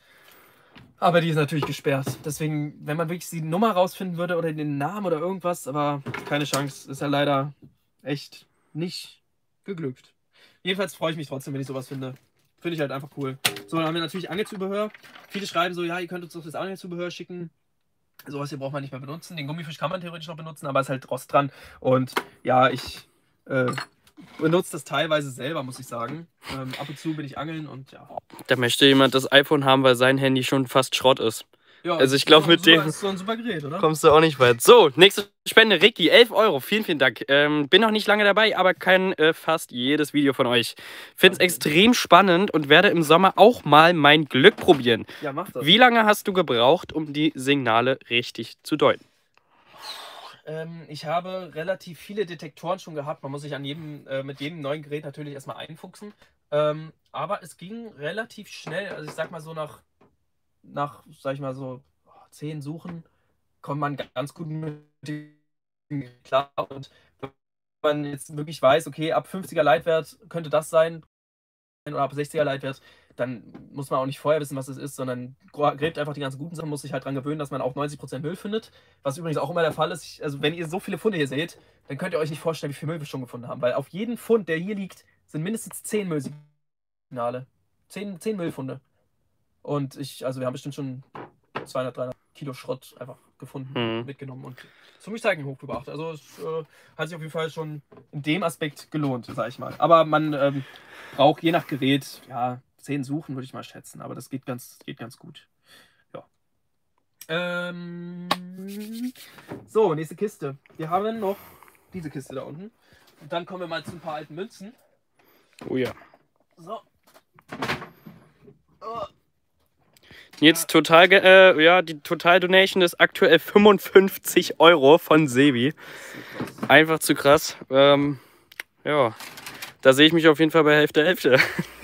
aber die ist natürlich gesperrt. Deswegen, wenn man wirklich die Nummer rausfinden würde oder den Namen oder irgendwas, aber keine Chance, ist ja leider echt nicht geglückt. Jedenfalls freue ich mich trotzdem, wenn ich sowas finde. Finde ich halt einfach cool. So, dann haben wir natürlich Angelzubehör. Viele schreiben so, ja, ihr könnt uns doch das Angelzubehör schicken. Sowas hier braucht man nicht mehr benutzen. Den Gummifisch kann man theoretisch noch benutzen, aber es ist halt Rost dran. Und ja, ich äh, benutze das teilweise selber, muss ich sagen. Ähm, ab und zu bin ich angeln und ja. Da möchte jemand das iPhone haben, weil sein Handy schon fast Schrott ist. ja Also ich glaub, ist mit so ein dem- super- ist so ein super Gerät, oder? Kommst du auch nicht weit. So, nächste Spende, Ricky, elf Euro. Vielen, vielen Dank. Ähm, bin noch nicht lange dabei, aber kann äh, fast jedes Video von euch. Finde es extrem spannend und werde im Sommer auch mal mein Glück probieren. Ja, mach das. Wie lange hast du gebraucht, um die Signale richtig zu deuten? Ähm, ich habe relativ viele Detektoren schon gehabt. Man muss sich an jedem, äh, mit jedem neuen Gerät natürlich erstmal einfuchsen. Ähm, aber es ging relativ schnell. Also ich sag mal so nach, nach sag ich mal so, zehn Suchen kommt man ganz gut mit dem klar. Und wenn man jetzt wirklich weiß, okay, ab fünfziger Leitwert könnte das sein oder ab sechziger Leitwert, dann muss man auch nicht vorher wissen, was es ist, sondern gräbt einfach die ganzen guten Sachen, muss sich halt dran gewöhnen, dass man auch neunzig Prozent Müll findet. Was übrigens auch immer der Fall ist. Ich, also wenn ihr so viele Funde hier seht, dann könnt ihr euch nicht vorstellen, wie viel Müll wir schon gefunden haben. Weil auf jeden Fund, der hier liegt, sind mindestens zehn Müllsignale. zehn, zehn Müllfunde. Und ich, also wir haben bestimmt schon zweihundert, dreihundert Kilo Schrott einfach gefunden, Mhm. mitgenommen und zum Recycling hochgebracht. Also es äh, hat sich auf jeden Fall schon in dem Aspekt gelohnt, sag ich mal. Aber man ähm, braucht je nach Gerät, ja, zehn Suchen würde ich mal schätzen, aber das geht ganz, geht ganz gut. Ja. Ähm, so, nächste Kiste. Wir haben noch diese Kiste da unten. Und dann kommen wir mal zu ein paar alten Münzen. Oh ja. So. Oh. Jetzt total, ge- äh, ja, die Total Donation ist aktuell fünfundfünfzig Euro von Sebi. Einfach zu krass. Ähm, Ja, da sehe ich mich auf jeden Fall bei Hälfte, Hälfte.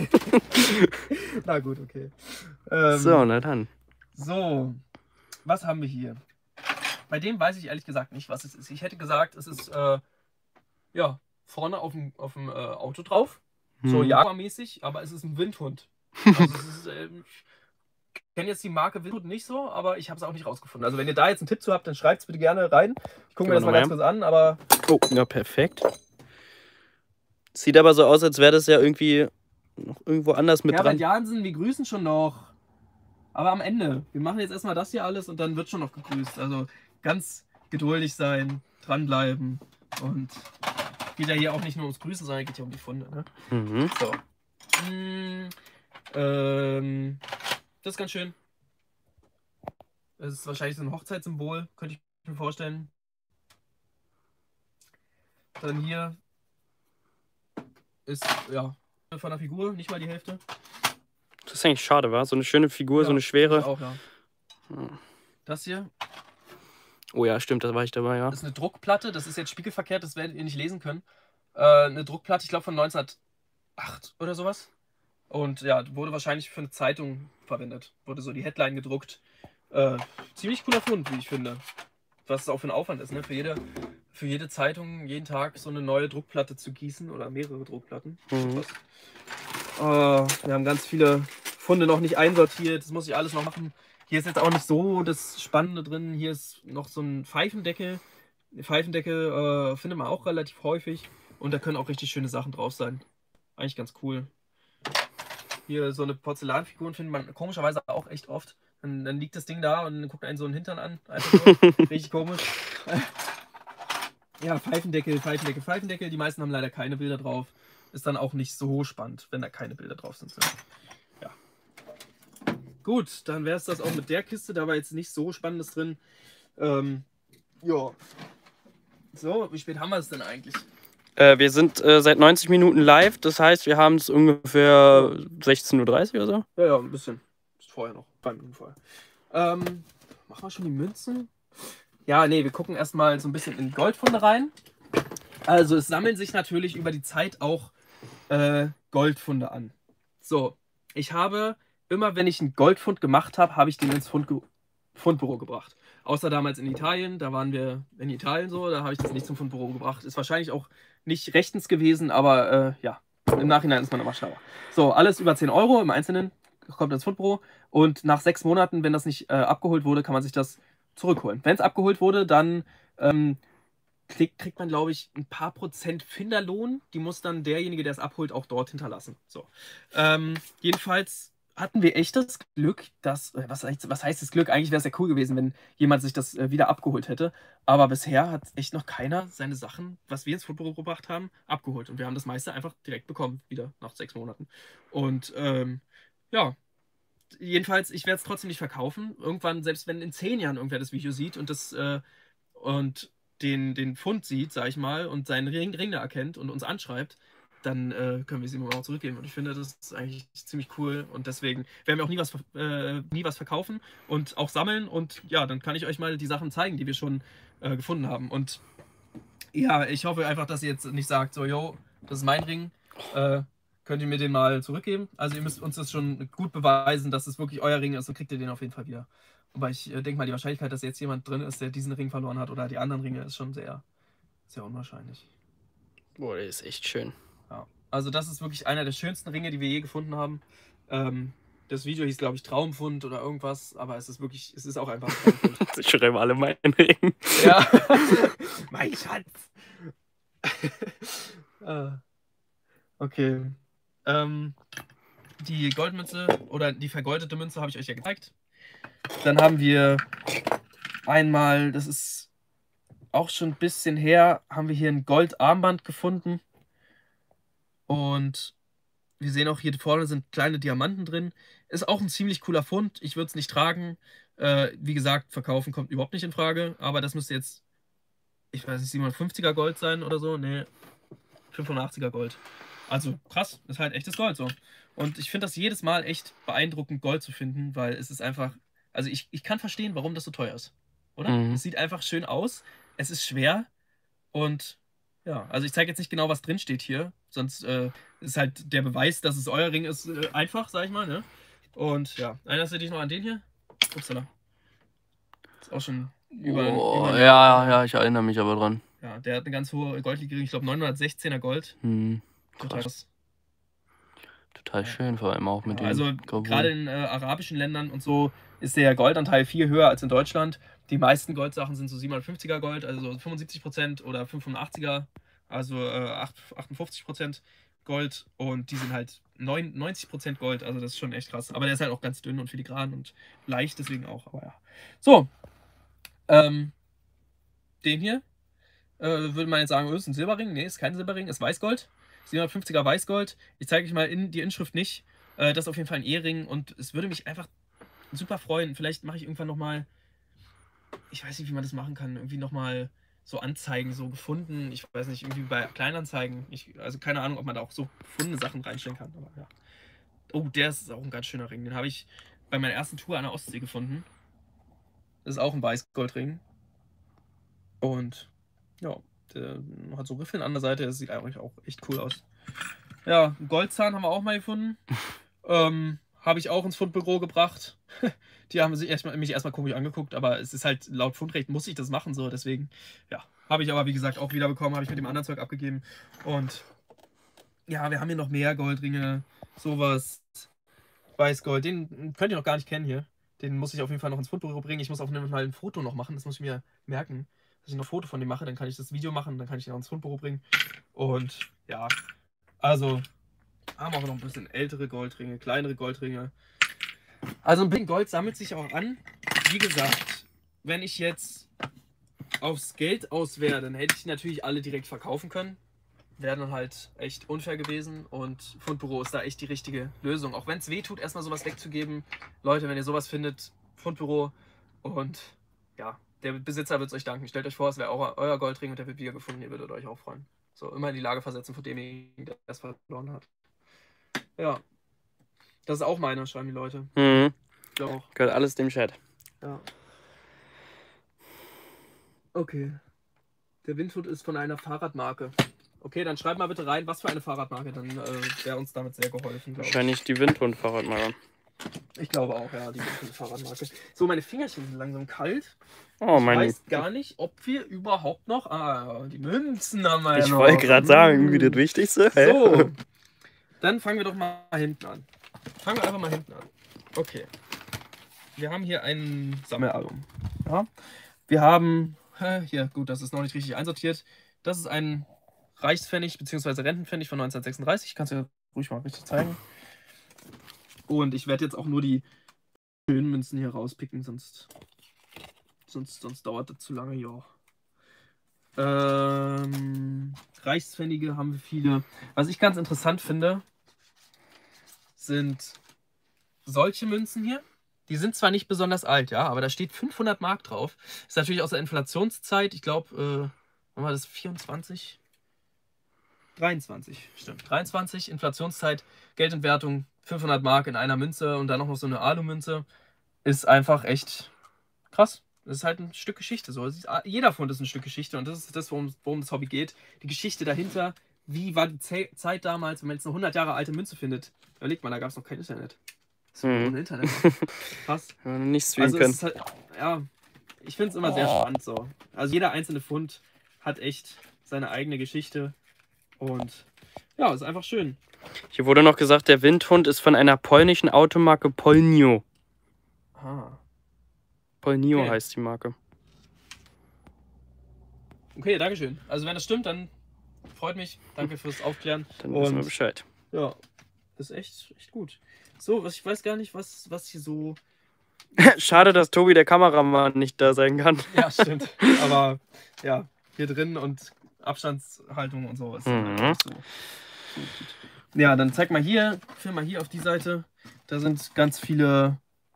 Na gut, okay. Ähm, So, na dann. So, was haben wir hier? Bei dem weiß ich ehrlich gesagt nicht, was es ist. Ich hätte gesagt, es ist äh, ja vorne auf dem, auf dem äh, Auto drauf. So Hm. Jaguar-mäßig, aber es ist ein Windhund. Also es ist, äh, ich kenne jetzt die Marke Windhund nicht so, aber ich habe es auch nicht rausgefunden. Also wenn ihr da jetzt einen Tipp zu habt, dann schreibt es bitte gerne rein. Ich gucke mir das mal ganz kurz an, aber... Oh, ja, perfekt. Sieht aber so aus, als wäre das ja irgendwie noch irgendwo anders mit Herbert dran. Jansen, wir grüßen schon noch. Aber am Ende. Wir machen jetzt erstmal das hier alles und dann wird schon noch gegrüßt. Also ganz geduldig sein, dranbleiben und geht ja hier auch nicht nur ums Grüßen, sondern geht ja um die Funde. Ne? Mhm. So. Mm, ähm, das ist ganz schön. Das ist wahrscheinlich so ein Hochzeitssymbol, könnte ich mir vorstellen. Dann hier ist, ja, von der Figur nicht mal die Hälfte. Das ist eigentlich schade, war? So eine schöne Figur, Ja, so eine ich schwere. auch, ja. Das hier Oh ja, stimmt, da war ich dabei, ja. ist eine Druckplatte, das ist jetzt spiegelverkehrt, das werdet ihr nicht lesen können. Äh, eine Druckplatte, ich glaube von neunzehnhundertacht oder sowas. Und ja, wurde wahrscheinlich für eine Zeitung verwendet. Wurde so die Headline gedruckt. Äh, ziemlich cooler Fund, wie ich finde. Was es auch für ein Aufwand ist, ne? Für jede, für jede Zeitung jeden Tag so eine neue Druckplatte zu gießen oder mehrere Druckplatten. Mhm. Äh, wir haben ganz viele Funde noch nicht einsortiert, das muss ich alles noch machen. Hier ist jetzt auch nicht so das Spannende drin. Hier ist noch so ein Pfeifendeckel. Pfeifendeckel äh, findet man auch relativ häufig. Und da können auch richtig schöne Sachen drauf sein. Eigentlich ganz cool. Hier so eine Porzellanfigur findet man komischerweise auch echt oft. Dann, dann liegt das Ding da und dann guckt einen so einen Hintern an. Einfach so. Richtig komisch. Ja, Pfeifendeckel, Pfeifendeckel, Pfeifendeckel. Die meisten haben leider keine Bilder drauf. Ist dann auch nicht so spannend, wenn da keine Bilder drauf sind. Ja. Gut, dann wäre es das auch mit der Kiste. Da war jetzt nicht so Spannendes drin. Ähm, ja. So, wie spät haben wir es denn eigentlich? Äh, wir sind äh, seit neunzig Minuten live, das heißt, wir haben es ungefähr sechzehn Uhr dreißig oder so. Ja, ja, ein bisschen. Ist vorher noch. Drei Minuten vorher. Ähm, machen wir schon die Münzen? Ja, nee, wir gucken erstmal so ein bisschen in Goldfunde rein. Also es sammeln sich natürlich über die Zeit auch äh, Goldfunde an. So, ich habe immer, wenn ich einen Goldfund gemacht habe, habe ich den ins Fundge Fundbüro gebracht. Außer damals in Italien, da waren wir in Italien so, da habe ich das nicht zum Fundbüro gebracht. Ist wahrscheinlich auch nicht rechtens gewesen, aber äh, ja, im Nachhinein ist man immer schlauer. So, alles über zehn Euro im Einzelnen kommt ins Fundbüro und nach sechs Monaten, wenn das nicht äh, abgeholt wurde, kann man sich das zurückholen. Wenn es abgeholt wurde, dann ähm, kriegt, kriegt man, glaube ich, ein paar Prozent Finderlohn. Die muss dann derjenige, der es abholt, auch dort hinterlassen. So. Ähm, jedenfalls hatten wir echt das Glück, dass, was, was heißt das Glück? Eigentlich wäre es ja cool gewesen, wenn jemand sich das äh, wieder abgeholt hätte. Aber bisher hat echt noch keiner seine Sachen, was wir ins Fundbüro gebracht haben, abgeholt. Und wir haben das meiste einfach direkt bekommen, wieder nach sechs Monaten. Und ähm, ja, jedenfalls, ich werde es trotzdem nicht verkaufen. Irgendwann, selbst wenn in zehn Jahren irgendwer das Video sieht und das äh, und den, den Fund sieht, sag ich mal, und seinen Ring, Ring da erkennt und uns anschreibt, dann äh, können wir es ihm auch zurückgeben. Und ich finde, das ist eigentlich ziemlich cool. Und deswegen werden wir auch nie was, äh, nie was verkaufen und auch sammeln. Und ja, dann kann ich euch mal die Sachen zeigen, die wir schon äh, gefunden haben. Und ja, ich hoffe einfach, dass ihr jetzt nicht sagt, so, yo, das ist mein Ring. Äh, könnt ihr mir den mal zurückgeben? Also ihr müsst uns das schon gut beweisen, dass es wirklich euer Ring ist und kriegt ihr den auf jeden Fall wieder. Wobei ich äh, denke mal, die Wahrscheinlichkeit, dass jetzt jemand drin ist, der diesen Ring verloren hat oder die anderen Ringe, ist schon sehr, sehr unwahrscheinlich. Boah, der ist echt schön. Ja. Also das ist wirklich einer der schönsten Ringe, die wir je gefunden haben. Ähm, das Video hieß, glaube ich, Traumfund oder irgendwas, aber es ist wirklich, es ist auch einfach ein Traumfund. Ich schreibe alle meinen Ring. Ja, mein Schatz. Ah. Okay. Ähm, die Goldmünze oder die vergoldete Münze habe ich euch ja gezeigt. Dann haben wir einmal, das ist auch schon ein bisschen her, haben wir hier ein Goldarmband gefunden. Und wir sehen auch, hier vorne sind kleine Diamanten drin. Ist auch ein ziemlich cooler Fund. Ich würde es nicht tragen. Äh, wie gesagt, verkaufen kommt überhaupt nicht in Frage. Aber das müsste jetzt, ich weiß nicht, siebenhundertfünfziger Gold sein oder so. Nee, fünfhundertachtziger Gold. Also krass, ist halt echtes Gold so. Und ich finde das jedes Mal echt beeindruckend, Gold zu finden, weil es ist einfach, also ich, ich kann verstehen, warum das so teuer ist. Oder? Mhm. Es sieht einfach schön aus, es ist schwer und Ja, also ich zeige jetzt nicht genau, was drin steht hier, sonst äh, ist halt der Beweis, dass es euer Ring ist, äh, einfach, sag ich mal, ne? Und ja, erinnerst du dich noch an den hier? Upsala. Ist auch schon über, Oh, über ein ja, Jahr. ja, ich erinnere mich aber dran. Ja, der hat eine ganz hohe Goldlegierung, ich glaube neunhundertsechzehner Gold. Hm, Total krass. krass. Total schön, vor allem auch mit Ja, dem also Gravuren. gerade in äh, arabischen Ländern und so ist der Goldanteil viel höher als in Deutschland. Die meisten Goldsachen sind so siebenhundertfünfziger Gold, also so fünfundsiebzig Prozent oder fünfundachtziger, also äh, achtundfünfzig Prozent Gold und die sind halt neunzig Prozent Gold, also das ist schon echt krass. Aber der ist halt auch ganz dünn und filigran und leicht, deswegen auch, aber ja. So, ähm, den hier äh, würde man jetzt sagen, oh, ist ein Silberring. Nee, ist kein Silberring, ist Weißgold. siebenhundertfünfziger Weißgold. Ich zeige euch mal in die Inschrift nicht. Äh, das ist auf jeden Fall ein Ehering und es würde mich einfach super freuen. Vielleicht mache ich irgendwann nochmal, ich weiß nicht, wie man das machen kann, irgendwie nochmal so Anzeigen, so gefunden. Ich weiß nicht, irgendwie bei Kleinanzeigen. Ich, also keine Ahnung, ob man da auch so gefundene Sachen reinstellen kann. Aber ja. Oh, der ist auch ein ganz schöner Ring. Den habe ich bei meiner ersten Tour an der Ostsee gefunden. Das ist auch ein Weißgoldring. Und ja, der hat so Riffeln an der Seite. Das sieht eigentlich auch echt cool aus. Ja, einen Goldzahn haben wir auch mal gefunden. ähm, habe ich auch ins Fundbüro gebracht. Die haben sich erstmal, mich erstmal komisch angeguckt, aber es ist halt laut Fundrecht muss ich das machen, so deswegen, ja. Habe ich aber, wie gesagt, auch wieder bekommen, habe ich mit dem anderen Zeug abgegeben. Und ja, wir haben hier noch mehr Goldringe, sowas. Weißgold, den könnt ihr noch gar nicht kennen hier. Den muss ich auf jeden Fall noch ins Fundbüro bringen. Ich muss auch mal ein Foto noch machen, das muss ich mir merken. Dass ich noch ein Foto von dem mache, dann kann ich das Video machen, dann kann ich den auch ins Fundbüro bringen. Und ja, also haben auch noch ein bisschen ältere Goldringe, kleinere Goldringe. Also ein bisschen Gold sammelt sich auch an. Wie gesagt, wenn ich jetzt aufs Geld aus wäre, dann hätte ich die natürlich alle direkt verkaufen können. Wäre dann halt echt unfair gewesen und Fundbüro ist da echt die richtige Lösung. Auch wenn es weh tut, erstmal sowas wegzugeben. Leute, wenn ihr sowas findet, Fundbüro und ja, der Besitzer wird es euch danken. Stellt euch vor, es wäre euer, euer Goldring und der wird wieder gefunden, ihr würdet euch auch freuen. So, immer in die Lage versetzen von demjenigen, der es verloren hat. Ja, das ist auch meine, schreiben die Leute. Mhm. Ich glaube auch. Gehört alles dem Chat. Ja. Okay. Der Windhut ist von einer Fahrradmarke. Okay, dann schreibt mal bitte rein, was für eine Fahrradmarke, dann äh, wäre uns damit sehr geholfen, glaube ich. Wahrscheinlich die Windhund-Fahrradmarke. Ich glaube auch, ja, die Windhund-Fahrradmarke. So, meine Fingerchen sind langsam kalt. Oh, Ich mein. weiß gar nicht, ob wir überhaupt noch... Ah, die Münzen haben wir ja Ich noch. wollte gerade sagen, irgendwie das Wichtigste. Hä? So, dann fangen wir doch mal hinten an. Fangen wir einfach mal hinten an. Okay. Wir haben hier ein Sammelalbum. Ja. Wir haben... Hier, gut, das ist noch nicht richtig einsortiert. Das ist ein Reichspfennig bzw. Rentenpfennig von neunzehnhundertsechsunddreißig. Kannst du ja ruhig mal richtig zeigen. Und ich werde jetzt auch nur die schönen Münzen hier rauspicken, sonst, sonst, sonst dauert das zu lange hier. Ähm, Reichspfennige haben wir viele. Was ich ganz interessant finde, sind solche Münzen hier. Die sind zwar nicht besonders alt, ja, aber da steht fünfhundert Mark drauf. Ist natürlich aus der Inflationszeit, ich glaube, äh, wann war das? vierundzwanzig? dreiundzwanzig, stimmt. dreiundzwanzig, Inflationszeit, Geldentwertung, fünfhundert Mark in einer Münze und dann noch so eine Alu-Münze. Ist einfach echt krass. Das ist halt ein Stück Geschichte. So. Ist, jeder Fund ist ein Stück Geschichte und das ist das, worum, worum das Hobby geht. Die Geschichte dahinter, wie war die Ze Zeit damals, wenn man jetzt eine hundert Jahre alte Münze findet. Überlegt mal, da gab es noch kein Internet. Das war Mhm. ohne Internet. Krass. Wenn man nicht streamen Also können. es ist halt, ja, ich finde es immer sehr spannend so. Also jeder einzelne Fund hat echt seine eigene Geschichte und ja, ist einfach schön. Hier wurde noch gesagt, der Windhund ist von einer polnischen Automarke Polnio. Ah. Polnio Okay. heißt die Marke. Okay, dankeschön. Also wenn das stimmt, dann freut mich. Danke fürs Aufklären. Dann wissen wir Und Bescheid. ja, ist echt, echt gut. So, was ich weiß gar nicht, was, was hier so... Schade, dass Tobi, der Kameramann, nicht da sein kann. Ja, stimmt. Aber ja, hier drin und Abstandshaltung und so ist Mhm. einfach nicht so, so gut. Ja, dann zeig mal hier, film mal hier auf die Seite. Da sind ganz viele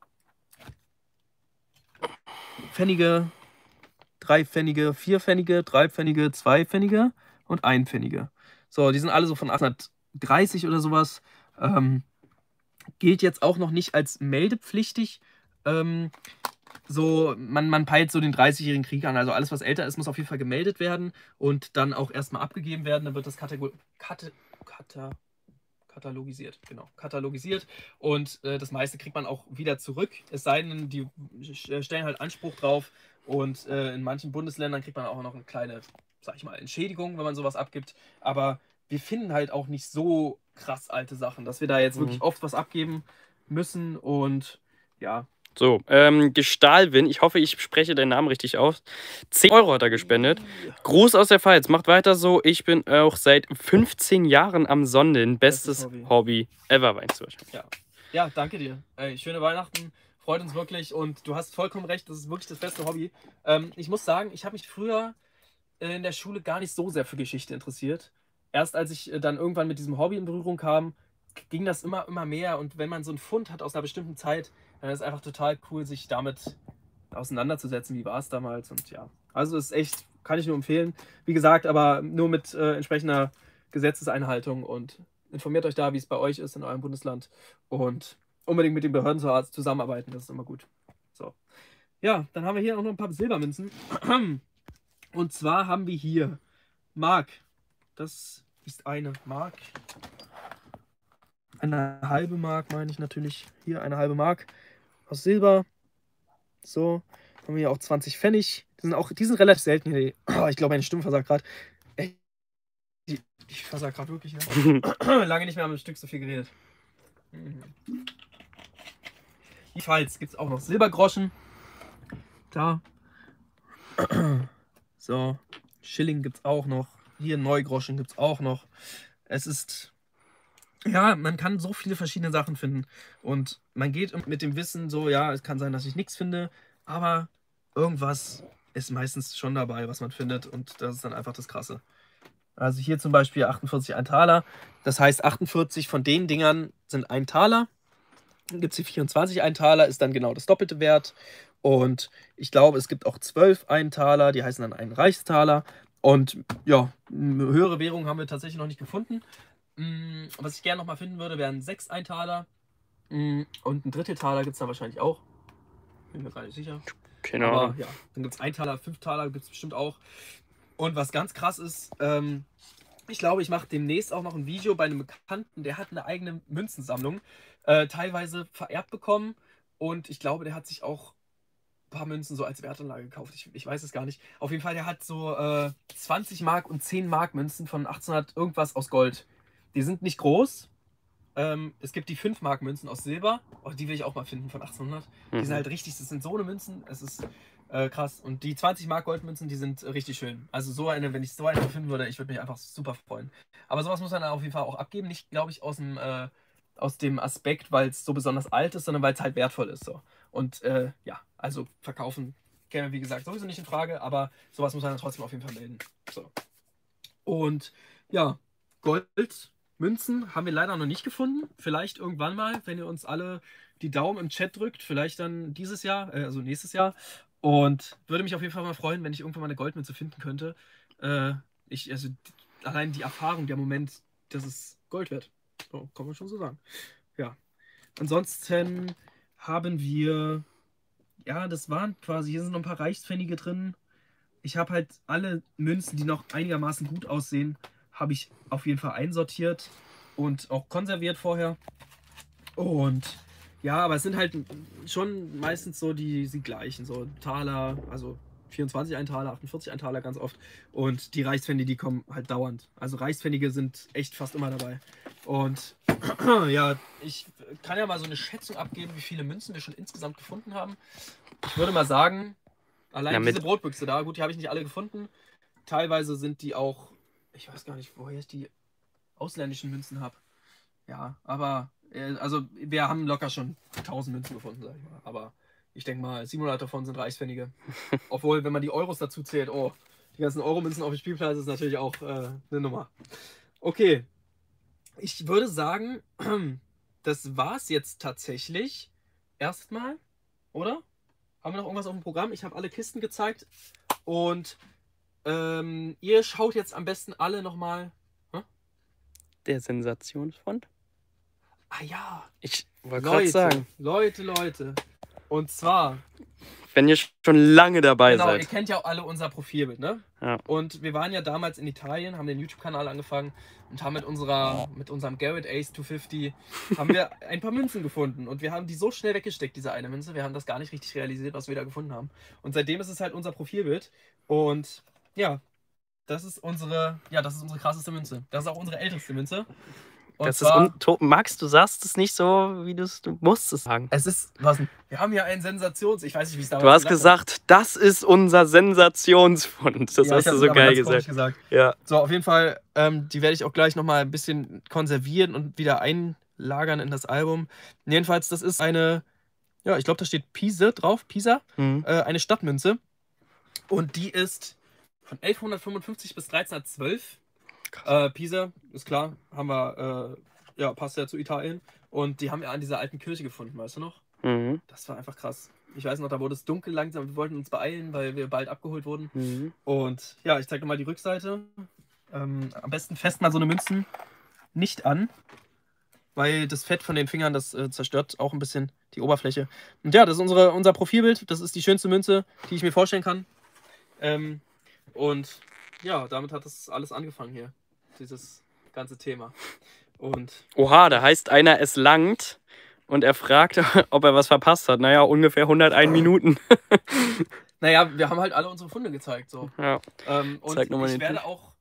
Pfennige, Dreipfennige, Vierpfennige, Dreipfennige, Zweipfennige und Einpfennige. So, die sind alle so von achtzehnhundertdreißig oder sowas. Ähm, gilt jetzt auch noch nicht als meldepflichtig. Ähm, so, man, man peilt so den dreißigjährigen Krieg an. Also alles, was älter ist, muss auf jeden Fall gemeldet werden und dann auch erstmal abgegeben werden. Dann wird das Kategor Kate Kata katalogisiert. Genau, katalogisiert. Und äh, das meiste kriegt man auch wieder zurück. Es sei denn, die stellen halt Anspruch drauf. Und äh, in manchen Bundesländern kriegt man auch noch eine kleine, sag ich mal, Entschädigung, wenn man sowas abgibt. Aber wir finden halt auch nicht so krass alte Sachen, dass wir da jetzt wirklich Mhm. oft was abgeben müssen. Und ja. So, ähm, Gestalwin, ich hoffe, ich spreche deinen Namen richtig aus. zehn Euro hat er gespendet. Gruß aus der Pfalz, macht weiter so. Ich bin auch seit fünfzehn Jahren am Sonnen. Bestes Bestes Hobby. Hobby ever, Weinswirsch. Ja. Ja, danke dir. Ey, schöne Weihnachten. Freut uns wirklich. Und du hast vollkommen recht, das ist wirklich das beste Hobby. Ähm, ich muss sagen, ich habe mich früher äh, in der Schule gar nicht so sehr für Geschichte interessiert. Erst als ich äh, dann irgendwann mit diesem Hobby in Berührung kam, ging das immer, immer mehr. Und wenn man so einen Fund hat aus einer bestimmten Zeit, dann ist es einfach total cool, sich damit auseinanderzusetzen. Wie war es damals? Und ja, also ist echt, kann ich nur empfehlen. Wie gesagt, aber nur mit äh, entsprechender Gesetzeseinhaltung und informiert euch da, wie es bei euch ist in eurem Bundesland und unbedingt mit den Behörden zu- zusammenarbeiten, das ist immer gut. So. Ja, dann haben wir hier auch noch ein paar Silbermünzen. Und zwar haben wir hier Mark. Das ist eine Mark. Eine halbe Mark meine ich natürlich. Hier eine halbe Mark aus Silber. So. Haben wir hier auch zwanzig Pfennig. Die sind auch, die sind relativ selten hier. Oh, ich glaube, meine Stimme versagt gerade. Ey, die- Ich versag gerade wirklich, ja. Lange nicht mehr am Stück so viel geredet. Jedenfalls gibt es auch noch Silbergroschen. Da. So. Schilling gibt es auch noch. Hier Neugroschen gibt es auch noch. Es ist. Ja, man kann so viele verschiedene Sachen finden. Und man geht mit dem Wissen so, ja, es kann sein, dass ich nichts finde, aber irgendwas ist meistens schon dabei, was man findet. Und das ist dann einfach das Krasse. Also hier zum Beispiel achtundvierzig ein Taler. Das heißt, achtundvierzig von den Dingern sind ein Taler. Dann gibt es hier vierundzwanzig ein Taler, ist dann genau das doppelte Wert. Und ich glaube, es gibt auch zwölf ein Taler, die heißen dann ein Reichstaler. Und ja, eine höhere Währung haben wir tatsächlich noch nicht gefunden. Mm, Was ich gerne noch mal finden würde, wären sechs ein Taler. Mm, Und ein Dritteltaler gibt es dann wahrscheinlich auch. Bin mir gar nicht sicher. Keine Aber Ahnung. ja, dann gibt es ein Taler, fünf Taler gibt es bestimmt auch. Und was ganz krass ist, ähm, ich glaube, ich mache demnächst auch noch ein Video bei einem Bekannten, der hat eine eigene Münzensammlung, äh, teilweise vererbt bekommen. Und ich glaube, der hat sich auch ein paar Münzen so als Wertanlage gekauft. Ich, ich weiß es gar nicht. Auf jeden Fall, der hat so äh, zwanzig Mark und zehn Mark Münzen von achtzehnhundert irgendwas aus Gold. Die sind nicht groß. Ähm, es gibt die fünf Mark Münzen aus Silber. Oh, die will ich auch mal finden von achtzehnhundert. Die sind Mhm. halt richtig, das sind so eine Münzen. Es ist äh, krass. Und die zwanzig Mark Goldmünzen, die sind äh, richtig schön. Also so eine, wenn ich so eine finden würde, ich würde mich einfach super freuen. Aber sowas muss man dann auf jeden Fall auch abgeben. Nicht, glaube ich, aus dem, äh, aus dem Aspekt, weil es so besonders alt ist, sondern weil es halt wertvoll ist. So. Und äh, ja, also verkaufen käme, wie gesagt, sowieso nicht in Frage, aber sowas muss man dann trotzdem auf jeden Fall melden. So. Und ja, Goldmünzen haben wir leider noch nicht gefunden. Vielleicht irgendwann mal, wenn ihr uns alle die Daumen im Chat drückt, vielleicht dann dieses Jahr, äh, also nächstes Jahr. Und würde mich auf jeden Fall mal freuen, wenn ich irgendwann mal eine Goldmünze finden könnte. Äh, ich, also d- allein die Erfahrung, der Moment, dass es Gold wird. So, kann man schon so sagen. Ja. Ansonsten haben wir, ja, das waren quasi, hier sind noch ein paar Reichspfennige drin. Ich habe halt alle Münzen, die noch einigermaßen gut aussehen, habe ich auf jeden Fall einsortiert und auch konserviert vorher. Und ja, aber es sind halt schon meistens so die, die gleichen, so Taler, also vierundzwanzig ein Taler, achtundvierzig ein Taler ganz oft. Und die Reichspfennige, die kommen halt dauernd. Also Reichspfennige sind echt fast immer dabei. Und ja, ich kann ja mal so eine Schätzung abgeben, wie viele Münzen wir schon insgesamt gefunden haben. Ich würde mal sagen, allein Ja, mit- diese Brotbüchse da, gut, die habe ich nicht alle gefunden. Teilweise sind die auch, ich weiß gar nicht, woher ich die ausländischen Münzen habe. Ja, aber, äh, also wir haben locker schon tausend Münzen gefunden, sag ich mal. Aber ich denke mal, siebenhundert davon sind Reichspfennige. Obwohl, wenn man die Euros dazu zählt, oh, die ganzen Euro-Münzen auf dem Spielplatz ist natürlich auch äh, eine Nummer. Okay, ich würde sagen, das war's jetzt tatsächlich erstmal, oder? Haben wir noch irgendwas auf dem Programm? Ich habe alle Kisten gezeigt und ähm, ihr schaut jetzt am besten alle nochmal. Der Sensationsfond? Ah ja, Ich wollte gerade Leute, sagen. Leute, Leute. Und zwar... Wenn ihr schon lange dabei Genau, seid. ihr kennt ja auch alle unser Profilbild, ne? Ja. Und wir waren ja damals in Italien, haben den YouTube-Kanal angefangen und haben mit unserer, mit unserem Garrett Ace zweihundertfünfzig haben wir ein paar Münzen gefunden. Und wir haben die so schnell weggesteckt, diese eine Münze. Wir haben das gar nicht richtig realisiert, was wir da gefunden haben. Und seitdem ist es halt unser Profilbild. Und ja, das ist unsere, ja, das ist unsere krasseste Münze. Das ist auch unsere älteste Münze. Und Das zwar, ist un Max, du sagst es nicht so, wie du es du musst es sagen. es ist, was denn? Wir haben ja einen Sensations... Ich weiß nicht, wie es damals Du hast gesagt gesagt, das ist unser Sensationsfund. Das Ja, hast ich du hab's so aber geil ganz komisch gesagt. gesagt. Ja. So, auf jeden Fall, ähm, die werde ich auch gleich nochmal ein bisschen konservieren und wieder einlagern in das Album. Jedenfalls, das ist eine, ja, ich glaube, da steht Pisa drauf, Pisa, Mhm. äh, eine Stadtmünze. Und die ist von elfhundertfünfundfünfzig bis dreizehnhundertzwölf. Äh, Pisa, ist klar, haben wir, äh, ja, passt ja zu Italien. Und die haben wir an dieser alten Kirche gefunden, weißt du noch? Mhm. Das war einfach krass. Ich weiß noch, da wurde es dunkel langsam. Wir wollten uns beeilen, weil wir bald abgeholt wurden. Mhm. Und ja, ich zeige dir mal die Rückseite. Ähm, am besten fest mal so eine Münzen nicht an, weil das Fett von den Fingern, das äh, zerstört auch ein bisschen die Oberfläche. Und ja, das ist unsere, unser Profilbild. Das ist die schönste Münze, die ich mir vorstellen kann. Ähm, und ja, damit hat das alles angefangen hier. Dieses ganze Thema. Und Oha, da heißt einer, es langt. Und er fragt, ob er was verpasst hat. Naja, ungefähr hundertein Minuten. naja, wir haben halt alle unsere Funde gezeigt. So. Ja. Ähm, und Zeig noch mal ich den werde Tisch. auch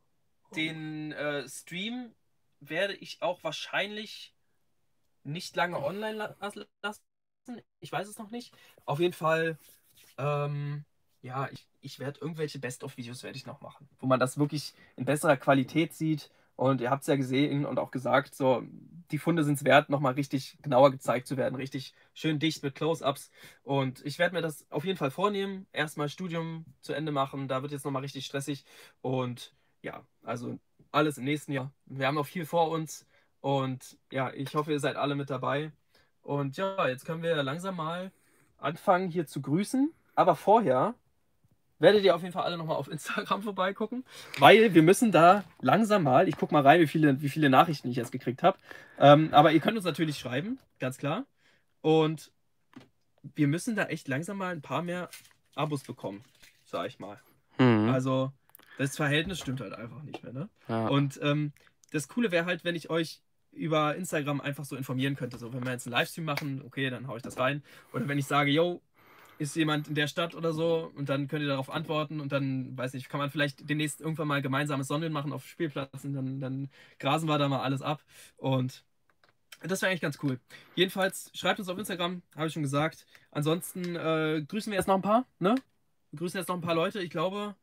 den äh, Stream werde ich auch wahrscheinlich nicht lange online la lassen. Ich weiß es noch nicht. Auf jeden Fall, ähm, ja, ich, ich werde irgendwelche Best-of-Videos werde ich noch machen, wo man das wirklich in besserer Qualität sieht. Und ihr habt es ja gesehen und auch gesagt, so, die Funde sind es wert, nochmal richtig genauer gezeigt zu werden. Richtig schön dicht mit Close-Ups. Und ich werde mir das auf jeden Fall vornehmen. Erstmal Studium zu Ende machen. Da wird jetzt nochmal richtig stressig. Und ja, also alles im nächsten Jahr. Wir haben noch viel vor uns. Und ja, ich hoffe, ihr seid alle mit dabei. Und ja, jetzt können wir langsam mal anfangen, hier zu grüßen. Aber vorher werdet ihr auf jeden Fall alle nochmal auf Instagram vorbeigucken, weil wir müssen da langsam mal, ich gucke mal rein, wie viele, wie viele Nachrichten ich jetzt gekriegt habe. Ähm, aber ihr könnt uns natürlich schreiben, ganz klar. Und wir müssen da echt langsam mal ein paar mehr Abos bekommen, sag ich mal. Mhm. Also das Verhältnis stimmt halt einfach nicht mehr, ne? Ja. Und ähm, das Coole wäre halt, wenn ich euch über Instagram einfach so informieren könnte. So, wenn wir jetzt einen Livestream machen, okay, dann haue ich das rein. Oder wenn ich sage, yo, ist jemand in der Stadt oder so und dann könnt ihr darauf antworten und dann, weiß nicht, kann man vielleicht demnächst irgendwann mal gemeinsames Sondeln machen auf Spielplatz und dann, dann grasen wir da mal alles ab und das wäre eigentlich ganz cool. Jedenfalls schreibt uns auf Instagram, habe ich schon gesagt. Ansonsten äh, grüßen wir jetzt noch ein paar, ne? Wir grüßen jetzt noch ein paar Leute, ich glaube,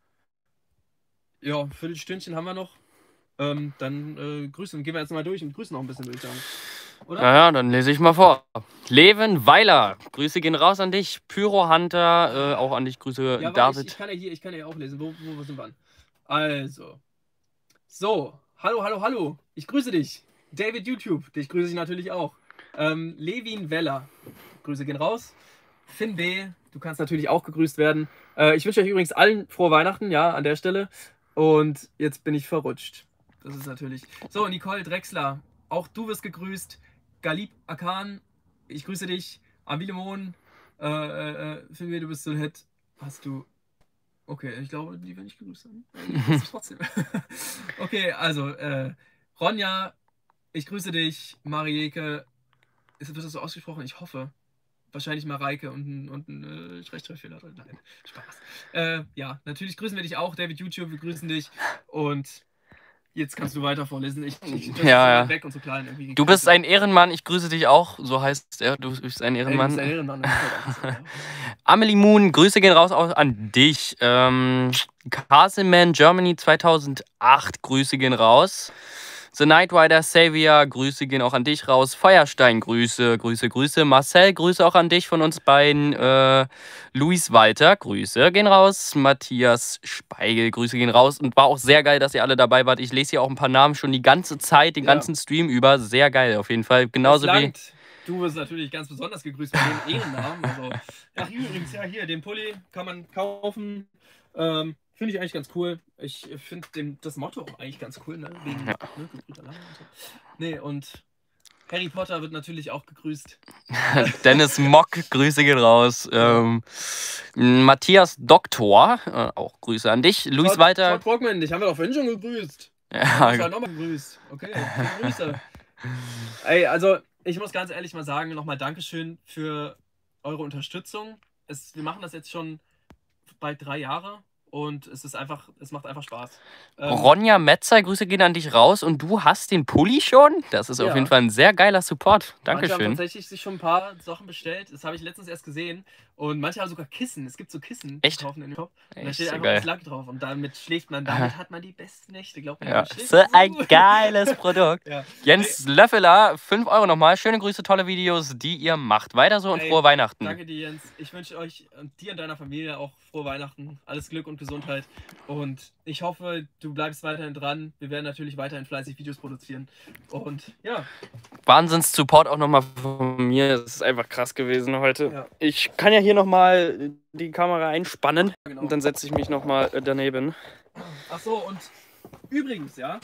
ja, ein Viertelstündchen haben wir noch. Ähm, dann äh, grüßen, gehen wir jetzt mal durch und grüßen noch ein bisschen, würde ich sagen. Oder? Naja, dann lese ich mal vor. Leven Weiler, Grüße gehen raus an dich. Pyro Hunter, äh, auch an dich. Grüße, Ja, David. ich, ich, kann ja hier, ich kann ja auch lesen. Wo, wo, wo sind wir an? Also. So, hallo, hallo, hallo. Ich grüße dich. David YouTube, dich grüße ich natürlich auch. Ähm, Levin Weller, Grüße gehen raus. Finn B., du kannst natürlich auch gegrüßt werden. Äh, ich wünsche euch übrigens allen frohe Weihnachten, ja, an der Stelle. Und jetzt bin ich verrutscht. Das ist natürlich... So, Nicole Drexler, auch du wirst gegrüßt. Galib Akan, ich grüße dich. Avilemon, äh, äh, Finn B., du bist so nett. Hast du... Okay, ich glaube, die will ich gegrüßt haben. Ich grüße dich trotzdem. Okay, also, äh, Ronja, ich grüße dich. Marieke, ist wird das so ausgesprochen? Ich hoffe. Wahrscheinlich Mareike und ein, und ein äh, Rechtschreibfehler drin. Nein, Spaß. Äh, ja, natürlich grüßen wir dich auch, David YouTube, wir grüßen dich. Und jetzt kannst du weiter vorlesen. Ich, ich, ich Ja, ja. so weg und so klein. Irgendwie Du bist ein Ehrenmann, ich grüße dich auch. So heißt er, du bist ein Ey, du Ehrenmann. bist ein Ehrenmann. Das ist halt Amelie Moon, Grüße gehen raus auch an dich. Ähm, Castleman Germany zweitausendacht, Grüße gehen raus. The Night Rider Savior, Grüße gehen auch an dich raus. Feuerstein, Grüße, Grüße, Grüße. Marcel, Grüße auch an dich von uns beiden. Äh, Luis Walter, Grüße gehen raus. Matthias Speigel, Grüße gehen raus. Und war auch sehr geil, dass ihr alle dabei wart. Ich lese hier auch ein paar Namen schon die ganze Zeit, den Ja. ganzen Stream über. Sehr geil, auf jeden Fall. Genauso wie... Du wirst natürlich ganz besonders gegrüßt bei den Ehrennamen. Also, ach, übrigens, ja, hier, den Pulli kann man kaufen. Ähm, finde ich eigentlich ganz cool. Ich finde das Motto auch eigentlich ganz cool, ne? Wegen, Ja. ne, Gebrüder Lange und so. Nee, und Harry Potter wird natürlich auch gegrüßt. Dennis Mock, Grüße gehen raus. Ähm, Matthias Doktor, äh, auch Grüße an dich. Luis Todd, Walter. Todd Brockman, dich haben wir doch vorhin schon gegrüßt. Ja, Ja, nochmal gegrüßt. Okay, schöne Grüße. Ey, also ich muss ganz ehrlich mal sagen, nochmal Dankeschön für eure Unterstützung. Es, wir machen das jetzt schon bald drei Jahre und es ist einfach, es macht einfach Spaß. Ähm, Ronja Metzer, Grüße gehen an dich raus. Und du hast den Pulli schon? Das ist Ja. auf jeden Fall ein sehr geiler Support. Manche haben Dankeschön. tatsächlich sich schon ein paar Sachen bestellt. Das habe ich letztens erst gesehen. Und manche haben sogar Kissen. Es gibt so Kissen, Echt? die kaufen in den Shop. Und da Echt steht so einfach geil. das Lack drauf. Und damit schläft man, damit hat man die besten Nächte. Glaubt mir, Ja, man schläft so ein gut. geiles Produkt. Ja. Jens Löffeler, fünf Euro nochmal. Schöne Grüße, tolle Videos, die ihr macht. Weiter so und Ey, frohe Weihnachten. Danke dir, Jens. Ich wünsche euch und dir und deiner Familie auch frohe Weihnachten. Alles Glück und Gesundheit. Und ich hoffe, du bleibst weiterhin dran. Wir werden natürlich weiterhin fleißig Videos produzieren. Und ja. Wahnsinns-Support auch nochmal von mir. Es ist einfach krass gewesen heute. Ja. Ich kann ja hier nochmal die Kamera einspannen. Genau. Und dann setze ich mich nochmal daneben. Ach so, und übrigens, ja,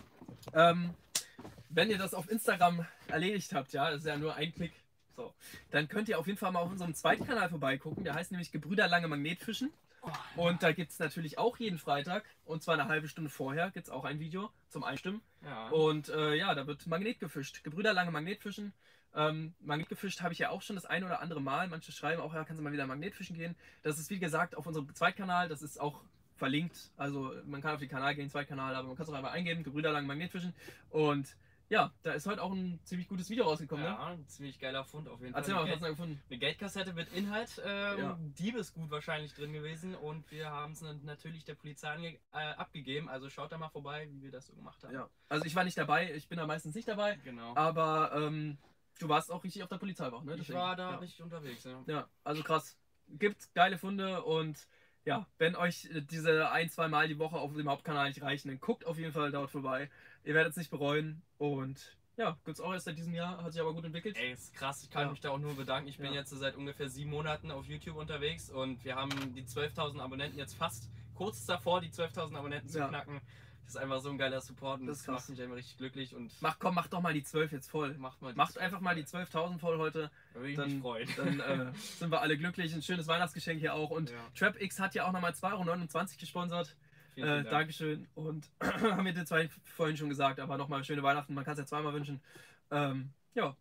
ähm, wenn ihr das auf Instagram erledigt habt, ja, das ist ja nur ein Klick, so, dann könnt ihr auf jeden Fall mal auf unserem zweiten Kanal vorbeigucken. Der heißt nämlich Gebrüder Lange Magnetfischen. Und da gibt es natürlich auch jeden Freitag, und zwar eine halbe Stunde vorher, gibt es auch ein Video zum Einstimmen. Ja. Und äh, ja, da wird Magnet gefischt. Gebrüder Lange Magnetfischen. Ähm, Magnet gefischt habe ich ja auch schon das ein oder andere Mal. Manche schreiben auch, ja, kannst du mal wieder Magnetfischen gehen. Das ist wie gesagt auf unserem Zweitkanal, das ist auch verlinkt. Also man kann auf den Kanal gehen, Zweitkanal, aber man kann es auch einfach eingeben, Gebrüder Lange Magnetfischen. Und ja, da ist heute auch ein ziemlich gutes Video rausgekommen. Ne? Ja, ein ziemlich geiler Fund auf jeden Erzähl Fall. mal, was Eine hast du da gefunden? Eine Geldkassette mit Inhalt, ähm, Ja. Diebesgut wahrscheinlich drin gewesen, und wir haben es natürlich der Polizei ange äh, abgegeben. Also schaut da mal vorbei, wie wir das so gemacht haben. Ja, also ich war nicht dabei, ich bin da meistens nicht dabei, Genau. aber ähm, du warst auch richtig auf der Polizeiwache, ne? Ich Deswegen, war da ja. richtig unterwegs. Ja. Ja, also krass. Gibt geile Funde und ja, wenn euch äh, diese ein, zwei Mal die Woche auf dem Hauptkanal nicht reichen, dann guckt auf jeden Fall dort vorbei. Ihr werdet es nicht bereuen und ja, gibt's auch erst seit diesem Jahr, hat sich aber gut entwickelt. Ey, ist krass, ich kann Ja. mich da auch nur bedanken. Ich bin Ja. jetzt seit ungefähr sieben Monaten auf YouTube unterwegs und wir haben die zwölftausend Abonnenten jetzt fast kurz davor, die zwölftausend Abonnenten zu Ja. knacken. Das ist einfach so ein geiler Support und Das das, ist krass. macht mich einfach richtig glücklich. Und Mach, komm, mach doch mal die zwölf jetzt voll. macht mal die Macht zwölf einfach mal die zwölftausend voll heute. Da würde ich Dann, mich freuen. dann äh, sind wir alle glücklich. Ein schönes Weihnachtsgeschenk hier auch. Und Ja. TrapX hat ja auch nochmal zwei Euro neunundzwanzig gesponsert. Vielen, Äh, vielen Dank. Dankeschön. Und haben wir dir zwei vorhin schon gesagt, aber nochmal schöne Weihnachten. Man kann es ja zweimal wünschen. Ähm, ja.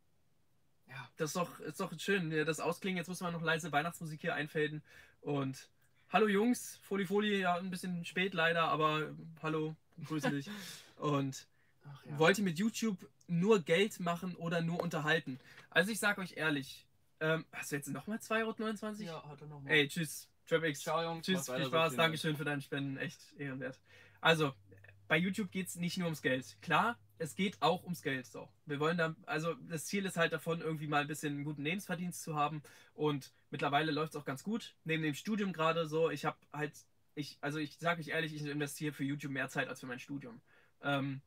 Ja. Das ist doch, ist doch schön. Ja, das Ausklingen. Jetzt muss man noch leise Weihnachtsmusik hier einfäden. Und hallo Jungs. Foli Foli, ja, ein bisschen spät leider, aber hallo. Grüße dich. Und Ach, ja. wollt ihr mit YouTube nur Geld machen oder nur unterhalten? Also ich sag euch ehrlich, ähm, hast du jetzt nochmal zwei Euro neunundzwanzig? Ja, hat er noch mal. Ey, tschüss. TrapX. Ciao, Jungs. Tschüss, macht weiter viel so, Spaß, vielen Dank. Dankeschön für deinen Spenden, echt ehrenwert. Also, bei YouTube geht es nicht nur ums Geld. Klar, es geht auch ums Geld. So. Wir wollen da, also das Ziel ist halt davon, irgendwie mal ein bisschen einen guten Lebensverdienst zu haben. Und mittlerweile läuft es auch ganz gut. Neben dem Studium gerade so, ich habe halt, ich, also ich sage euch ehrlich, ich investiere für YouTube mehr Zeit als für mein Studium. Ähm,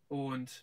und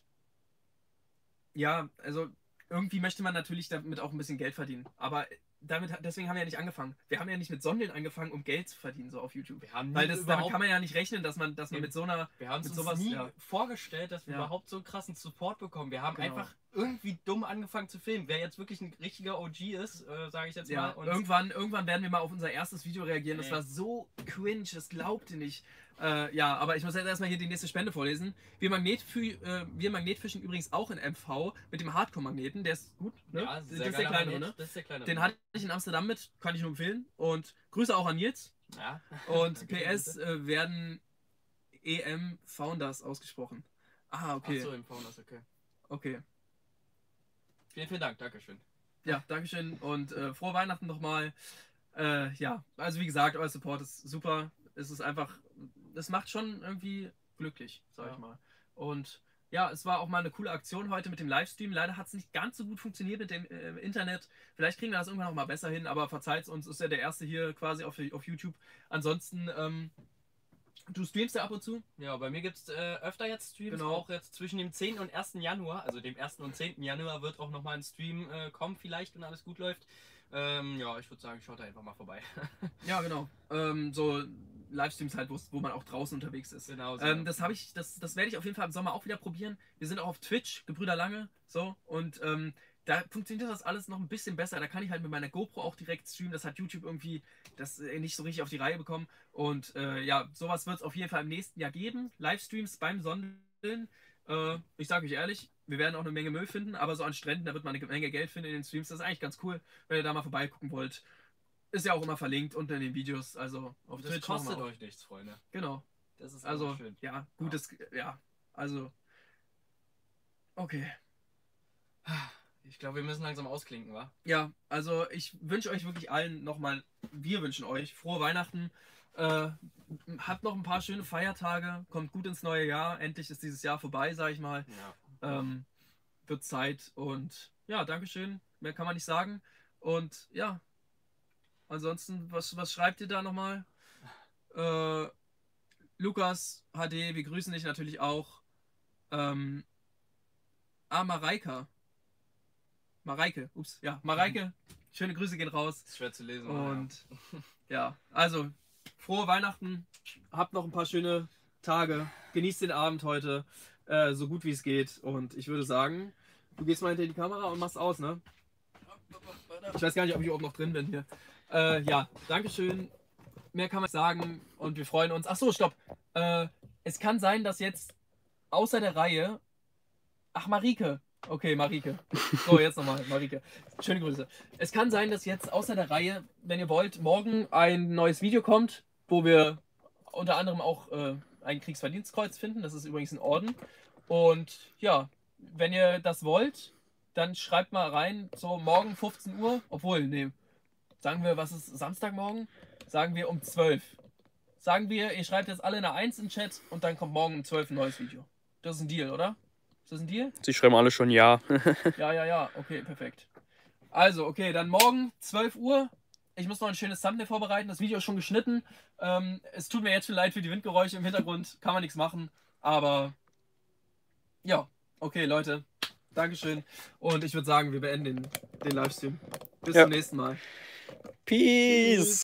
ja, also irgendwie möchte man natürlich damit auch ein bisschen Geld verdienen. Aber damit, deswegen haben wir ja nicht angefangen. Wir haben ja nicht mit Sondeln angefangen, um Geld zu verdienen, so auf YouTube. Wir haben Weil nie das, damit überhaupt, kann man ja nicht rechnen, dass man, dass man Eben. mit so einer. wir haben es mit uns sowas, nie ja. vorgestellt, dass wir Ja. überhaupt so krassen Support bekommen. Wir haben Genau. einfach irgendwie dumm angefangen zu filmen. Wer jetzt wirklich ein richtiger O G ist, äh, sage ich jetzt Ja, mal. Und irgendwann, irgendwann werden wir mal auf unser erstes Video reagieren. Das Nee. war so cringe, das glaubt ihr nicht. Äh, ja, aber ich muss jetzt erstmal hier die nächste Spende vorlesen. Wir, Magnetfü äh, wir Magnetfischen übrigens auch in M V mit dem Hardcore-Magneten. Der ist gut, ne? ja, das sehr ist der geiler kleinere, Magnet. ne? Das ist der kleinere. Den hatte ich in Amsterdam mit, kann ich nur empfehlen. Und Grüße auch an Nils. Ja. Und Danke, P S bitte. äh, werden E M Founders ausgesprochen. Ah, okay. Ach so, im Founders, okay. Okay. Vielen, vielen Dank, Dankeschön. Ja, Dankeschön und äh, frohe Weihnachten nochmal. Äh, ja, also wie gesagt, euer Support ist super. Es ist einfach, es macht schon irgendwie glücklich, sag Ja. ich mal. Und ja, es war auch mal eine coole Aktion heute mit dem Livestream. Leider hat es nicht ganz so gut funktioniert mit dem äh, Internet. Vielleicht kriegen wir das irgendwann noch mal besser hin, aber verzeiht uns, ist ja der erste hier quasi auf, auf YouTube. Ansonsten, ähm, du streamst ja ab und zu. Ja, bei mir gibt es äh, öfter jetzt Streams, Genau. auch jetzt zwischen dem zehnten und ersten Januar, also dem ersten und zehnten Januar wird auch nochmal ein Stream äh, kommen, vielleicht, wenn alles gut läuft. Ähm, ja, ich würde sagen, schaut da einfach mal vorbei. Ja, genau. Ähm, so Livestreams halt, wo man auch draußen unterwegs ist. Genau so. Ähm, das habe ich, das, das werde ich auf jeden Fall im Sommer auch wieder probieren. Wir sind auch auf Twitch, Gebrüder Lange, so, und ähm, da funktioniert das alles noch ein bisschen besser. Da kann ich halt mit meiner GoPro auch direkt streamen. Das hat YouTube irgendwie das äh, nicht so richtig auf die Reihe bekommen. Und äh, ja, sowas wird es auf jeden Fall im nächsten Jahr geben. Livestreams beim Sondeln. Äh, ich sage euch ehrlich, wir werden auch eine Menge Müll finden, aber so an Stränden, da wird man eine Menge Geld finden in den Streams. Das ist eigentlich ganz cool, wenn ihr da mal vorbeigucken wollt. Ist ja auch immer verlinkt unten in den Videos. Also auf das Twitch kostet nochmal. euch nichts, Freunde. Genau. Das ist Also, schön. ja, gutes, ja. ja, also, okay. Ich glaube, wir müssen langsam ausklinken, wa? Ja, also ich wünsche euch wirklich allen nochmal, wir wünschen euch frohe Weihnachten. Äh, habt noch ein paar schöne Feiertage, kommt gut ins neue Jahr. Endlich ist dieses Jahr vorbei, sag ich mal. Ja. Ähm, wird Zeit und ja, Dankeschön. Mehr kann man nicht sagen. Und ja, ansonsten, was, was schreibt ihr da nochmal? Äh, Lukas H D, wir grüßen dich natürlich auch. Ähm, ah, Mareika. Mareike, ups, ja, Mareike, schöne Grüße gehen raus. Ist schwer zu lesen. Und ja, also frohe Weihnachten, habt noch ein paar schöne Tage, genießt den Abend heute, äh, so gut wie es geht. Und ich würde sagen, du gehst mal hinter die Kamera und machst aus, ne? Ich weiß gar nicht, ob ich oben noch drin bin hier. Äh, ja, Dankeschön. Mehr kann man nicht sagen und wir freuen uns. Ach so, stopp. Äh, es kann sein, dass jetzt außer der Reihe. Ach, Marike. Okay, Marike. So, jetzt nochmal, Marike. Schöne Grüße. Es kann sein, dass jetzt außer der Reihe, wenn ihr wollt, morgen ein neues Video kommt, wo wir unter anderem auch äh, ein Kriegsverdienstkreuz finden. Das ist übrigens ein Orden. Und ja, wenn ihr das wollt, dann schreibt mal rein, so morgen fünfzehn Uhr, obwohl, nee, sagen wir, was ist Samstagmorgen? Sagen wir um zwölf. Sagen wir, ihr schreibt jetzt alle eine eins im Chat und dann kommt morgen um zwölf ein neues Video. Das ist ein Deal, oder? Ist das ein Deal? Sie schreiben alle schon ja. Ja, ja, ja. Okay, perfekt. Also, okay, dann morgen zwölf Uhr. Ich muss noch ein schönes Thumbnail vorbereiten. Das Video ist schon geschnitten. Ähm, es tut mir jetzt schon leid für die Windgeräusche im Hintergrund. Kann man nichts machen. Aber ja, okay, Leute. Dankeschön. Und ich würde sagen, wir beenden den, den Livestream. Bis Ja. zum nächsten Mal. Peace.